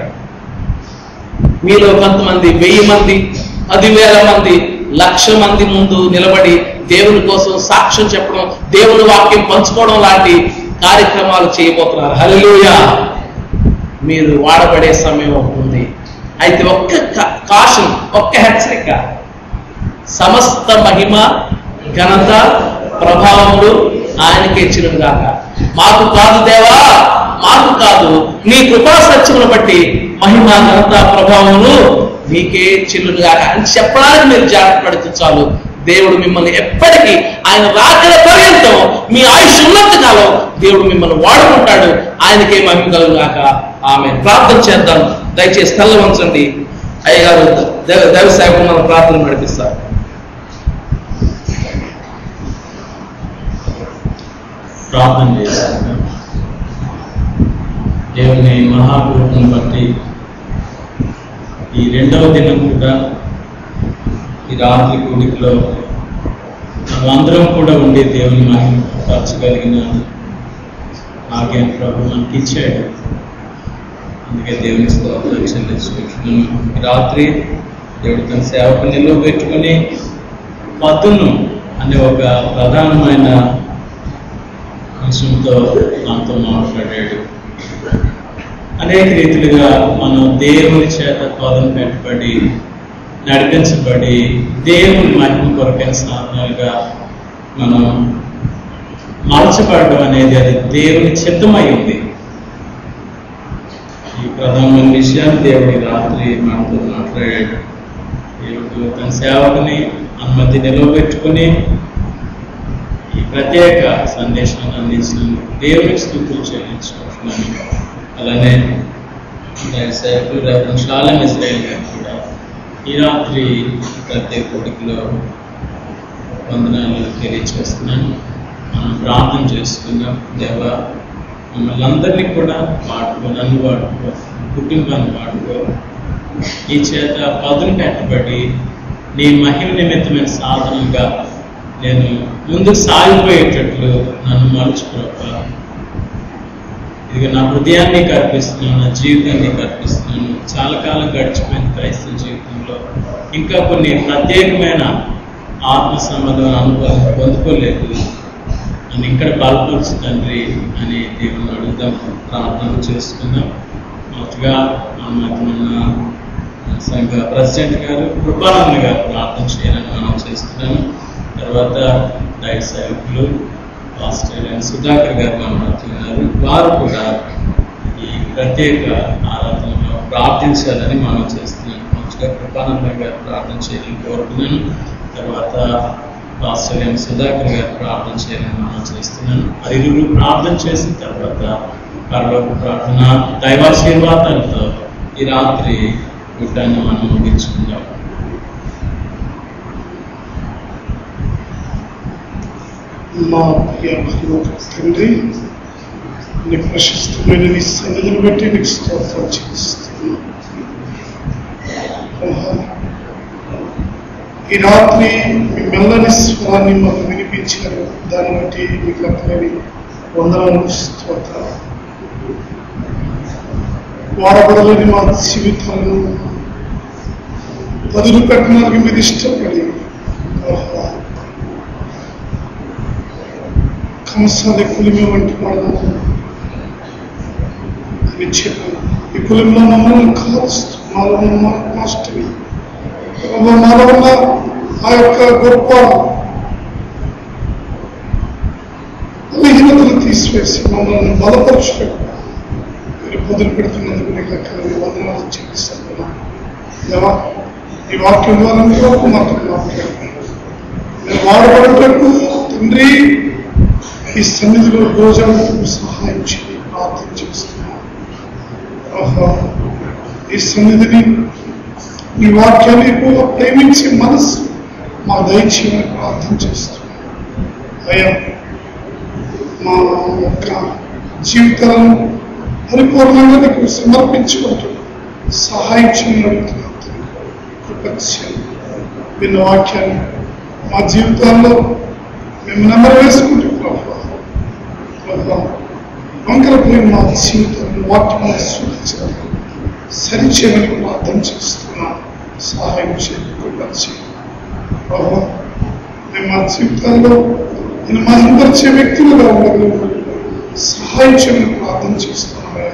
Speaker 1: మీలో కొంతమంది వెయ్యి మంది, పదివేల మంది, లక్ష మంది ముందు నిలబడి దేవుని కోసం సాక్ష్యం చెప్పడం, దేవుని వాక్యం పంచుకోవడం లాంటి కార్యక్రమాలు చేయబోతున్నారు. హల్లెలూయా. మీరు వాడబడే సమయం ఉంది. అయితే ఒక్క కాషన్, ఒక్క హెచ్చరిక, సమస్త మహిమ, ఘనత, ప్రభావములు ఆయనకే ఇచ్చినవి గాక. మాకు కాదు దేవా, మాకు కాదు, నీ కృపా సత్యమును బట్టి మహిమ, ఘనత, ప్రభావములు నీకే చిల్లును గాక అని చెప్పడానికి మీరు జాగ్రత్త పడితే చాలు. దేవుడు మిమ్మల్ని ఎప్పటికీ ఆయన రాకడ పర్యంతం మీ ఆయుష్ ఉన్నంత కాలం దేవుడు మిమ్మల్ని వాడుకుంటాడు. ఆయనకే మహిమ కలుగు గాక. ఆమేన్. ప్రార్థన చేద్దాం. దయచేసి తల్ల వంచండి. అయ్యగారు దేవ దేవ సేవకులు మన ప్రార్థన నడిపిస్తారు.
Speaker 2: ప్రార్థన చేశాను. దేవుని మహాకృపను బట్టి ఈ రెండవ దినం కూడా ఈ రాత్రి కూడికలో మనమందరం కూడా ఉండి దేవుని మహిమపరచగలిగిన ఆజ్ఞ ప్రభు మనకి ఇచ్చాడు. అందుకే దేవుని స్తోత్రం చెల్లించుకుంటున్నాను. ఈ రాత్రి దేవుడు తన సేవకు నిలువ పెట్టుకుని పదును అనే ఒక ప్రధానమైన అంశంతో మనతో మాట్లాడాడు. అనేక రీతిలుగా మనం దేవుని చేత పదును పెట్టబడి నడిపించబడి దేవుని మహిమ కొరకైన సాధనాలుగా మనం మార్చబడడం అనేది అది దేవుని చిత్తమై ఉంది. ఈ ప్రధానమైన విషయాన్ని దేవుడి రాత్రి మనతో మాట్లాడాడు. దేవుడు తన సేవకుని అనుమతి నిలవబెట్టుకుని ఈ ప్రత్యేక సందేశాన్ని అందించిన దేవునికి స్తుతులు చెల్లించుకుంటున్నాను. అలానే సేవకులు రెవరెండ్ షాలెం ఇజ్రాయేల్ గారు కూడా ఈ రాత్రి ప్రత్యేక కొడుకులో వందనాలు తెలియచేస్తున్నాను. మనం ప్రార్థన చేసుకుందాం. దేవ, మమ్మల్ని అందరినీ కూడా వాడుకో, నన్ను వాడుకో, కుటుంబాన్ని వాడుకో. ఈ చేత పదును పెట్టబడి నీ మహిమ నిమిత్తమైన సాధనగా నేను ముందుకు సాగిపోయేటట్లు నన్ను మలుచుకోక. ఇదిగో నా హృదయాన్ని కల్పిస్తున్నాను, నా జీవితాన్ని కల్పిస్తున్నాను. చాలా కాలం గడిచిపోయిన క్రైస్తవ జీవితంలో ఇంకా కొన్ని ప్రత్యేకమైన ఆత్మ సంబంధమైన అనుభవం పొందుకోలేదు. నన్ను ఇక్కడ బలపరచు తండ్రి అని దేవుని అడుగుదాం, ప్రార్థన చేసుకుందాం. మొదటగా మన మధ్య ఉన్న సంఘ ప్రెసిడెంట్ గారు కృపానంద గారు ప్రార్థన చేయాలని మనం చేస్తున్నాను. తర్వాత దైవ సేవకులు పాస్టర్ సుధాకర్ గారు మన మధ్య ఉన్నారు. వారు కూడా ఈ ప్రత్యేక ఆరాధనలో ప్రార్థించాలని మనం చేస్తున్నాను. మొదటగా కృపానంద గారు ప్రార్థన చేయాలని కోరుతున్నాను. తర్వాత పాస్టర్ ఎం సుధాకర్ గారు ప్రార్థన చేయాలని మనం చేస్తున్నాను. ఐదుగురు ప్రార్థన చేసిన తర్వాత పరలోక ప్రార్థన దైవాశీర్వాదాలతో ఈ రాత్రి కూటాన్ని మనం ముగించుకుందాం.
Speaker 3: మా ప్రియ తండ్రి, నీ ప్రశస్తమైన నీ సన్నిధిని బట్టి నీకు స్తోత్రం చెల్లిస్తున్నాను. ఈ రాత్రి మీ మెల్లని స్వరాన్ని మాకు వినిపించారు. దాన్ని బట్టి మీకు లెక్కలేని వందనాలు, స్తోత్రాలు. వాడబడలేని మా జీవితాలను పదులు పెట్టడానికి మీరు ఇష్టపడి కంసాలి కులిమి వంటి వాడు అని చెప్పాను. ఈ కులంలో మమ్మల్ని కాలుస్తూ మాలో మాస్టమి మాలో ఉన్న ఆ యొక్క గొప్ప బలహీనతలు తీసివేసి మమ్మల్ని బలపరచు మీరు పొదులు పెడుతున్నందుకు నీకు లెక్కలని వందనాలు చెల్లిస్తున్నాను. దేవా, ఈ వాక్యం ద్వారా మీరు మాత్రం మాట్లాడుతున్నాను. నేను వాడబడటకు తండ్రి ఈ సన్నిధిలో రోజులకు సహాయం చేయి ప్రార్థన చేస్తున్నాను. ఈ సన్నిధిని ఈ వాక్యాన్ని ఎక్కువగా ప్రేమించే మనసు మా దయచేయని ప్రార్థన చేస్తున్నాను. అయ్యా, మా యొక్క జీవితాలను పరిపూర్ణంగా నీకు సమర్పించుకుంటూ సహాయం చేయని అడుగుతున్నాను. విన్న వాక్యాన్ని మా జీవితాల్లో మేము నెంబర్ వేసుకుంటూ వంకరపోయిన మా జీవితాన్ని వాక్యాన్ని సూచించాలి, సరిచేయమని ప్రార్థన చేస్తున్నాను. సహాయం చేయాలి. మేము మా జీవితాల్లో నేను మహిమపరిచే వ్యక్తులుగా ఉండగలను సహాయం చేయమని ప్రార్థన చేస్తున్నాను.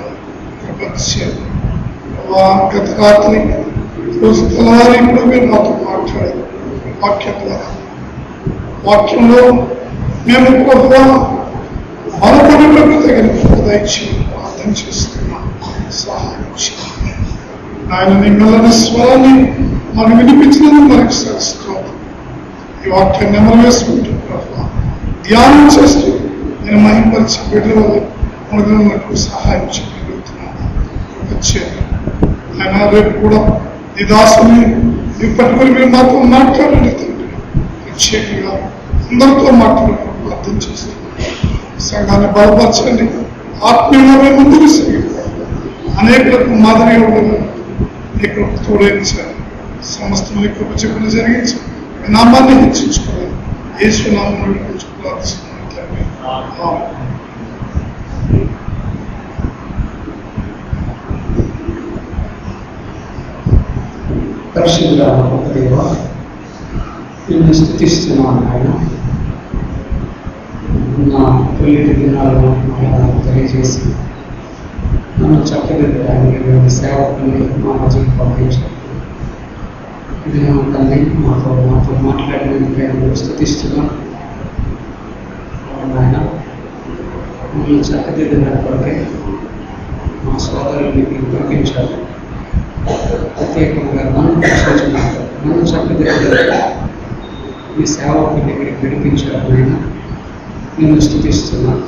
Speaker 3: గత రాత్రి రోజు తెల్లవారి కూడా మీరు మాతో మాట్లాడారు వాక్యం ద్వారా. వాక్యంలో మేము కూడా బలపడటకు తగిన దయచేయమని ప్రార్థన చేస్తున్నాం. సహాయం చేయాలి. ఆయన నీ మెల్లని స్వరాన్ని మనం వినిపించినందుకు మనకి సరిస్తాం. ఈ వాక్యం నెమరు వేసుకుంటూ ధ్యానం చేస్తూ నేను మహిమపరిచి బిడ్డల వల్ల మనకు సహాయం చేయగలుగుతున్నాను. వచ్చేది ఆయన రేపు కూడా ఈ దాసుని ఇప్పటికీ మీరు మాతో మాట్లాడండి తండ్రి. ప్రత్యేకంగా అందరితో మాట్లాడాలని ప్రార్థన చేస్తున్నాను. సంఘాన్ని బలపరచండి. ఆత్మీయంగా మేము ముందుకు సాగిపోవాలి. అనేకులకు మాదిరిగా ఉండదు. నీకు తోడేయించాలి. సమస్తం నీ కృప చెప్పిన జరిగించి నామాన్ని హెచ్చించుకోవాలి. యేసునామములో వేడుకొంచు ప్రార్థిస్తున్నాను తండ్రి. ఆమేన్.
Speaker 4: పరిశుద్ధ దేవ, నిన్ను స్తుతిస్తున్నాను ఆయన. నా తొలిటి దినాలను నాకు తెలియజేసి నన్ను చక్కదిద్దడానికి నేను సేవకుని మా మధ్యకు పంపించాను. ఇది తండ్రి మాతో మాతో మాట్లాడినందుకు నేను స్తుతిస్తున్నాను ఆయన. నన్ను చక్కదిద్దిన కొరకే మా సోదరుల్ని మీకు పంపించారు. ప్రత్యేకంగా నన్ను పరిశోధించారు, నన్ను చక్కదిద్దారు, మీ సేవకుని మీకు విడిపించారు ఆయన. నేను స్థుతిస్తున్నాను.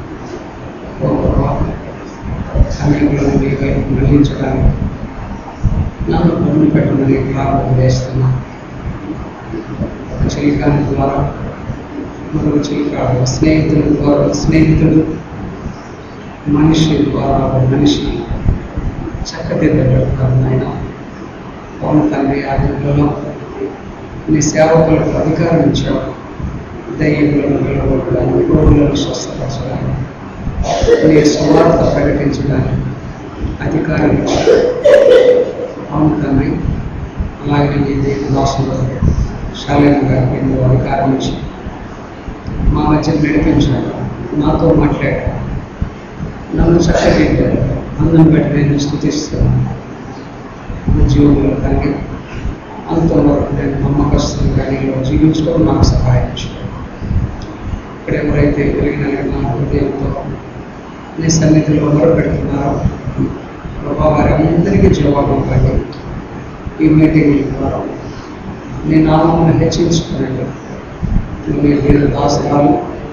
Speaker 4: సమయంలో మీ వైపు మళ్లించడానికి నన్ను పన్ను పెట్టమని ప్రార్థన చేస్తున్నాను. ఒక చిలికాని ద్వారా మరొక చిలికాడు, స్నేహితుడు ద్వారా స్నేహితుడు, మనిషి ద్వారా మనిషి చక్కదిద్దబడతారు ఆయన. పవన్ తండ్రి ఆధ్వర్యంలో నీ సేవకులకు అధికారం ఇచ్చావు. దయ్యములను వెలువడడానికి, రోగులను స్వస్థపరచడానికి, నీ సువార్త ప్రకటించడానికి అధికారం ఇచ్చావు. అవును తండ్రి, అలాగే నీ దేవదాసులు శాలేం గారికి నువ్వు అధికారం ఇచ్చి మా మధ్య నడిపించాడు, నాతో మాట్లాడాడు, నన్ను చక్కదిద్దాడు. అందం బట్టి నేను స్థుతిస్తున్నాను. నా జీవంలో తండ్రి అంతవరకు నేను నమ్మకస్తులుగా నీలో జీవించడం నాకు సహాయం చేయాలి. ఇక్కడ ఎవరైతే వెలిగిన నా హృదయంతో నీ సన్నిధిలో మొరపెడుతున్నారో ప్రభా, వారి అందరికీ జవాబు ఇవ్వండి. ఈ మీటింగ్ ద్వారా నీ నామమును హెచ్చించుకునండి. మీ వీరు దాసరాలు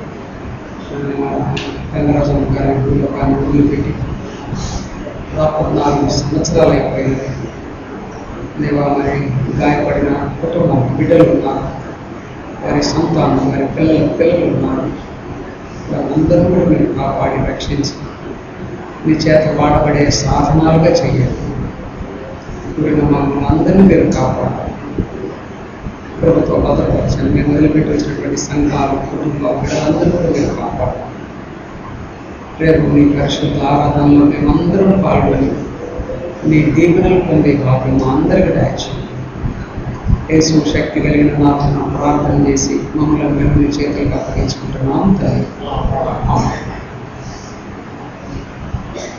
Speaker 4: రంగరాజం గారి గుడిలో కానీ గుళ్ళు పెట్టి దాదాపు నాలుగు సంవత్సరాలు అయిపోయినది. దేవా, మరి గాయపడిన కుటుంబం, బిడ్డలు ఉన్నారు, వారి సంతానం, వారి పిల్లల పిల్లలు ఉన్నారు. వారందరూ కూడా మీరు కాపాడి రక్షించి మీ చేత వాడబడే సాధనాలుగా చేయాలి. ఇప్పుడు మమ్మల్ని అందరినీ మీరు కాపాడాలి. ప్రభుత్వ భద్రపరచండి. మేము మొదలుపెట్టి వచ్చినటువంటి సంఘాలు, కుటుంబాలు, బిడ్డలందరూ కూడా మీరు కాపాడాలి. రేపు మీ పరిశుద్ధ ఆరాధనలో మేమందరం పాల్గొని మీ దీవెనలు పొందే భాగ్యం మా అందరికీ దయచేయండి. యేసు శక్తి కలిగిన నామమున ప్రార్థన చేసి మమ్మల్ని మేము మీ చేతులకు అప్పగించుకుంటున్నాం తండ్రి.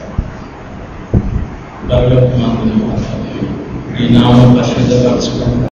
Speaker 2: పరలోకమందున్న మా తండ్రి, ఈ నామం పరిశుద్ధపరచబడి